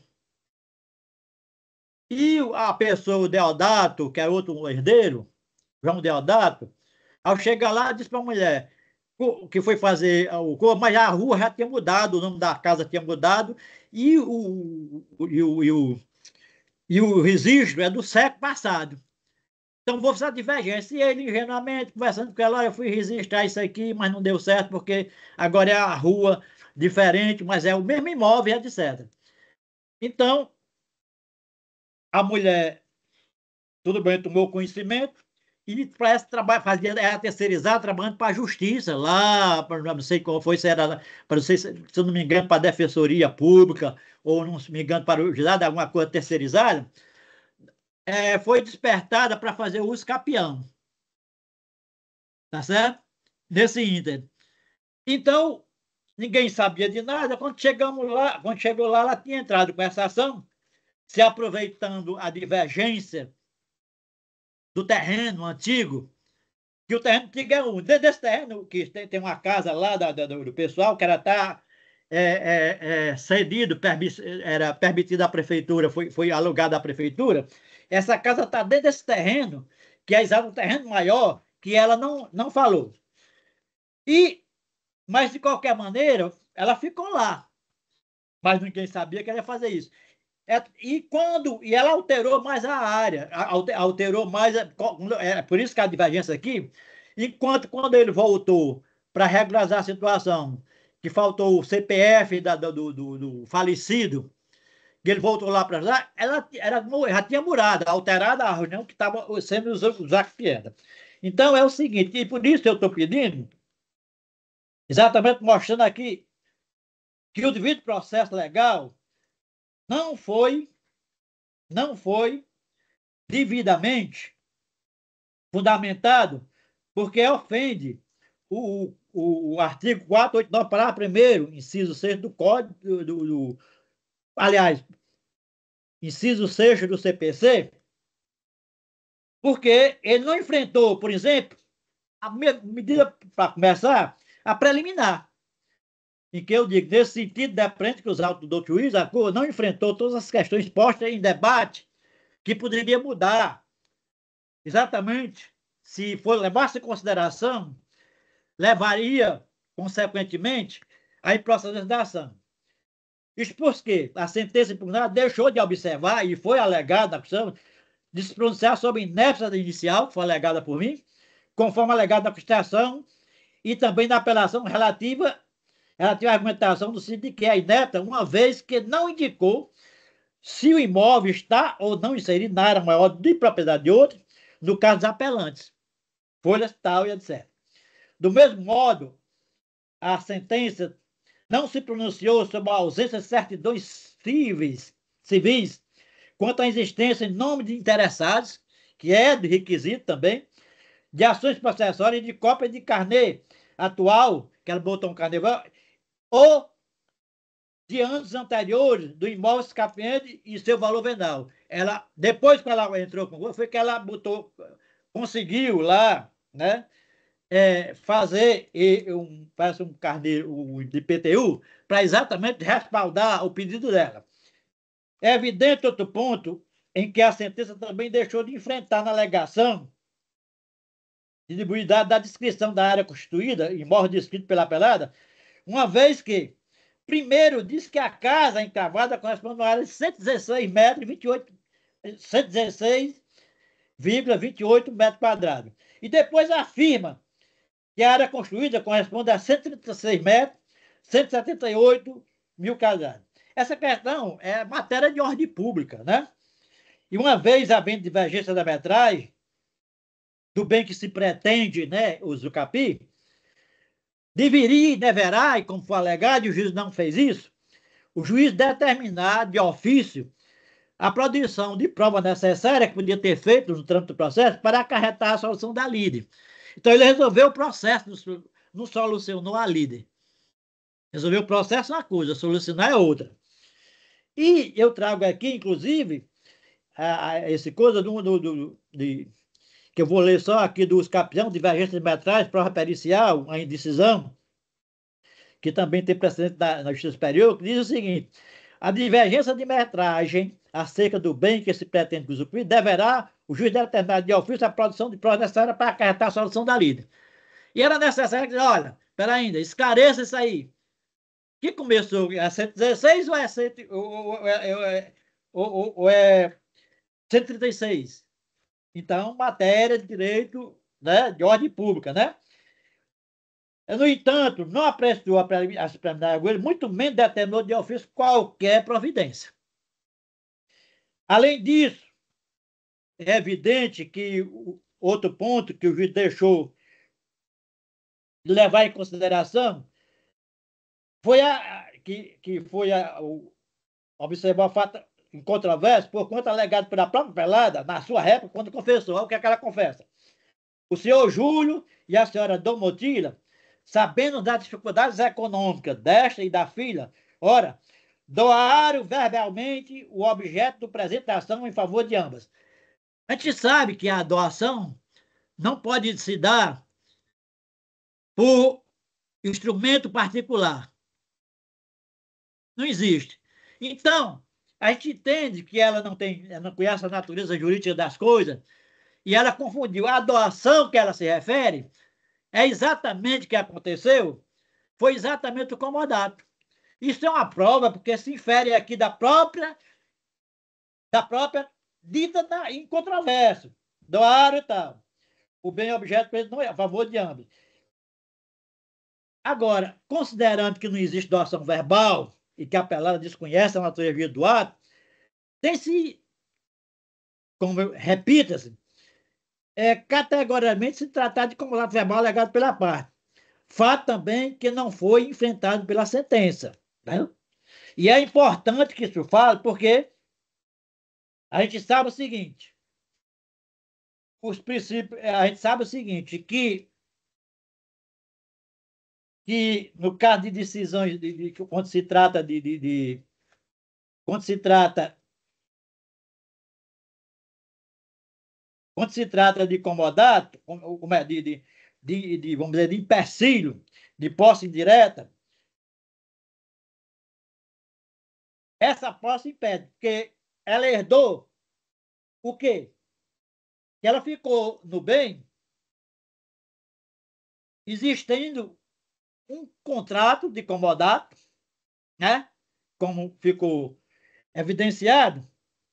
E a pessoa, o Deodato, que é outro herdeiro, João Deodato, ao chegar lá, disse para a mulher que foi fazer o corpo, mas a rua já tinha mudado, o nome da casa tinha mudado, e o, e o, e o, e o registro é do século passado. Então, vou precisar de divergência. E ele, ingenuamente, conversando com ela, eu fui registrar isso aqui, mas não deu certo, porque agora é a rua diferente, mas é o mesmo imóvel, etcétera. Então, a mulher, tudo bem, tomou conhecimento, e parece trabalhar, fazia, era terceirizada, trabalhando para a justiça, lá, para, não sei qual foi, se era, para, não sei, se eu não me engano, para a Defensoria Pública, ou não me engano, para o juizado, alguma coisa terceirizada, é, foi despertada para fazer o uso capião. Tá certo? Nesse ínter. Então, ninguém sabia de nada. Quando chegamos lá, quando chegou lá, ela tinha entrado com essa ação, se aproveitando a divergência do terreno antigo, que o terreno antigo é um. Dentro desse terreno, que tem, tem uma casa lá da, da, do pessoal, que era tá, é, é, é, cedido, era permitido à prefeitura, foi, foi alugada à prefeitura. Essa casa está dentro desse terreno, que é exato um terreno maior, que ela não, não falou. E Mas, de qualquer maneira, ela ficou lá. Mas ninguém sabia que ela ia fazer isso. É, e quando e ela alterou mais a área, alterou mais, é por isso que a divergência aqui, enquanto quando ele voltou para regularizar a situação, que faltou o C P F da, do, do, do falecido, que ele voltou lá para lá, ela, ela já tinha mudado, alterada a reunião que estava sendo usada piada. Então é o seguinte, e por isso eu estou pedindo, exatamente mostrando aqui que o devido processo legal não foi, não foi devidamente fundamentado, porque ofende o, o, o artigo quatrocentos e oitenta e nove, parágrafo primeiro, inciso seis do Código, do, do, do, aliás, inciso seis do C P C, porque ele não enfrentou, por exemplo, a medida, para começar, a preliminar, em que eu digo, nesse sentido, depende que os autos do juiz, a Corte não enfrentou todas as questões postas em debate que poderia mudar. Exatamente, se for levar-se em consideração, levaria, consequentemente, à improcedência da ação. Isso porque a sentença impugnada deixou de observar e foi alegada a questão de se pronunciar sobre a inépcia inicial, que foi alegada por mim, conforme alegado na Constituição, e também na apelação relativa, relativa à argumentação do sentido de que é inepta, uma vez que não indicou se o imóvel está ou não inserido na área maior de propriedade de outro, no caso dos apelantes, folhas tal e etcétera. Do mesmo modo, a sentença não se pronunciou sobre a ausência de certidões civis, civis quanto à existência em nome de interessados, que é de requisito também, de ações processórias e de cópia de carnê atual, que ela botou um carnê, ou de anos anteriores do imóvel escapiente e seu valor venal. Ela, depois que ela entrou com o foi que ela botou, conseguiu lá, né, é, fazer e, um, parece um carneiro um, de P T U para exatamente respaldar o pedido dela. É evidente outro ponto em que a sentença também deixou de enfrentar na alegação de distribuidade da descrição da área constituída, imóvel descrito pela apelada, uma vez que, primeiro, diz que a casa encravada corresponde a uma área de cento e dezesseis metros e vinte e oito, cento e dezesseis vírgula vinte e oito metros quadrados. E depois afirma que a área construída corresponde a cento e trinta e seis metros, cento e setenta e oito mil quadrados. Essa questão é matéria de ordem pública, né? E uma vez havendo divergência da metragem, do bem que se pretende, né, usucapi, deveria e deverá, e como foi alegado, e o juiz não fez isso, o juiz determinar de ofício a produção de prova necessária que podia ter feito no trâmite do processo para acarretar a solução da lide. Então, ele resolveu o processo, não solucionou a lide. Resolveu o processo na coisa, solucionar é outra. E eu trago aqui, inclusive, a, a, esse coisa do, do, do, de, que eu vou ler só aqui dos campeões, divergência de metragem, prova pericial, a indecisão, que também tem precedente da, na Justiça Superior, que diz o seguinte: a divergência de metragem acerca do bem que se pretende usufruir deverá o juiz determinar de ofício a produção de prova necessária para acarretar a solução da lide. E era necessário que, olha, espera ainda, esclareça isso aí. Que começou é cento e dezesseis ou é, cento, ou, ou, é, ou, ou é cento e trinta e seis? Então, matéria de direito, né, de ordem pública, né? No entanto, não apreciou a preliminar, muito menos determinou de ofício qualquer providência. Além disso, é evidente que o outro ponto que o juiz deixou de levar em consideração foi a que, que foi a, o, observar o fato em controvérsia por conta alegado pela própria pelada, na sua réplica, quando confessou. O que é que ela confessa? O senhor Júlio e a senhora Domotila, sabendo das dificuldades econômicas desta e da filha, ora, doaram verbalmente o objeto do presente da ação em favor de ambas. A gente sabe que a doação não pode se dar por instrumento particular. Não existe. Então, a gente entende que ela não tem, ela não conhece a natureza jurídica das coisas, e ela confundiu a doação que ela se refere, é exatamente o que aconteceu foi exatamente o comodato. Isso é uma prova, porque se infere aqui da própria, da própria dita da, em controvérsia, do aro e tal. O bem objeto preso não é a favor de ambos. Agora, considerando que não existe doação verbal e que a apelada desconhece a natureza do ato, tem-se, como repita-se, é, categoricamente se tratar de comodato verbal alegado pela parte. Fato também que não foi enfrentado pela sentença. Né? E é importante que isso fale, porque a gente sabe o seguinte, os princípios, a gente sabe o seguinte, que, que no caso de decisões, de, de, quando se trata de, de, de quando se trata quando se trata de comodato, de, de, de, de, vamos dizer, de empecilho, de posse indireta, essa posse impede, porque ela herdou o quê? Que ela ficou no bem existindo um contrato de comodato, né? Como ficou evidenciado,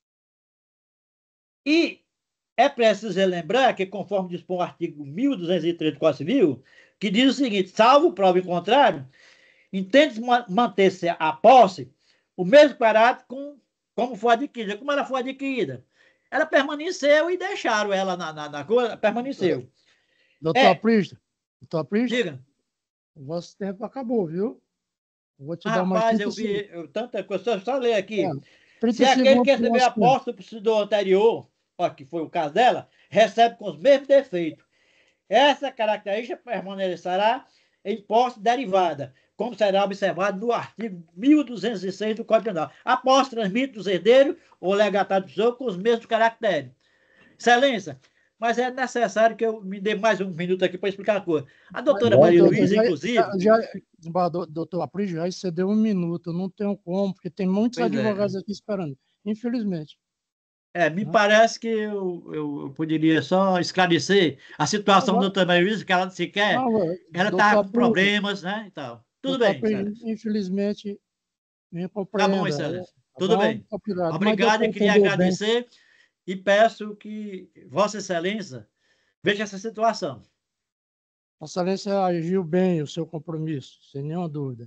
e é preciso relembrar que, conforme dispõe o artigo mil duzentos e três do Código Civil, que diz o seguinte, salvo prova em contrário, entende-se manter-se a posse o mesmo caráter com, como foi adquirida. Como ela foi adquirida? Ela permaneceu e deixaram ela na, na, na coisa, permaneceu. Doutor É, Aprígio, doutor Aprígio, diga. o vosso tempo acabou, viu? Eu vou te dar mais Rapaz, trinta eu vi segundos. eu, tanta coisa, só, só ler aqui. É, Se trinta aquele segundos que para o recebeu a nosso tempo. posse do anterior, ó, que foi o caso dela, recebe com os mesmos defeitos. Essa característica permanecerá em posse derivada, como será observado no artigo mil duzentos e seis do Código Penal. A posse transmite dos herdeiros ou legatário do tesouro com os mesmos caracteres. Excelência, mas é necessário que eu me dê mais um minuto aqui para explicar a coisa. A doutora Mas, Maria doutor, Luísa, já, inclusive... já, desembargador- doutor Aprígio, já excedeu um minuto, eu não tenho como, porque tem muitos Pois é. advogados aqui esperando, infelizmente. É, me Né? parece que eu, eu poderia só esclarecer a situação da Agora- doutora Maria Luísa, que ela sequer, Não, ela doutor está com Aprígio, problemas, né, e tal. Tudo doutor bem, Aprígio, Excelência. infelizmente, me Tá bom, compreenda, Excelência. tá Tudo bom? bem. Obrigado, mas deu Obrigado, para e queria entender bem. agradecer e peço que Vossa Excelência veja essa situação. Vossa Excelência agiu bem o seu compromisso, sem nenhuma dúvida.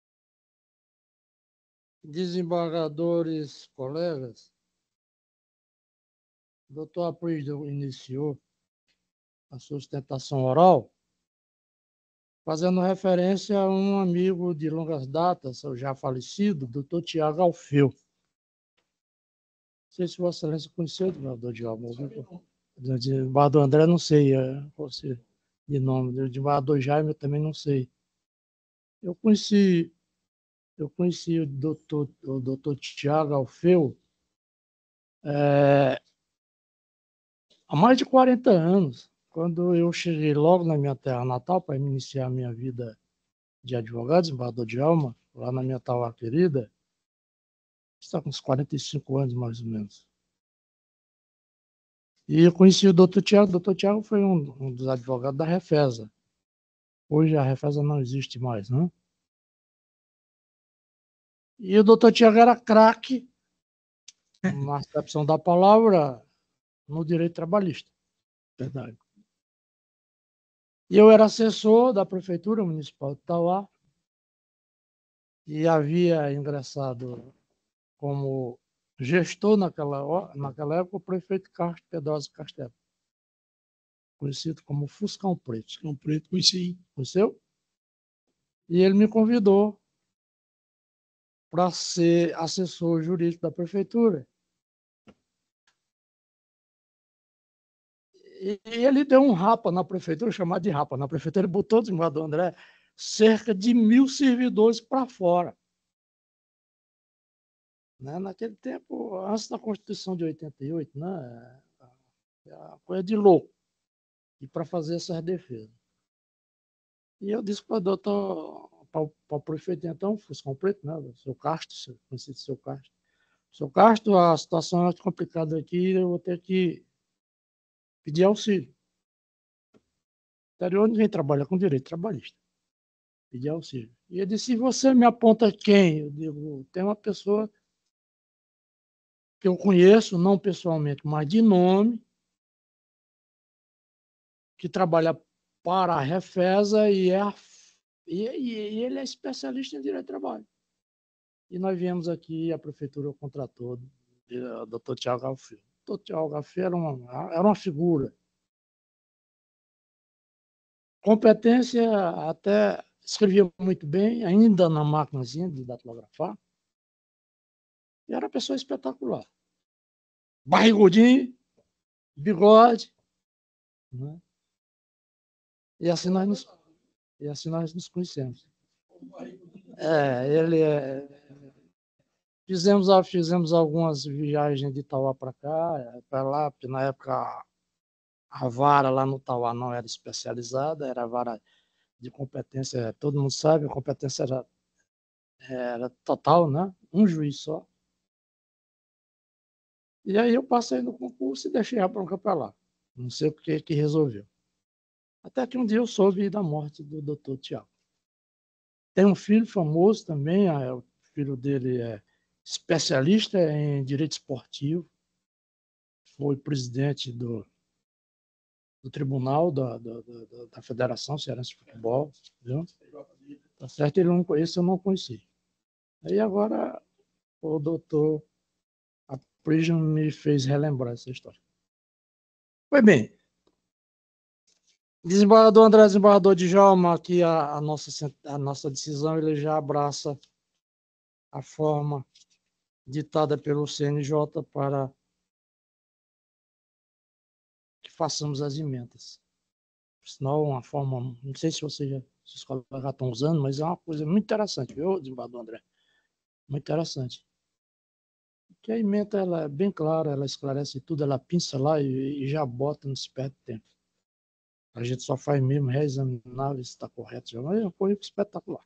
Desembargadores, colegas, o doutor Aprígio iniciou a sustentação oral, fazendo referência a um amigo de longas datas, o já falecido, doutor Tiago Alfeu. Não sei se Vossa Excelência conheceu o desembargador Djalma. O desembargador André, não sei qual seja de nome. O desembargador Jaime, eu também não sei. Eu conheci, eu conheci o doutor, o doutor Tiago Alfeu é, há mais de quarenta anos, quando eu cheguei logo na minha terra natal para iniciar a minha vida de advogado, desembargador Djalma, lá na minha terra querida, está com uns quarenta e cinco anos, mais ou menos. E eu conheci o doutor Tiago. O doutor Tiago foi um, um dos advogados da Refesa. Hoje a Refesa não existe mais, né? E o doutor Tiago era craque, na acepção da palavra, no direito trabalhista. Verdade. E eu era assessor da Prefeitura Municipal de Itauá e havia ingressado como gestor naquela, naquela época o prefeito Carlos Pedrosa Castelo, conhecido como Fuscão Preto. Fuscão Preto, conheci. Conheceu? E ele me convidou para ser assessor jurídico da prefeitura. E ele deu um rapa na prefeitura, chamado de rapa na prefeitura, ele botou o desembargador André cerca de mil servidores para fora. Né? Naquele tempo, antes da Constituição de oitenta e oito, né? É uma coisa de louco, e para fazer essas defesas. E eu disse para o doutor, para o prefeito, então, Fuscão Preto, né? O seu Castro, conhecido seu Castro. Seu Castro, a situação é complicada aqui, eu vou ter que pedir auxílio. O interior ninguém trabalha com direito trabalhista. pedir auxílio. E ele disse, você me aponta quem? Eu digo, tem uma pessoa que eu conheço, não pessoalmente, mas de nome, que trabalha para a Refesa e, é, e, e ele é especialista em direito de trabalho. E nós viemos aqui, a prefeitura contratou o doutor Tiago Galfio. O doutor Tiago Galfio era uma, era uma figura. Competência, até escrevia muito bem, ainda na máquinazinha de datilografar. E era uma pessoa espetacular. Barrigudinho, bigode. Né? E, assim nós nos, e assim nós nos conhecemos. É, ele é, fizemos, fizemos algumas viagens de Itauá para cá, para lá, porque na época a vara lá no Itauá não era especializada, era a vara de competência, todo mundo sabe, a competência era, era total, né? Um juiz só. E aí eu passei no concurso e deixei a bronca para lá. Não sei o que que resolveu. Até que um dia eu soube da morte do doutor Tiago. Tem um filho famoso também, o filho dele é especialista em direito esportivo, foi presidente do, do tribunal da, da, da, da Federação Cearense de Futebol. Viu? Tá certo? Ele não, esse eu não conheci. Aí agora o doutor Aprígio me fez relembrar essa história. Pois bem, desembargador André, desembargador Djalma, aqui a, a, nossa, a nossa decisão, ele já abraça a forma ditada pelo C N J para que façamos as emendas. Sinal, uma forma, não sei se vocês já, se os colegas já estão usando, mas é uma coisa muito interessante, viu, desembargador André? Muito interessante. Porque a emenda ela é bem clara, ela esclarece tudo, ela pinça lá e, e já bota, não se perde tempo. A gente só faz mesmo reexaminar, ver se está correto. Já. Mas é uma coisa espetacular.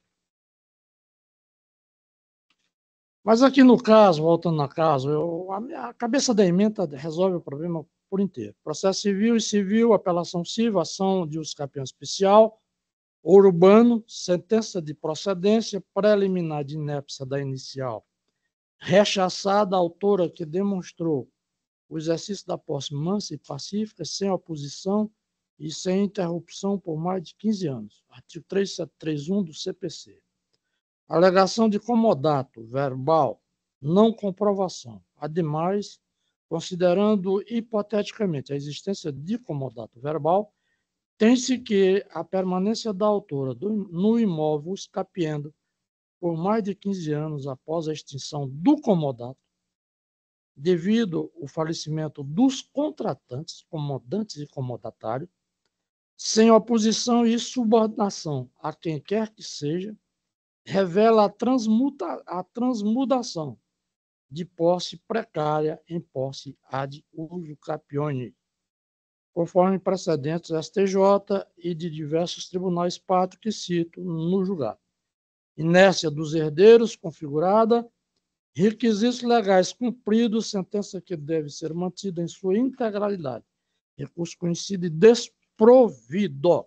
Mas aqui no caso, voltando no caso, eu, a, a cabeça da emenda resolve o problema por inteiro. Processo civil e civil, apelação civil, ação de uso campeão especial, ouro urbano, sentença de procedência, preliminar de inépcia da inicial, rechaçada a autora que demonstrou o exercício da posse mansa e pacífica, sem oposição e sem interrupção por mais de quinze anos. Artigo trezentos e setenta e três ponto um do C P C. Alegação de comodato verbal, não comprovação. Ademais, considerando hipoteticamente a existência de comodato verbal, tem-se que a permanência da autora do, no imóvel escapiendo por mais de quinze anos após a extinção do comodato, devido ao falecimento dos contratantes, comodantes e comodatário, sem oposição e subordinação a quem quer que seja, revela a, transmuta, a transmudação de posse precária em posse ad usucapione, conforme precedentes S T J e de diversos tribunais pátrios que cito no julgado. Inércia dos herdeiros configurada, requisitos legais cumpridos, sentença que deve ser mantida em sua integralidade. Recurso conhecido e desprovido.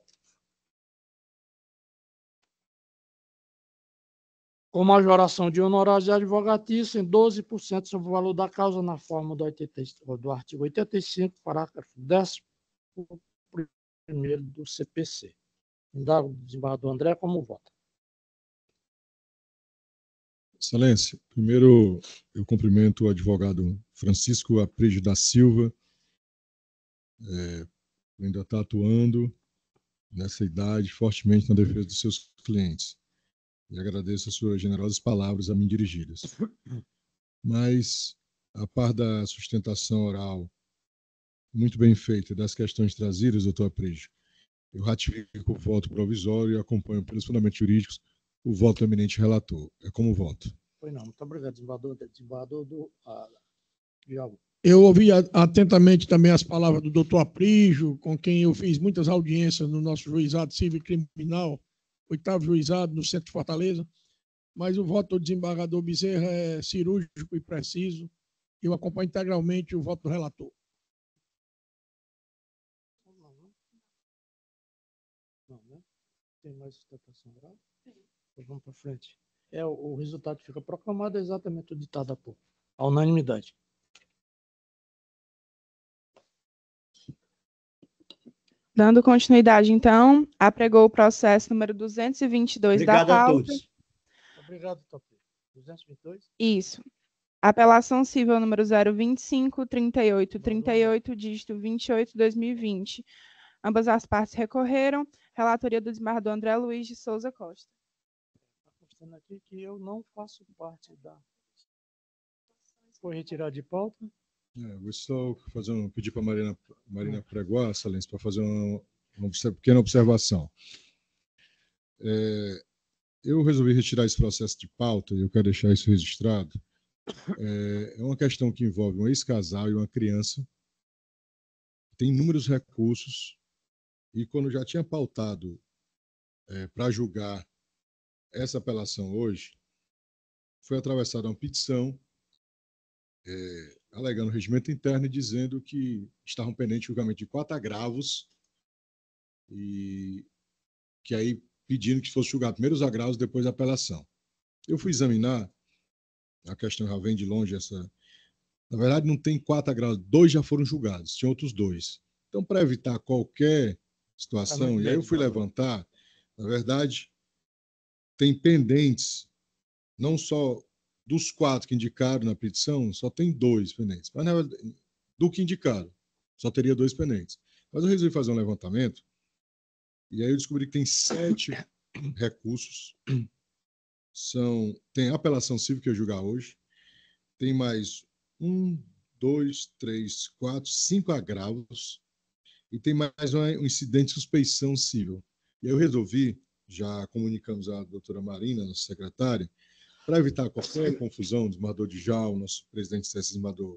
Com majoração de honorários de advogatícia em doze por cento sobre o valor da causa na forma do, oitenta, do artigo oitenta e cinco, parágrafo décimo primeiro do C P C. Indago o desembargador André como vota. Excelência, primeiro eu cumprimento o advogado Francisco Aprígio da Silva, é, ainda está atuando nessa idade fortemente na defesa dos seus clientes. E agradeço as suas generosas palavras a mim dirigidas. Mas, a par da sustentação oral muito bem feita das questões trazidas, doutor Aprígio, eu ratifico o voto provisório e acompanho pelos fundamentos jurídicos o voto do eminente relator. É como voto. Pois não, muito obrigado, desembargador, desembargador do ah, Diogo. Eu ouvi atentamente também as palavras do doutor Aprígio, com quem eu fiz muitas audiências no nosso juizado civil e criminal, oitavo juizado, no centro de Fortaleza, mas o voto do desembargador Bezerra é cirúrgico e preciso. Eu acompanho integralmente o voto do relator. Não, né? Tem mais sustentação oral? Vamos para frente. É, o, o resultado fica proclamado, é exatamente o ditado há pouco. A unanimidade. Dando continuidade, então, apregou o processo número duzentos e vinte e dois Obrigado da a pauta. todos. Obrigado, Topi. duzentos e vinte e dois? Isso. Apelação civil número zero vinte e cinco, trinta e oito, trinta e oito, dígito vinte e oito, dois mil e vinte. Ambas as partes recorreram. Relatoria do desembargador André Luiz de Souza Costa. Está constando aqui que eu não faço parte da... Foi retirado de pauta? É, vou só fazer um, pedir para a Marina, Marina Preguar, Excelência, para fazer uma, uma pequena observação. É, eu resolvi retirar esse processo de pauta, e eu quero deixar isso registrado. É, é uma questão que envolve um ex-casal e uma criança, tem inúmeros recursos, e quando já tinha pautado é, para julgar essa apelação hoje, foi atravessada uma petição é, alegando regimento interno e dizendo que estavam pendentes de julgamento de quatro agravos e que aí pedindo que fosse julgado primeiro os agravos, depois a apelação. Eu fui examinar, a questão já vem de longe, essa... na verdade não tem quatro agravos, dois já foram julgados, tinha outros dois. Então, para evitar qualquer situação, e aí eu fui levantar, na verdade, tem pendentes, não só dos quatro que indicaram na petição, só tem dois pendentes. Mas, na verdade, do que indicaram, só teria dois pendentes. Mas eu resolvi fazer um levantamento, e aí eu descobri que tem sete recursos. São, tem apelação civil que eu julgar hoje, tem mais um, dois, três, quatro, cinco agravos, e tem mais um incidente de suspeição civil. E aí eu resolvi, já comunicamos à doutora Marina, nossa secretária, para evitar qualquer confusão, o desembargador Djalma, nosso presidente do desembargador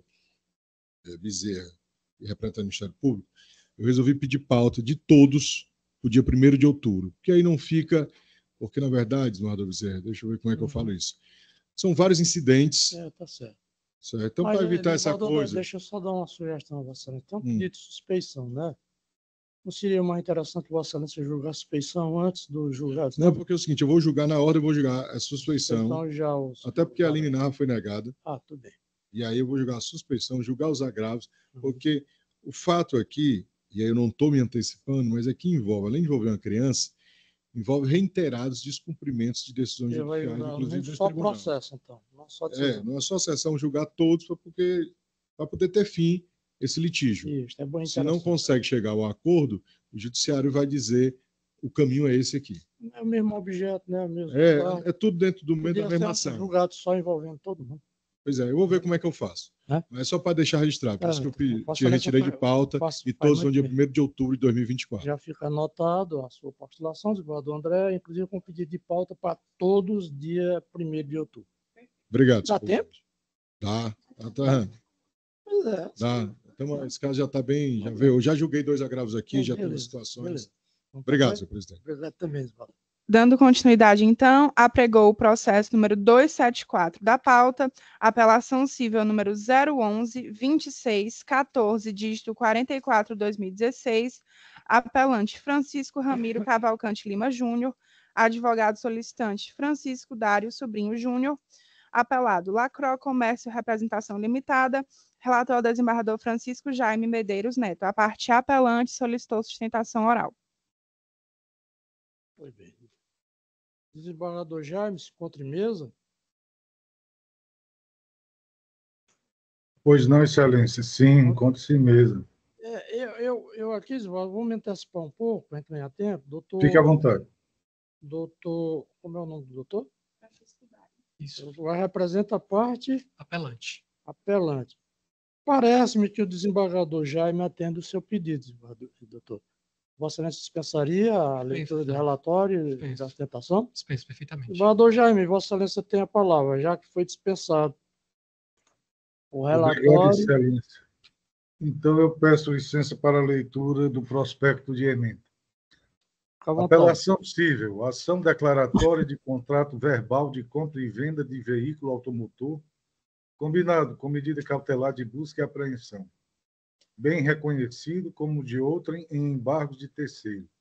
é, Bezerra e representante do Ministério Público, eu resolvi pedir pauta de todos o dia primeiro de outubro, que aí não fica, porque na verdade, desembargador Bezerra, deixa eu ver como é que eu falo isso, são vários incidentes. É, tá certo. Certo? Então, para evitar essa coisa... Deixa eu só dar uma sugestão, Vossa Excelência. Tem um Hum. pedido de suspeição, né? Não seria mais interessante Vossa Excelência julgar a suspeição antes do julgado? Não, porque é o seguinte, eu vou julgar na ordem, eu vou julgar a suspeição, Então, já os... até porque a liminar foi negada. Ah, tudo bem. E aí eu vou julgar a suspeição, julgar os agravos, porque o fato aqui, e aí eu não estou me antecipando, mas aqui envolve, além de envolver uma criança, envolve reiterados descumprimentos de decisões Ele vai judiciais, julgar inclusive no só tribunal. processo, então. Não só É, decisão. não é só a sessão julgar todos, porque para poder ter fim esse litígio. Isso, é bom. Se não consegue chegar ao acordo, o judiciário vai dizer o caminho é esse aqui. É o mesmo objeto, né? O mesmo É, lugar. é tudo dentro do mesmo da mesma um ação. julgado só envolvendo todo mundo. Pois é, eu vou ver como é que eu faço. É? Mas só para deixar registrado, por É, isso que eu pe- Vossa te retirei de Excelência pauta faz- e faz todos são muito dia bem. primeiro de outubro de dois mil e vinte e quatro. Já fica anotado a sua postulação, desembargador André, inclusive com pedido de pauta para todos dia primeiro de outubro. Obrigado. Dá senhor tempo? Dá, tá, tá. Pois é. Dá. Então, esse caso já está bem, já veio. Eu já julguei dois agravos aqui, já Beleza, teve situações. beleza. Vamos Obrigado, pra senhor presidente. Obrigado também, desembargador. Dando continuidade, então, apregou o processo número duzentos e setenta e quatro da pauta, apelação civil número zero onze, vinte e seis, quatorze, dígito quarenta e quatro, dois mil e dezesseis, apelante Francisco Ramiro Cavalcante Lima Júnior, advogado solicitante Francisco Dário Sobrinho Júnior, apelado Lacro Comércio Representação Limitada, relator do desembargador Francisco Jaime Medeiros Neto. A parte apelante solicitou sustentação oral. Foi bem. Desembargador Jaime, se encontra em mesa. Pois não, Excelência. Sim, encontre-se em mesa. É, eu, eu, eu aqui, desembargador, vou me antecipar um pouco, para a gente ganhar tempo. Doutor, Fique à vontade. doutor, como é o nome do doutor? Isso. Vai representa a parte Apelante. apelante. Parece-me que o desembargador Jaime atende o seu pedido, desembargador- doutor. Vossa Excelência dispensaria a leitura do relatório e Dispenso. da sustentação? Dispenso perfeitamente. Desembargador Jaime, Vossa Excelência tem a palavra, já que foi dispensado o Obrigado, relatório. Excelência. Então, eu peço licença para a leitura do prospecto de emenda. Fica à vontade. Apelação civil, ação declaratória de contrato verbal de compra e venda de veículo automotor, combinado com medida cautelar de busca e apreensão, bem reconhecido como de outrem em embargos de terceiro,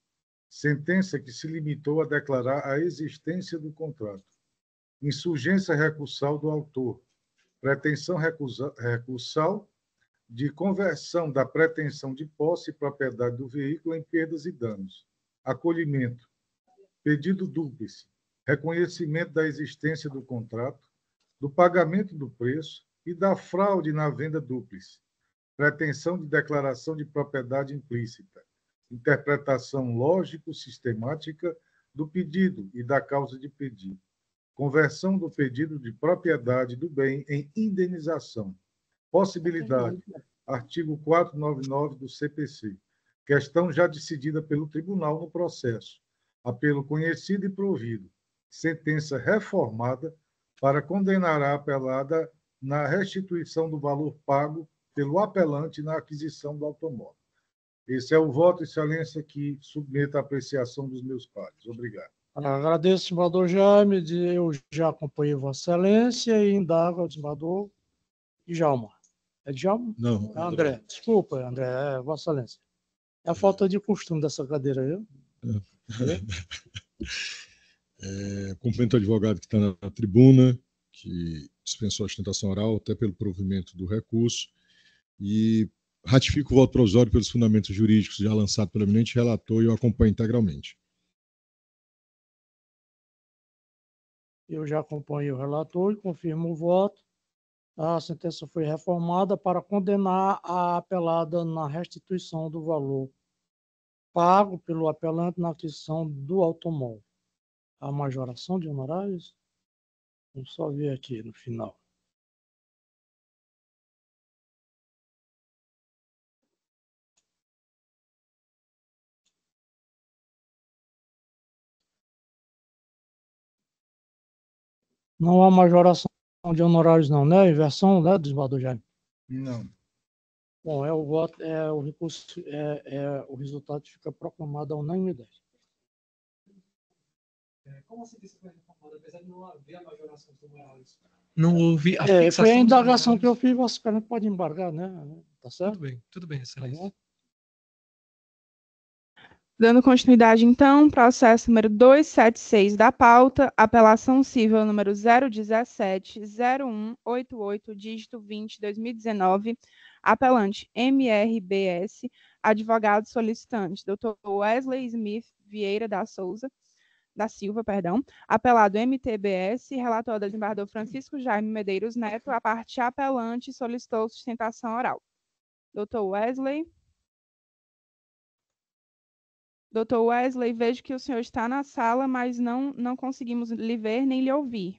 sentença que se limitou a declarar a existência do contrato. Insurgência recursal do autor, pretensão recusa, recursal de conversão da pretensão de posse e propriedade do veículo em perdas e danos, acolhimento, pedido dúplice, reconhecimento da existência do contrato, do pagamento do preço e da fraude na venda dúplice, pretensão de declaração de propriedade implícita, interpretação lógico-sistemática do pedido e da causa de pedido, conversão do pedido de propriedade do bem em indenização, possibilidade, artigo quatrocentos e noventa e nove do C P C, questão já decidida pelo tribunal no processo, apelo conhecido e provido, sentença reformada para condenar a apelada na restituição do valor pago pelo apelante na aquisição do automóvel. Esse é o voto, excelência, que submeto à apreciação dos meus pares. Obrigado. Agradeço, desembargador Jaime, eu já acompanhei Vossa Excelência e indago ao desembargador Djalma. É Djalma? Não. É André. Desculpa, André, é Vossa Excelência. É a falta de costume dessa cadeira aí. É, cumprimento o advogado que está na, na tribuna, que dispensou a sustentação oral, até pelo provimento do recurso, e ratifico o voto provisório pelos fundamentos jurídicos já lançado pelo eminente relator e eu acompanho integralmente. Eu já acompanhei o relator e confirmo o voto. A sentença foi reformada para condenar a apelada na restituição do valor pago pelo apelante na aquisição do automóvel. A majoração de honorários? Vamos só ver aqui no final. Não há majoração de honorários não, né? Inversão, né, desembargador Jaime? Não. Bom, é o voto, é o recurso, é, é o resultado fica proclamado à unanimidade. Como assim que isso foi reformado, apesar de não haver a majoração dos honorários? Não houve a é, fixação. Foi a indagação que eu fiz, Vossa Excelência pode embargar, né? Tá certo? Tudo bem, tudo bem, excelência. Tá. Dando continuidade, então, processo número duzentos e setenta e seis da pauta, apelação civil número zero um sete zero um oito oito, dígito vinte, dois mil e dezenove, apelante M R B S, advogado solicitante, doutor Wesley Smith Vieira da Souza, da Silva, perdão, apelado M T B S, relator do desembargador Francisco Jaime Medeiros Neto, a parte apelante solicitou sustentação oral. doutor Wesley. doutor Wesley, vejo que o senhor está na sala, mas não, não conseguimos lhe ver nem lhe ouvir.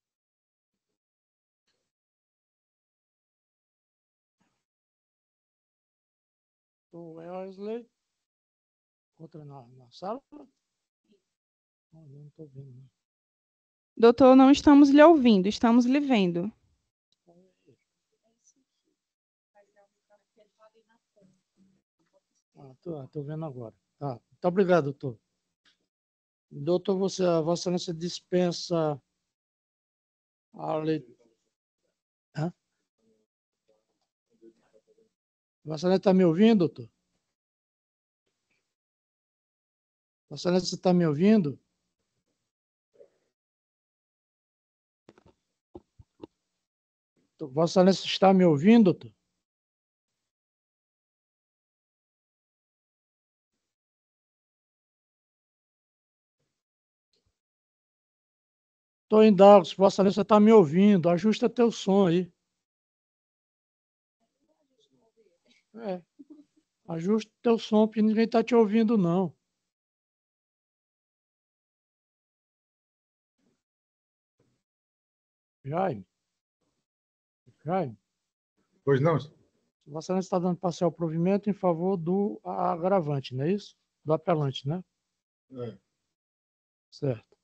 doutor Wesley. Outra na, na sala? Não, não estou vendo. Não. Doutor, não estamos lhe ouvindo, estamos lhe vendo. Ah, tô, tô vendo agora. Tá. Muito obrigado, doutor. Doutor, você, a Vossa Excelência dispensa a leitura. Hã? Vossa Excelência está me ouvindo, doutor? Vossa Excelência está me ouvindo? Vossa Excelência está me ouvindo, doutor? Estou indago, se Vossa Excelência está me ouvindo, ajusta teu som aí. É. Ajusta teu som, porque ninguém está te ouvindo, não. Jaime? Jaime? Pois não? Vossa Excelência está dando parcial provimento em favor do agravante, não é isso? Do apelante, né? É. Certo.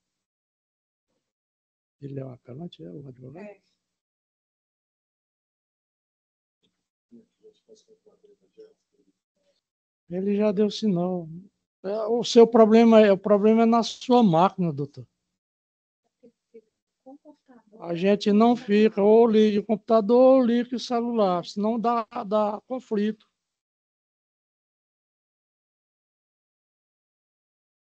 Ele é o apelante, é o advogado? É. Ele já deu sinal. É, o seu problema é, o problema é na sua máquina, doutor. A gente não fica, ou liga o computador ou liga o celular, senão dá, dá conflito.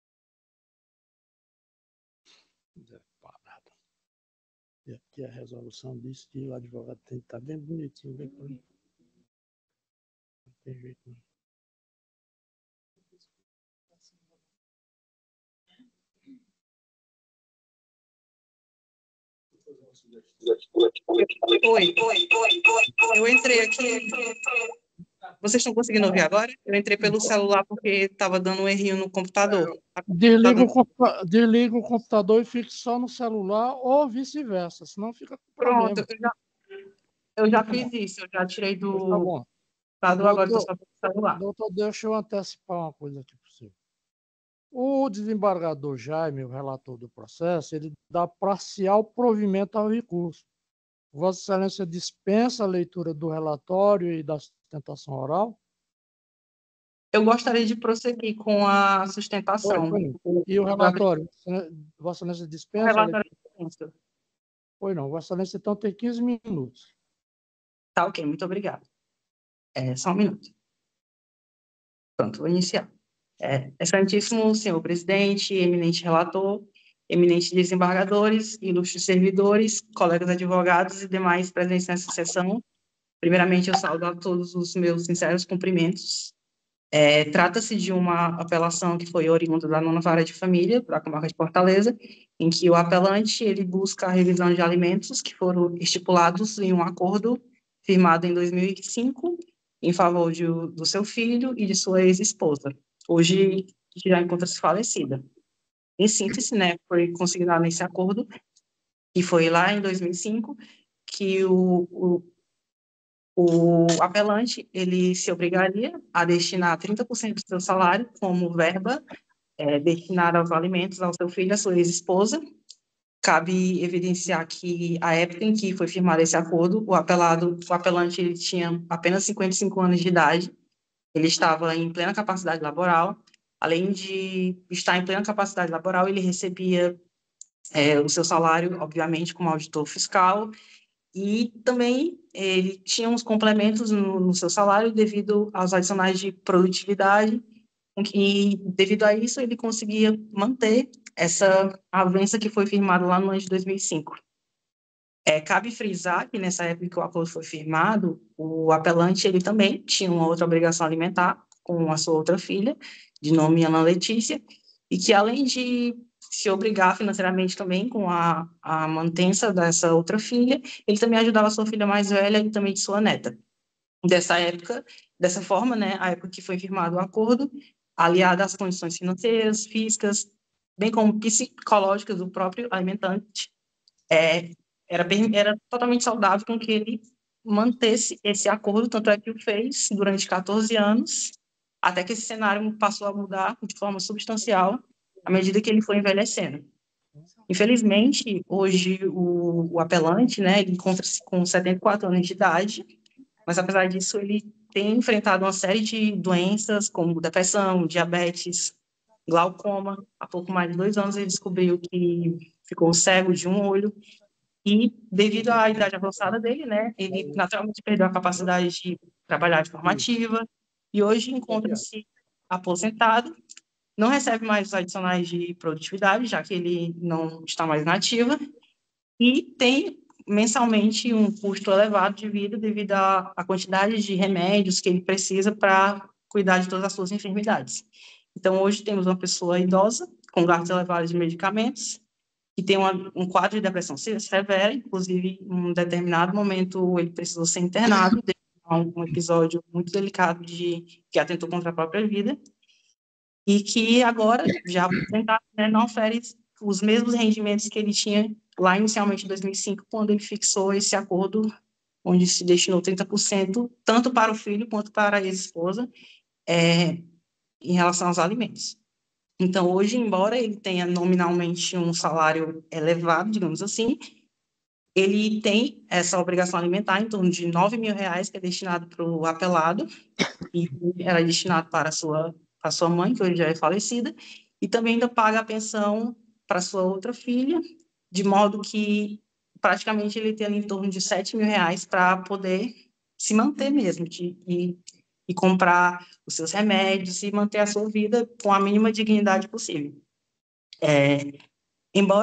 E aqui a resolução diz que o advogado tem que estar bem bonitinho, bem bonito. Não tem jeito não. Oi, oi, oi, oi. Eu entrei aqui. Vocês estão conseguindo ouvir agora? Eu entrei pelo celular porque estava dando um errinho no computador. Desliga o, computa desliga o computador e fique só no celular ou vice-versa, senão fica com Pronto, problema. eu já, eu já fiz isso, eu já tirei do Tá bom. computador, agora estou Doutor, só pelo celular. doutor, deixa eu antecipar uma coisa aqui para você. O desembargador Jaime, o relator do processo, ele dá parcial provimento ao recurso. Vossa Excelência dispensa a leitura do relatório e da sustentação oral? Eu gostaria de prosseguir com a sustentação. Foi, foi. E o relatório? Vossa Excelência dispensa o relatório a leitura? Foi não. Vossa Excelência, então, tem quinze minutos. Tá, ok. Muito obrigado. É, só um minuto. Pronto, vou iniciar. É, excelentíssimo senhor presidente, eminente relator, eminentes desembargadores, ilustres servidores, colegas advogados e demais presentes nessa sessão. Primeiramente, eu saúdo a todos os meus sinceros cumprimentos. É, trata-se de uma apelação que foi oriunda da nona vara de família da comarca de Fortaleza, em que o apelante ele busca a revisão de alimentos que foram estipulados em um acordo firmado em dois mil e cinco em favor de, do seu filho e de sua ex-esposa, hoje já encontra-se falecida. Em síntese, né, foi consignado nesse acordo, e foi lá em dois mil e cinco que o, o O apelante, ele se obrigaria a destinar trinta por cento do seu salário como verba é, destinada aos alimentos ao seu filho e à sua ex-esposa. Cabe evidenciar que, a época em que foi firmado esse acordo, o apelado, o apelante ele tinha apenas cinquenta e cinco anos de idade, ele estava em plena capacidade laboral. Além de estar em plena capacidade laboral, ele recebia é, o seu salário, obviamente, como auditor fiscal, e também ele tinha uns complementos no, no seu salário devido aos adicionais de produtividade, e devido a isso ele conseguia manter essa avança que foi firmada lá no ano de dois mil e cinco. É, cabe frisar que nessa época que o acordo foi firmado, o apelante ele também tinha uma outra obrigação alimentar com a sua outra filha, de nome Ana Letícia, e que além de se obrigar financeiramente também com a, a mantença dessa outra filha, ele também ajudava a sua filha mais velha e também de sua neta. Dessa época, dessa forma, né, a época que foi firmado o acordo, aliada às condições financeiras, físicas, bem como psicológicas do próprio alimentante, é, era, bem, era totalmente saudável com que ele mantesse esse acordo, tanto é que o fez durante quatorze anos, até que esse cenário passou a mudar de forma substancial à medida que ele foi envelhecendo. Infelizmente, hoje o, o apelante, né, ele encontra-se com setenta e quatro anos de idade, mas apesar disso ele tem enfrentado uma série de doenças como depressão, diabetes, glaucoma. Há pouco mais de dois anos ele descobriu que ficou cego de um olho e devido à idade avançada dele, né, ele naturalmente perdeu a capacidade de trabalhar de forma ativa e hoje encontra-se aposentado. Não recebe mais os adicionais de produtividade, já que ele não está mais na ativa, e tem mensalmente um custo elevado de vida devido à, à quantidade de remédios que ele precisa para cuidar de todas as suas enfermidades. Então, hoje temos uma pessoa idosa, com gastos elevados de medicamentos, que tem uma, um quadro de depressão severa, inclusive, em um determinado momento, ele precisou ser internado, devido a um episódio muito delicado de que atentou contra a própria vida, e que agora, já aposentado, né, não oferece os mesmos rendimentos que ele tinha lá inicialmente em dois mil e cinco, quando ele fixou esse acordo, onde se destinou trinta por cento, tanto para o filho quanto para a ex-esposa, é, em relação aos alimentos. Então, hoje, embora ele tenha nominalmente um salário elevado, digamos assim, ele tem essa obrigação alimentar em torno de nove mil reais, que é destinado para o apelado, e era destinado para a sua a sua mãe, que hoje já é falecida, e também ainda paga a pensão para sua outra filha, de modo que praticamente ele tem em torno de sete mil reais para poder se manter mesmo, de, e, e comprar os seus remédios e manter a sua vida com a mínima dignidade possível. É, embora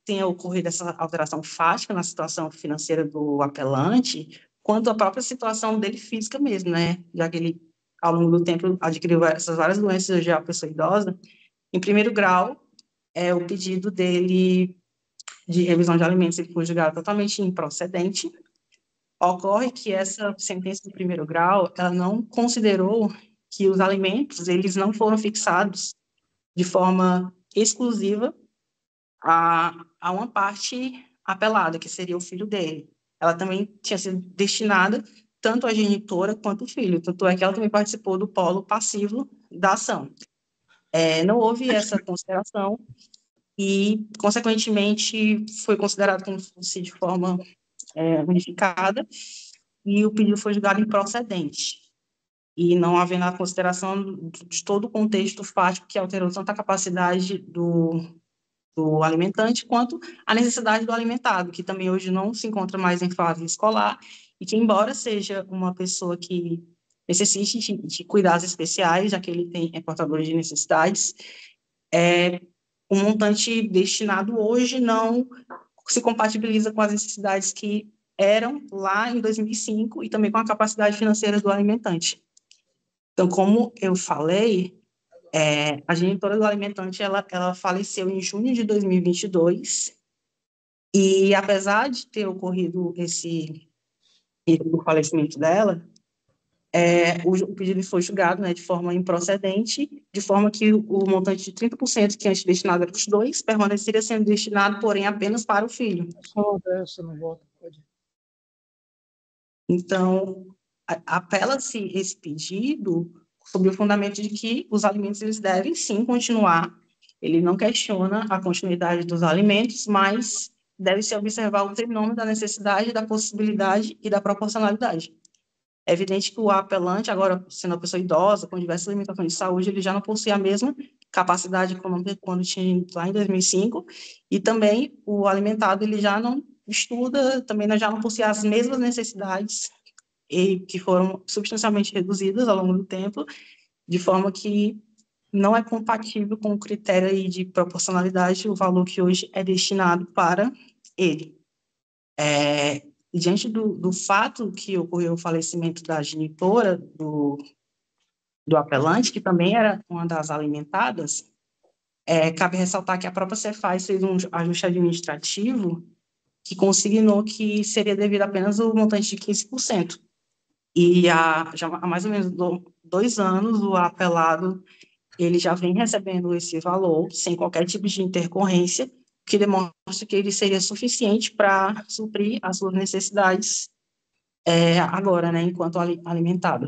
tenha ocorrido essa alteração fática na situação financeira do apelante, quanto a própria situação dele física mesmo, né? Já que ele, ao longo do tempo, adquiriu essas várias doenças já a pessoa idosa. Em primeiro grau, é o pedido dele de revisão de alimentos, ele foi julgado totalmente improcedente. Ocorre que essa sentença do primeiro grau, ela não considerou que os alimentos, eles não foram fixados de forma exclusiva a, a uma parte apelada, que seria o filho dele. Ela também tinha sido destinada tanto à genitora quanto ao filho, tanto é que ela também participou do polo passivo da ação. É, não houve essa consideração e, consequentemente, foi considerado como se fosse de forma é, unificada e o pedido foi julgado improcedente. E não havendo a consideração de todo o contexto fático que alterou tanto a capacidade do, do alimentante quanto a necessidade do alimentado, que também hoje não se encontra mais em fase escolar e que, embora seja uma pessoa que necessite de, de cuidados especiais, já que ele tem, é portador de necessidades, é, o montante destinado hoje não se compatibiliza com as necessidades que eram lá em dois mil e cinco e também com a capacidade financeira do alimentante. Então, como eu falei, é, a genitora do alimentante, ela, ela faleceu em junho de dois mil e vinte e dois, e apesar de ter ocorrido esse, o falecimento dela, é, o, o pedido foi julgado, né, de forma improcedente, de forma que o, o montante de trinta por cento que antes destinado era para os dois, permaneceria sendo destinado, porém, apenas para o filho. Só dessa, não volta, pode. Então, apela-se esse pedido sobre o fundamento de que os alimentos eles devem, sim, continuar. Ele não questiona a continuidade dos alimentos, mas deve-se observar o trinômio da necessidade, da possibilidade e da proporcionalidade. É evidente que o apelante, agora sendo uma pessoa idosa, com diversas limitações de saúde, ele já não possui a mesma capacidade econômica quando tinha lá em dois mil e cinco, e também o alimentado, ele já não estuda, também já não possui as mesmas necessidades, e que foram substancialmente reduzidas ao longo do tempo, de forma que não é compatível com o critério aí de proporcionalidade, o valor que hoje é destinado para ele. É, diante do, do fato que ocorreu o falecimento da genitora do, do apelante, que também era uma das alimentadas, é, cabe ressaltar que a própria Cefaz fez um ajuste administrativo que consignou que seria devido apenas o montante de quinze por cento. E há, já há mais ou menos dois anos, o apelado ele já vem recebendo esse valor, sem qualquer tipo de intercorrência, que demonstra que ele seria suficiente para suprir as suas necessidades é, agora, né, enquanto alimentado.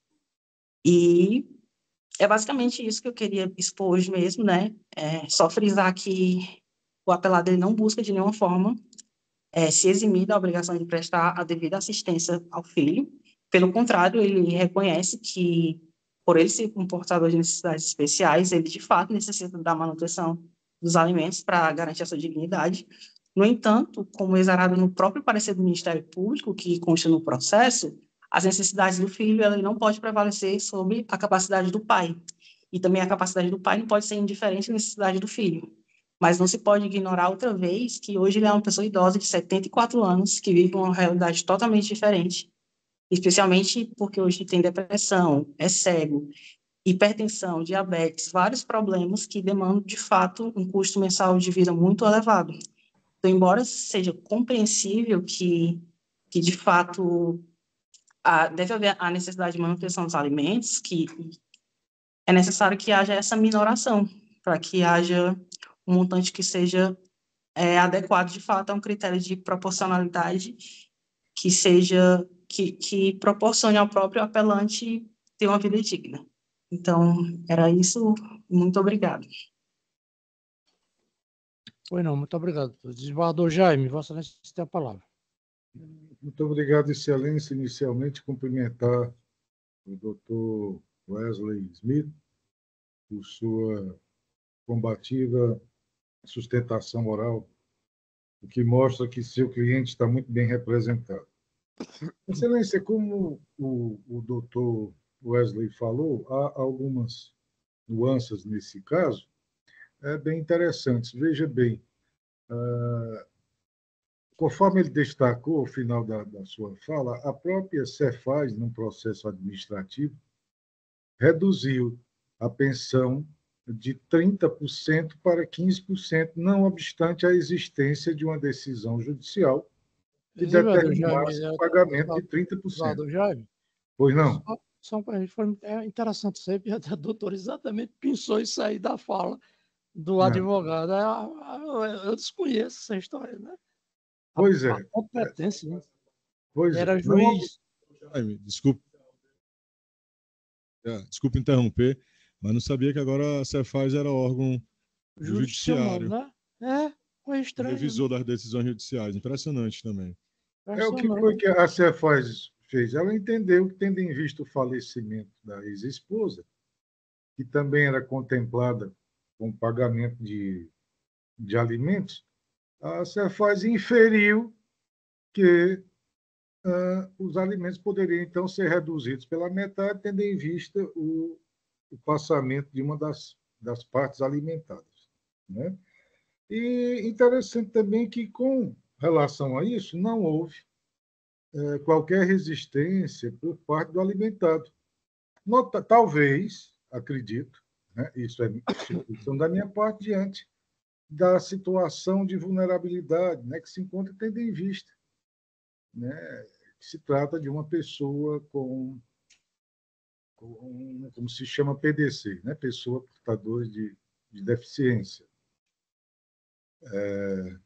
E é basicamente isso que eu queria expor hoje mesmo, né, é, só frisar que o apelado ele não busca de nenhuma forma é, se eximir da obrigação de prestar a devida assistência ao filho. Pelo contrário, ele reconhece que, por ele ser um portador de necessidades especiais, ele de fato necessita da manutenção dos alimentos para garantir a sua dignidade. No entanto, como exarado no próprio parecer do Ministério Público, que consta no processo, as necessidades do filho ela não pode prevalecer sobre a capacidade do pai. E também a capacidade do pai não pode ser indiferente à necessidade do filho. Mas não se pode ignorar outra vez que hoje ele é uma pessoa idosa de setenta e quatro anos, que vive uma realidade totalmente diferente, especialmente porque hoje tem depressão, é cego, hipertensão, diabetes, vários problemas que demandam, de fato, um custo mensal de vida muito elevado. Então, embora seja compreensível que, que de fato, a, deve haver a necessidade de manutenção dos alimentos, que é necessário que haja essa minoração, para que haja um montante que seja é, adequado, de fato, a um critério de proporcionalidade que seja, que, que proporcione ao próprio apelante ter uma vida digna. Então, era isso. Muito obrigado. Foi não, muito obrigado. Desembargador Jaime, Vossa Excelência tem a palavra. Muito obrigado, Excelência. Inicialmente, cumprimentar o doutor Wesley Smith por sua combativa sustentação oral, o que mostra que seu cliente está muito bem representado. Excelência, como o, o doutor Wesley falou, há algumas nuances nesse caso é bem interessantes. Veja bem, Uh, conforme ele destacou ao final da, da sua fala, a própria Cefaz, num processo administrativo, reduziu a pensão de trinta por cento para quinze por cento, não obstante a existência de uma decisão judicial que determinasse o pagamento de trinta por cento. Jaime, pois não? Só, só para foi é interessante isso aí, porque a doutora exatamente pensou isso aí da fala do advogado. Eu, eu desconheço essa história, né? A, pois é. A competência, né? Pois Era é. juiz. Não, Jaime, desculpe. É, desculpe interromper, mas não sabia que agora a Cefaz era órgão judiciário. Né? É, foi estranho. Revisor das decisões judiciais. Impressionante também. É o que foi que a Cefaz fez. Ela entendeu que, tendo em vista o falecimento da ex-esposa, que também era contemplada com pagamento de, de alimentos, a Cefaz inferiu que uh, os alimentos poderiam, então, ser reduzidos pela metade, tendo em vista o, o passamento de uma das, das partes alimentadas, né? E interessante também que, com relação a isso, não houve é, qualquer resistência por parte do alimentado. Nota, talvez, acredito, né, isso é suposição da minha parte, diante da situação de vulnerabilidade, né, que se encontra tendo em vista, né, que se trata de uma pessoa com, com como se chama P D C, né, pessoa portadora de, de deficiência. É,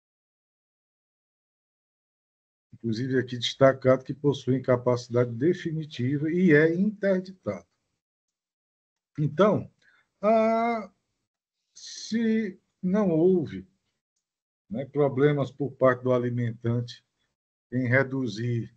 inclusive aqui destacado que possui incapacidade definitiva e é interditado. Então, ah, se não houve, né, problemas por parte do alimentante em reduzir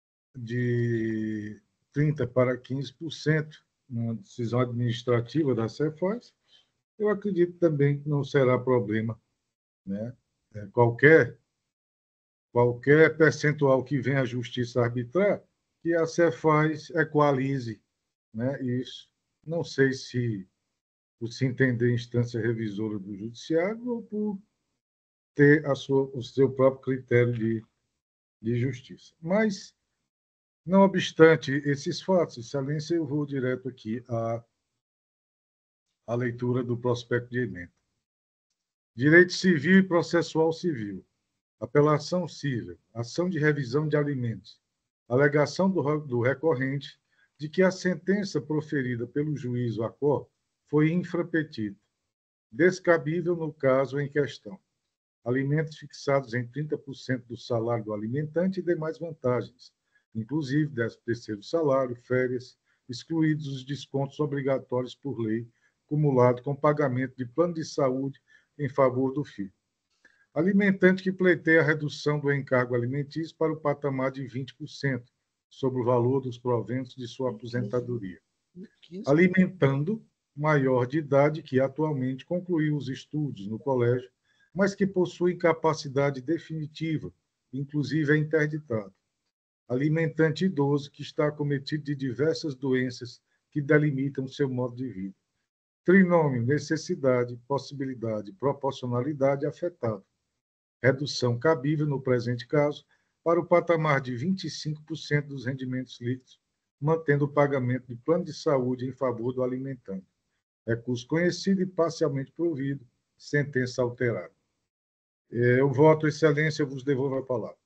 de trinta por cento para quinze por cento numa decisão administrativa da Cefaz, eu acredito também que não será problema, né? Qualquer, qualquer percentual que venha à justiça arbitrar, que a Cefaz equalize, né, isso. Não sei se por se entender instância revisora do judiciário ou por ter a sua, o seu próprio critério de, de justiça. Mas, não obstante esses fatos, excelência, eu vou direto aqui à, à leitura do prospecto de emenda. Direito civil e processual civil. Apelação civil. Ação de revisão de alimentos. Alegação do, do recorrente de que a sentença proferida pelo juiz ou acor foi infrapetita, descabível no caso em questão. Alimentos fixados em trinta por cento do salário do alimentante e demais vantagens, inclusive décimo terceiro salário, férias, excluídos os descontos obrigatórios por lei, cumulado com pagamento de plano de saúde em favor do filho. Alimentante que pleiteia a redução do encargo alimentício para o patamar de vinte por cento sobre o valor dos proventos de sua aposentadoria. Alimentando maior de idade que atualmente concluiu os estudos no colégio, mas que possui incapacidade definitiva, inclusive é interditado. Alimentante idoso que está acometido de diversas doenças que delimitam seu modo de vida. Trinômio, necessidade, possibilidade, proporcionalidade afetado. Redução cabível, no presente caso, para o patamar de vinte e cinco por cento dos rendimentos líquidos, mantendo o pagamento de plano de saúde em favor do alimentante. Recurso conhecido e parcialmente provido, sentença alterada. Eu voto, excelência, eu vos devolvo a palavra.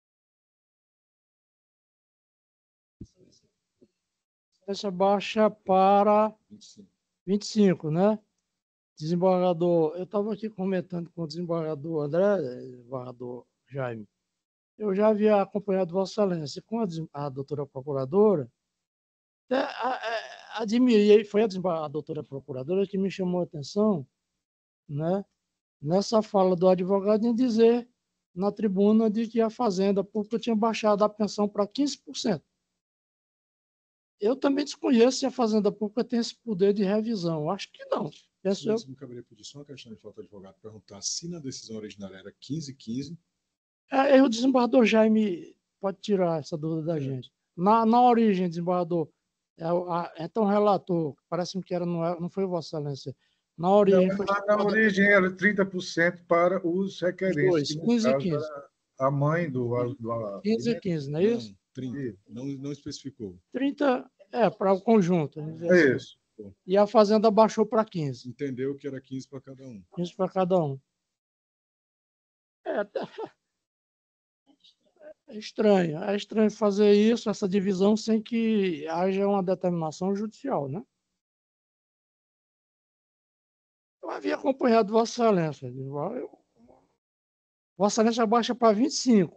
Essa baixa para vinte e cinco, né? Desembargador, eu estava aqui comentando com o desembargador André, desembargador Jaime. Eu já havia acompanhado Vossa Excelência com a, a doutora procuradora. Até, a, a, admirei, foi a, a doutora procuradora que me chamou a atenção, né, nessa fala do advogado em dizer na tribuna de que a Fazenda Pública tinha baixado a pensão para quinze por cento. Eu também desconheço se a Fazenda Pública tem esse poder de revisão. Acho que não. Penso eu... Não caberia pedir só uma questão de falta de advogado, perguntar se na decisão originária era quinze quinze. É, o desembargador Jaime pode tirar essa dúvida da é. gente. Na, na origem, desembargador, é, a, então o relator, parece-me que era, não, é, não foi Vossa Excelência, Na origem Não, foi lá na origem era trinta por cento para os requerentes, dois, que no quinze e caso quinze. era a mãe do, do quinze e quinze, não é isso? Não, trinta. Não, não especificou. trinta é para o conjunto. vamos dizer É assim. isso. E a fazenda baixou para quinze. Entendeu que era quinze para cada um. quinze para cada um. É, é estranho. É estranho fazer isso, essa divisão, sem que haja uma determinação judicial, né? Eu havia acompanhado Vossa Excelência. Eu, Vossa Excelência baixa para vinte e cinco.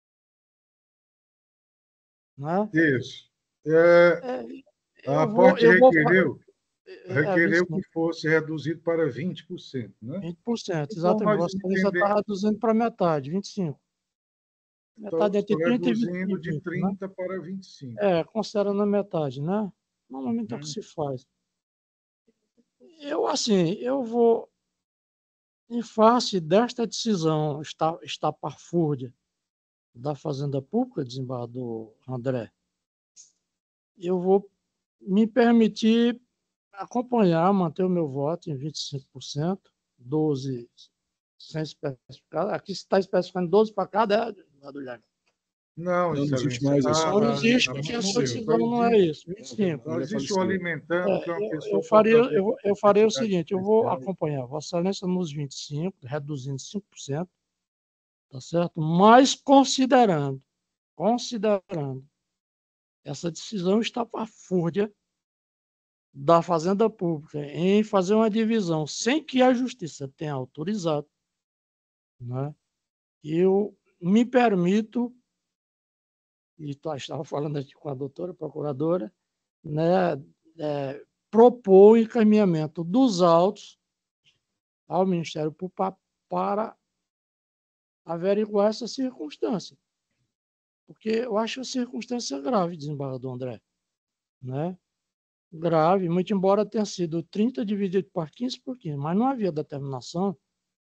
Né? Isso. É, É, a vou, parte requereu, vou... requereu é, que fosse reduzido para vinte por cento, né? vinte por cento, Então, exatamente. nós Vossa Excelência está entendemos, reduzindo para metade, vinte e cinco. Metade entre estou trinta e reduzindo vinte, de né? trinta para vinte e cinco. É, considerando a metade, né? Normalmente é o que Uhum. se faz. Eu, assim, eu vou, em face desta decisão esta- estapafúrdia da Fazenda Pública, desembargador André, eu vou me permitir acompanhar, manter o meu voto em vinte e cinco por cento, doze por cento sem especificar. Aqui está especificando doze para cada, é, desembargador Jaime? Não, Não, não existe excelência. mais A- esse. Não a- existe, a- porque a não, sua só decisão não é existe, isso, vinte e cinco. só existe o É, alimentando, que é uma eu, pessoa eu, faria, portadora eu, de eu faria o necessidades seguinte, eu vou especiais. acompanhar Vossa Excelência nos vinte e cinco, reduzindo cinco por cento, tá certo? Mas considerando, considerando essa decisão estapafúrdia da Fazenda Pública em fazer uma divisão sem que a Justiça tenha autorizado, né? Eu me permito, e tá- estava falando aqui com a doutora procuradora, né, é, propor o encaminhamento dos autos ao Ministério Público pa- para averiguar essa circunstância. Porque eu acho a circunstância grave, desembargador André. Né? Grave, muito embora tenha sido trinta dividido por quinze por quinze, mas não havia determinação,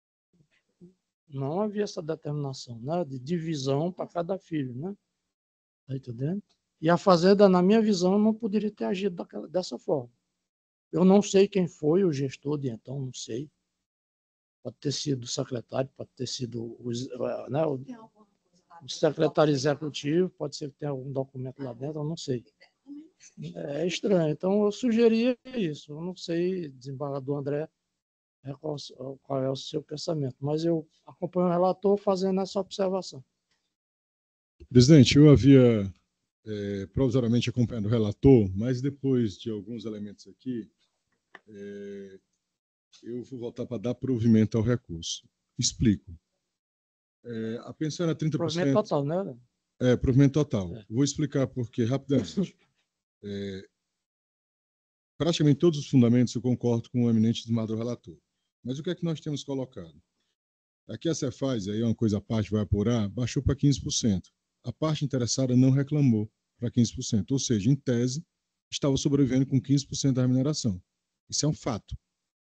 não havia essa determinação, né, de divisão para cada filho, né? Tá entendendo? E a Fazenda, na minha visão, não poderia ter agido daquela, dessa forma. Eu não sei quem foi o gestor de então, não sei. Pode ter sido o secretário, pode ter sido o, né, o, o secretário executivo, pode ser que tenha algum documento lá dentro, eu não sei. É estranho. Então, eu sugeria isso. Eu não sei, desembargador André, é qual, qual é o seu pensamento, mas eu acompanho o relator fazendo essa observação. Presidente, eu havia é, provisoriamente acompanhado o relator, mas depois de alguns elementos aqui, é, eu vou voltar para dar provimento ao recurso. Explico. É, a pensão era trinta por cento. Provimento total, né? É, provimento total. É. Vou explicar por quê, rapidamente. É, praticamente todos os fundamentos eu concordo com o eminente desembargador relator. Mas o que é que nós temos colocado? Aqui a Cefaz, aí é uma coisa à parte, vai apurar, baixou para quinze por cento. A parte interessada não reclamou para quinze por cento, ou seja, em tese, estava sobrevivendo com quinze por cento da remuneração. Isso é um fato.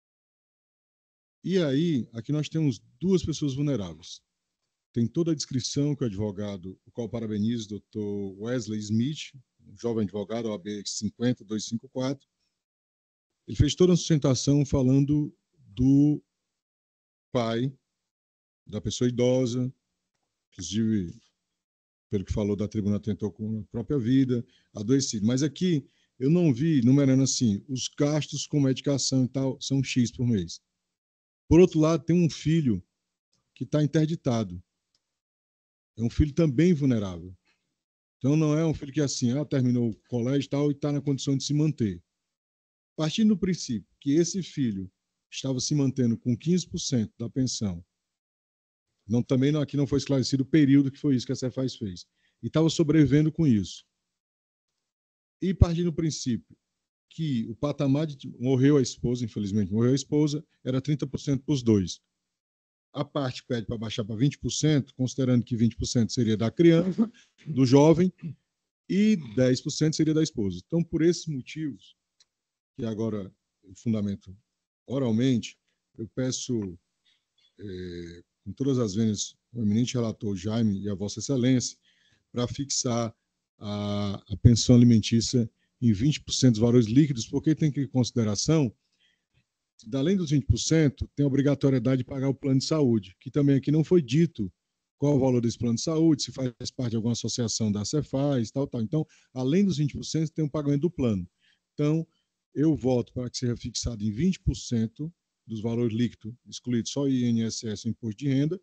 E aí, aqui nós temos duas pessoas vulneráveis. Tem toda a descrição que o advogado, o qual parabenizo, doutor Wesley Smith, um jovem advogado, O A B cinquenta dois cinco quatro, ele fez toda a sustentação falando do pai, da pessoa idosa, inclusive, pelo que falou da tribuna, tentou com a própria vida, adoecido. Mas aqui eu não vi, numerando assim, os gastos com medicação e tal são X por mês. Por outro lado, tem um filho que está interditado. É um filho também vulnerável. Então, não é um filho que, assim, ah, terminou o colégio e tal e está na condição de se manter. Partindo do princípio que esse filho estava se mantendo com quinze por cento da pensão, não, também não, aqui não foi esclarecido o período que foi isso que a Cefaz fez, e estava sobrevivendo com isso. E partindo do princípio que o patamar de... Morreu a esposa, infelizmente, morreu a esposa, era trinta por cento para os dois. A parte pede para baixar para vinte por cento, considerando que vinte por cento seria da criança, do jovem, e dez por cento seria da esposa. Então, por esses motivos, que agora eu fundamento oralmente, eu peço, é, com todas as vezes, o eminente relator Jaime e a Vossa Excelência, para fixar a, a pensão alimentícia em vinte por cento dos valores líquidos, porque tem que ter em consideração além dos vinte por cento, tem a obrigatoriedade de pagar o plano de saúde, que também aqui não foi dito qual o valor desse plano de saúde, se faz parte de alguma associação da Cefaz, tal, tal. Então, além dos vinte por cento, tem o pagamento do plano. Então, eu voto para que seja fixado em vinte por cento dos valores líquidos, excluído só o I N S S e o imposto de renda,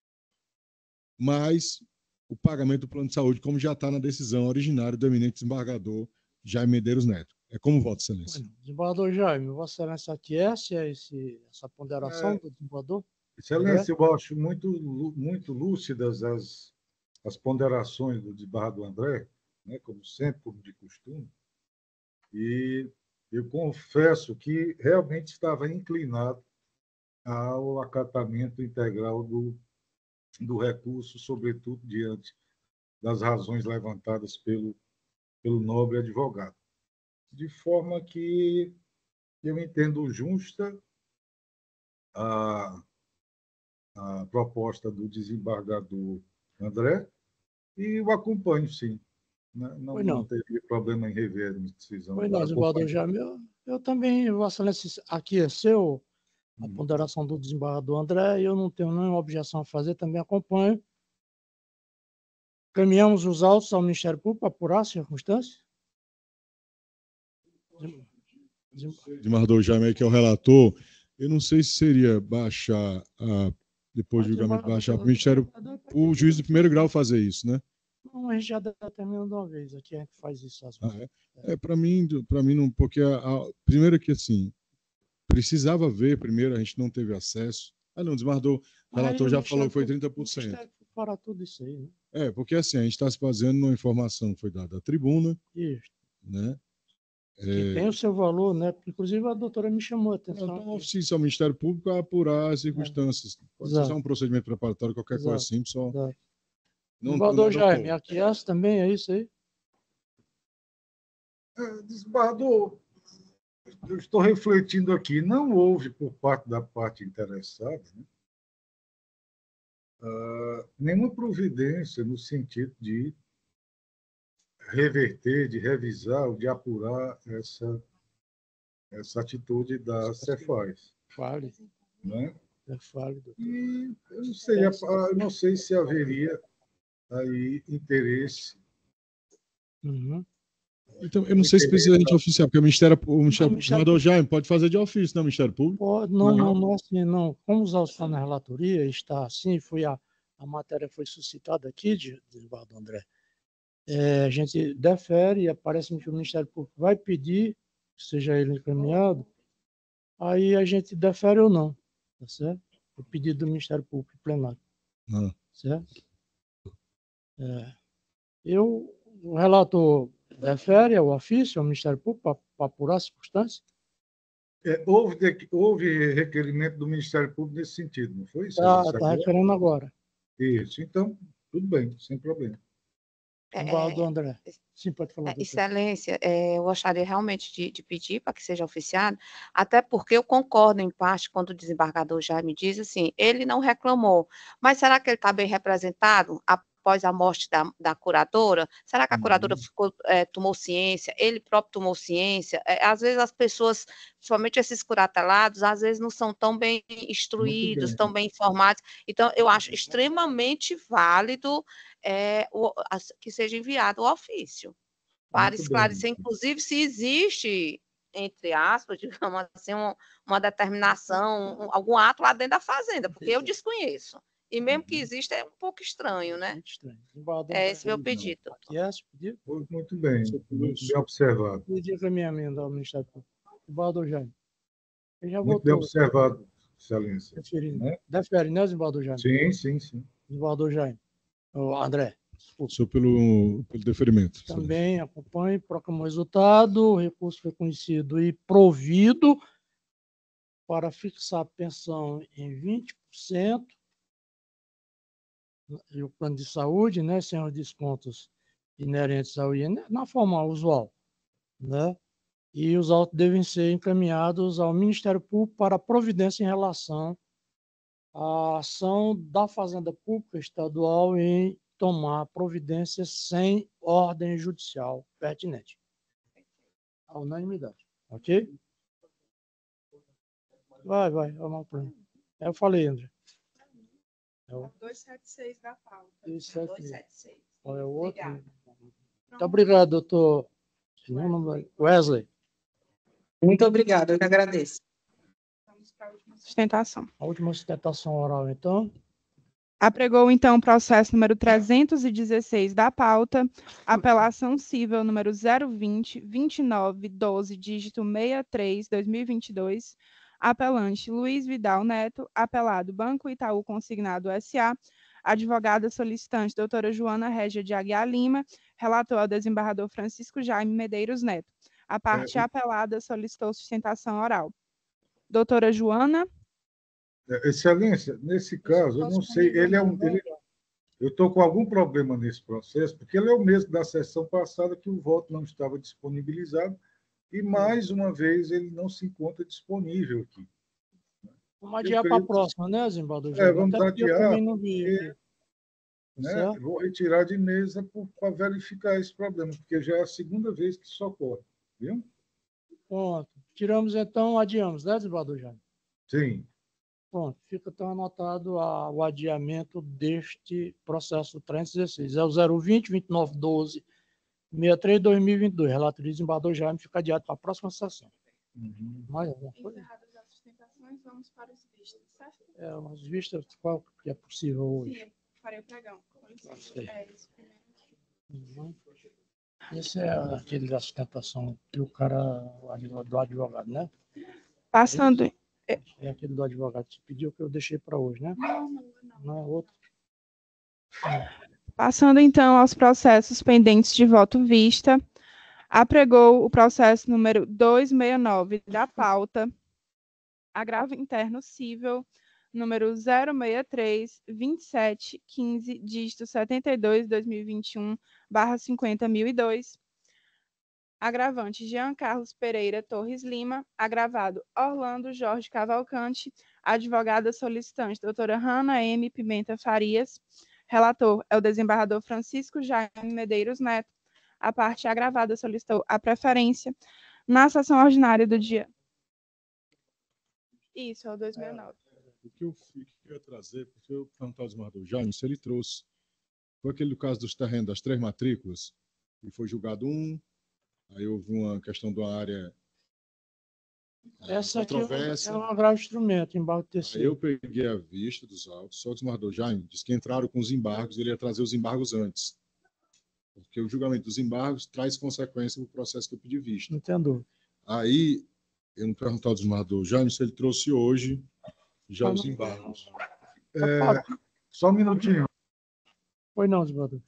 mais o pagamento do plano de saúde, como já está na decisão originária do eminente desembargador Jaime Medeiros Neto. É como voto, Excelência. Bueno, desembargador Jaime, Vossa Excelência aquece a esse, essa ponderação É, do desembargador? Excelência, eu acho muito, muito lúcidas as, as ponderações do desembargador André, né, como sempre, como de costume, e eu confesso que realmente estava inclinado ao acatamento integral do, do recurso, sobretudo diante das razões levantadas pelo, pelo nobre advogado. De forma que eu entendo justa a, a proposta do desembargador André e o acompanho, sim. Não, não, não teria problema em rever a decisão. Pois não, desembargador Jaime, eu, eu também, Vossa Excelência, aqueceu a ponderação do desembargador André, e eu não tenho nenhuma objeção a fazer, também acompanho. Caminhamos os autos ao Ministério Público para apurar as circunstâncias? Desembargador Jaime, que é o relator, eu não sei se seria baixar, a, depois do julgamento, baixar para o Ministério, o juiz do primeiro grau fazer isso, né? Não, a gente já determina de uma vez, aqui a gente faz isso. Ah, é, é para mim, para mim não, porque a, a, primeiro que assim, precisava ver, primeiro a gente não teve acesso. Ah, não, desembargador, o relator já falou que foi trinta por cento. Para tudo isso aí, né? É, porque assim, a gente está se baseando numa informação que foi dada à tribuna, isso, né? Que é, tem o seu valor, né? Inclusive a doutora me chamou a atenção. Então, oficia ao Ministério Público a apurar as circunstâncias. É. Pode ser só um procedimento preparatório, qualquer Exato. coisa assim, só. Exato. Não, desembargador Jaime, aqui essa também é isso aí? É, desembargador, eu estou refletindo aqui, não houve por parte da parte interessada, né, uh, nenhuma providência no sentido de reverter, de revisar ou de apurar essa, essa atitude da Cefaz. Fale. Né? É válido. E eu não sei, eu não sei se haveria aí interesse. Uhum. Então, eu não sei se precisa de oficial, porque o Ministério Público, o Ministério Jaime, pode fazer de ofício, não, Ministério Público? Pode, não, não, não é assim, não. Como os autos estão na relatoria, está assim, foi a, a matéria foi suscitada aqui, de, de Eduardo André, é, a gente defere e parece-me que o Ministério Público vai pedir que seja ele encaminhado, aí a gente defere ou não, tá certo? O pedido do Ministério Público plenário, ah. certo? É, eu, o relator defere ao ofício, ao Ministério Público, para apurar as circunstâncias? É, houve, houve requerimento do Ministério Público nesse sentido, não foi isso? Está tá requerendo agora. Isso, então, tudo bem, sem problema. Desembargador é, André. Sim, pode falar. É, Excelência, é, eu gostaria realmente de, de pedir para que seja oficiado, até porque eu concordo em parte quando o desembargador já me diz assim, ele não reclamou, mas será que ele está bem representado após a morte da, da curadora? Será que a curadora uhum. ficou, é, tomou ciência, ele próprio tomou ciência? É, às vezes as pessoas, principalmente esses curatelados, às vezes não são tão bem instruídos, bem. tão bem informados, então eu acho extremamente válido é, o, a, que seja enviado o ofício, para Muito esclarecer, bem. inclusive, se existe, entre aspas, digamos assim, uma, uma determinação, um, algum ato lá dentro da fazenda, porque eu desconheço. E mesmo que exista, é um pouco estranho, né? Muito estranho. É esse meu pedido. Aqui é esse pedido? Muito bem, muito bem observado. Pedido caminhamento ao Ministério Público. Desembargador Jaime. Ele já muito voltou. bem observado, Excelência. Deferindo. Né? Defere, né, desembargador Jaime? Sim, sim, sim. Desembargador Jaime. O André. Desculpa. Sou pelo, pelo deferimento. Também acompanhe, proclamou o resultado, o recurso foi conhecido e provido para fixar a pensão em vinte por cento e o plano de saúde, né, sem os descontos inerentes ao I N S S, na forma usual, né? E os autos devem ser encaminhados ao Ministério Público para providência em relação à ação da Fazenda Pública Estadual em tomar providências sem ordem judicial pertinente. A unanimidade, ok? Vai, vai, vamos para Eu falei, André. É o duzentos e setenta e seis da pauta. duzentos e setenta e seis. Qual é o outro? Obrigada. Muito obrigado, doutor Wesley. Muito obrigada, eu que agradeço. Vamos para a última sustentação. A última sustentação oral, então. Apregou, então, o processo número trezentos e dezesseis da pauta, apelação cível número zero vinte, vinte e nove, doze, dígito sessenta e três, dois mil e vinte e dois, apelante Luiz Vidal Neto, apelado Banco Itaú Consignado S A, advogada solicitante doutora Joana Régia de Aguiar Lima, relator ao desembargador Francisco Jaime Medeiros Neto. A parte É, apelada solicitou sustentação oral. Doutora Joana. Excelência, nesse caso, eu não sei, ele é um. Ele, eu estou com algum problema nesse processo, porque ele é o mesmo da sessão passada, que o voto não estava disponibilizado, e mais uma vez ele não se encontra disponível aqui. Vamos adiar para a próxima, né, Zimbaldo? É, vamos Até adiar. Eu também não vi. Porque, né, vou retirar de mesa para verificar esse problema, porque já é a segunda vez que isso ocorre. Viu? Pronto. Tiramos, então, adiamos, né, Zimbaldo? Sim. Pronto, fica então anotado a, o adiamento deste processo trezentos e dezesseis. É o zero vinte, vinte e nove, doze, sessenta e três, dois mil e vinte e dois. Relato de desembargador Jaime fica adiado para a próxima sessão. Uhum. Mais alguma coisa? Encerradas as sustentações, vamos para os vistos, certo? É, as vistas, qual que é possível hoje? Sim, farei o pregão. É esse primeiro. Uhum. Esse é aquele da sustentação que o cara, do advogado, né? Passando... É, é aquele do advogado que pediu, que eu deixei para hoje, né? Não, não, não. Não é outro? Passando, então, aos processos pendentes de voto vista, apregou o processo número duzentos e sessenta e nove da pauta, agravo interno cível, número zero sessenta e três, vinte e sete, quinze, dígito setenta e dois, dois mil e vinte e um, barra cinquenta mil e dois. Agravante Jean Carlos Pereira Torres Lima, agravado Orlando Jorge Cavalcante, advogada solicitante doutora Hanna M. Pimenta Farias, relator é o desembargador Francisco Jaime Medeiros Neto. A parte agravada solicitou a preferência na sessão ordinária do dia. Isso, é o duzentos e sessenta e nove. O que eu, o que eu ia trazer, porque eu perguntava ao desembargador Jaime se ele trouxe, foi aquele do caso dos terrenos, das três matrículas, e foi julgado um. Aí houve uma questão de uma área Essa aqui controversa. é um agravo instrumento, embargo Aí terceiro. eu peguei a vista dos autos, só que o desembargador Jaime disse que entraram com os embargos, ele ia trazer os embargos antes. Porque o julgamento dos embargos traz consequência no processo que eu pedi vista. Entendo. Aí, eu não perguntei ao desembargador Jaime se ele trouxe hoje já Ah, os não. embargos. É, só um minutinho. Foi não, desembargador.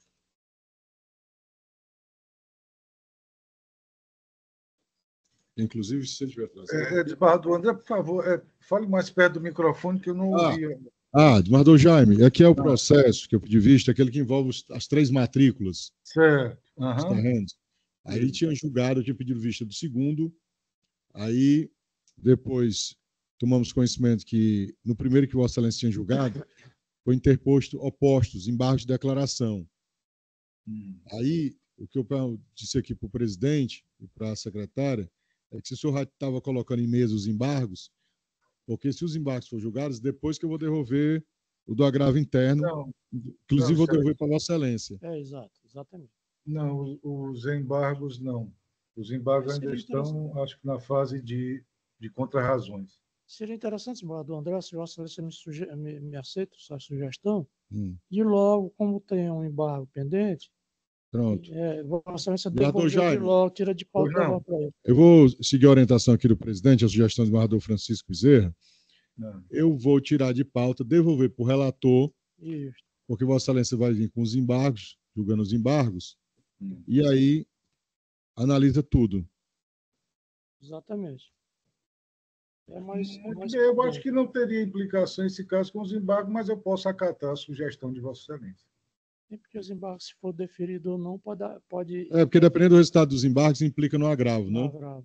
Inclusive, se ele tiver trazido. É, é, desembargador André, por favor, é, fale mais perto do microfone que eu não Ah. ouvi. Ah, desembargador Jaime, aqui é o processo que eu pedi vista, aquele que envolve os, as três matrículas. Certo. Os Uhum. terrenos. Aí tinha julgado, eu tinha pedido vista do segundo. Aí, depois, tomamos conhecimento que, no primeiro que Vossa Excelência tinha julgado, foi interposto opostos, embargos de declaração. Hum. Aí, o que eu disse aqui para o presidente e para a secretária é que se o senhor estava colocando em mesa os embargos, porque se os embargos forem julgados, depois que eu vou devolver o do agravo interno, Não, inclusive não, vou certo. devolver para Vossa Excelência. É, exato, exatamente. Não, os, os embargos não. Os embargos ainda Seria estão, acho que, na fase de, de contrarrazões. Seria interessante, desembargador André, se Vossa Excelência me, suge... me, me aceita essa sugestão, Hum. e logo, como tem um embargo pendente, Pronto. é, Vossa Excelência Desembargador devolver de Jaime. logo, tira de pauta Pois não. logo para ele. Eu vou seguir a orientação aqui do presidente, a sugestão do desembargador Francisco Bezerra. Não. Eu vou tirar de pauta, devolver para o relator, Isso. porque Vossa Excelência vai vir com os embargos, julgando os embargos, Hum. e aí analisa tudo. Exatamente. É mais, é Muito mais bem, eu prudente. acho que não teria implicação esse caso com os embargos, mas eu posso acatar a sugestão de Vossa Excelência. É porque os embargos, se for deferido ou não, pode... pode É, porque dependendo do resultado dos embargos, implica no agravo, não não? agrava.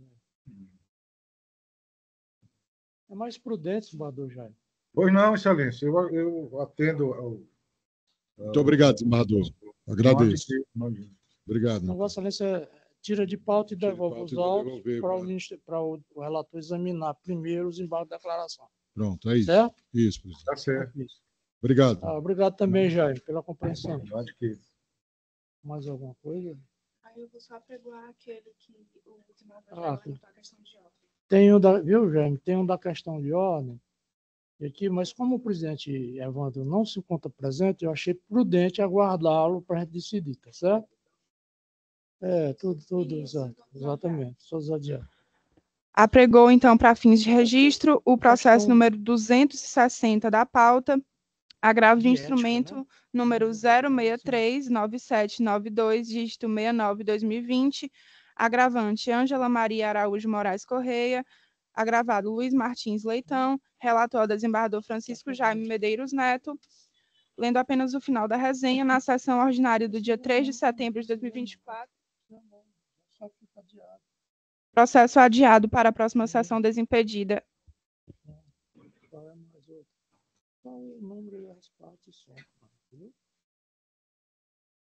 É mais prudente, desembargador Jaime. Pois não, Excelência, eu, eu atendo ao... Muito obrigado, desembargador. Agradeço. Não há de quê, não há de quê. Obrigado. Então, Vossa Excelência tira de pauta e Tira de devolve pauta os e autos devolver para o, pra- ministro- para o, o relator examinar primeiro os embargos da declaração. Pronto, é isso. Certo? Isso, presidente. Tá certo. Isso. Obrigado. Ah, obrigado também, Jair, pela compreensão. Acho que Mais alguma coisa? Aí eu vou só apregoar aquele que o desembargador Ah, já levantou a questão de ordem. Tem um da, viu, Jaime? Tem um da questão de ordem aqui, mas como o presidente Evandro não se encontra presente, eu achei prudente aguardá-lo para a gente decidir, tá certo? É, tudo, tudo, exato, exatamente, todos adiados. Apregou, então, para fins de registro, o processo Questão- número duzentos e sessenta da pauta, agravo de De ética, instrumento né? número zero seis três nove sete nove dois, dígito sessenta e nove, dois mil e vinte, agravante Ângela Maria Araújo Moraes Correia, agravado Luiz Martins Leitão, relator desembargador Francisco Jaime Medeiros Neto, lendo apenas o final da resenha, na sessão ordinária do dia três de setembro de dois mil e vinte e quatro, Só fica adiado. processo adiado para a próxima sessão desimpedida. Qual é mais outro? Qual é o número e as partes só, viu?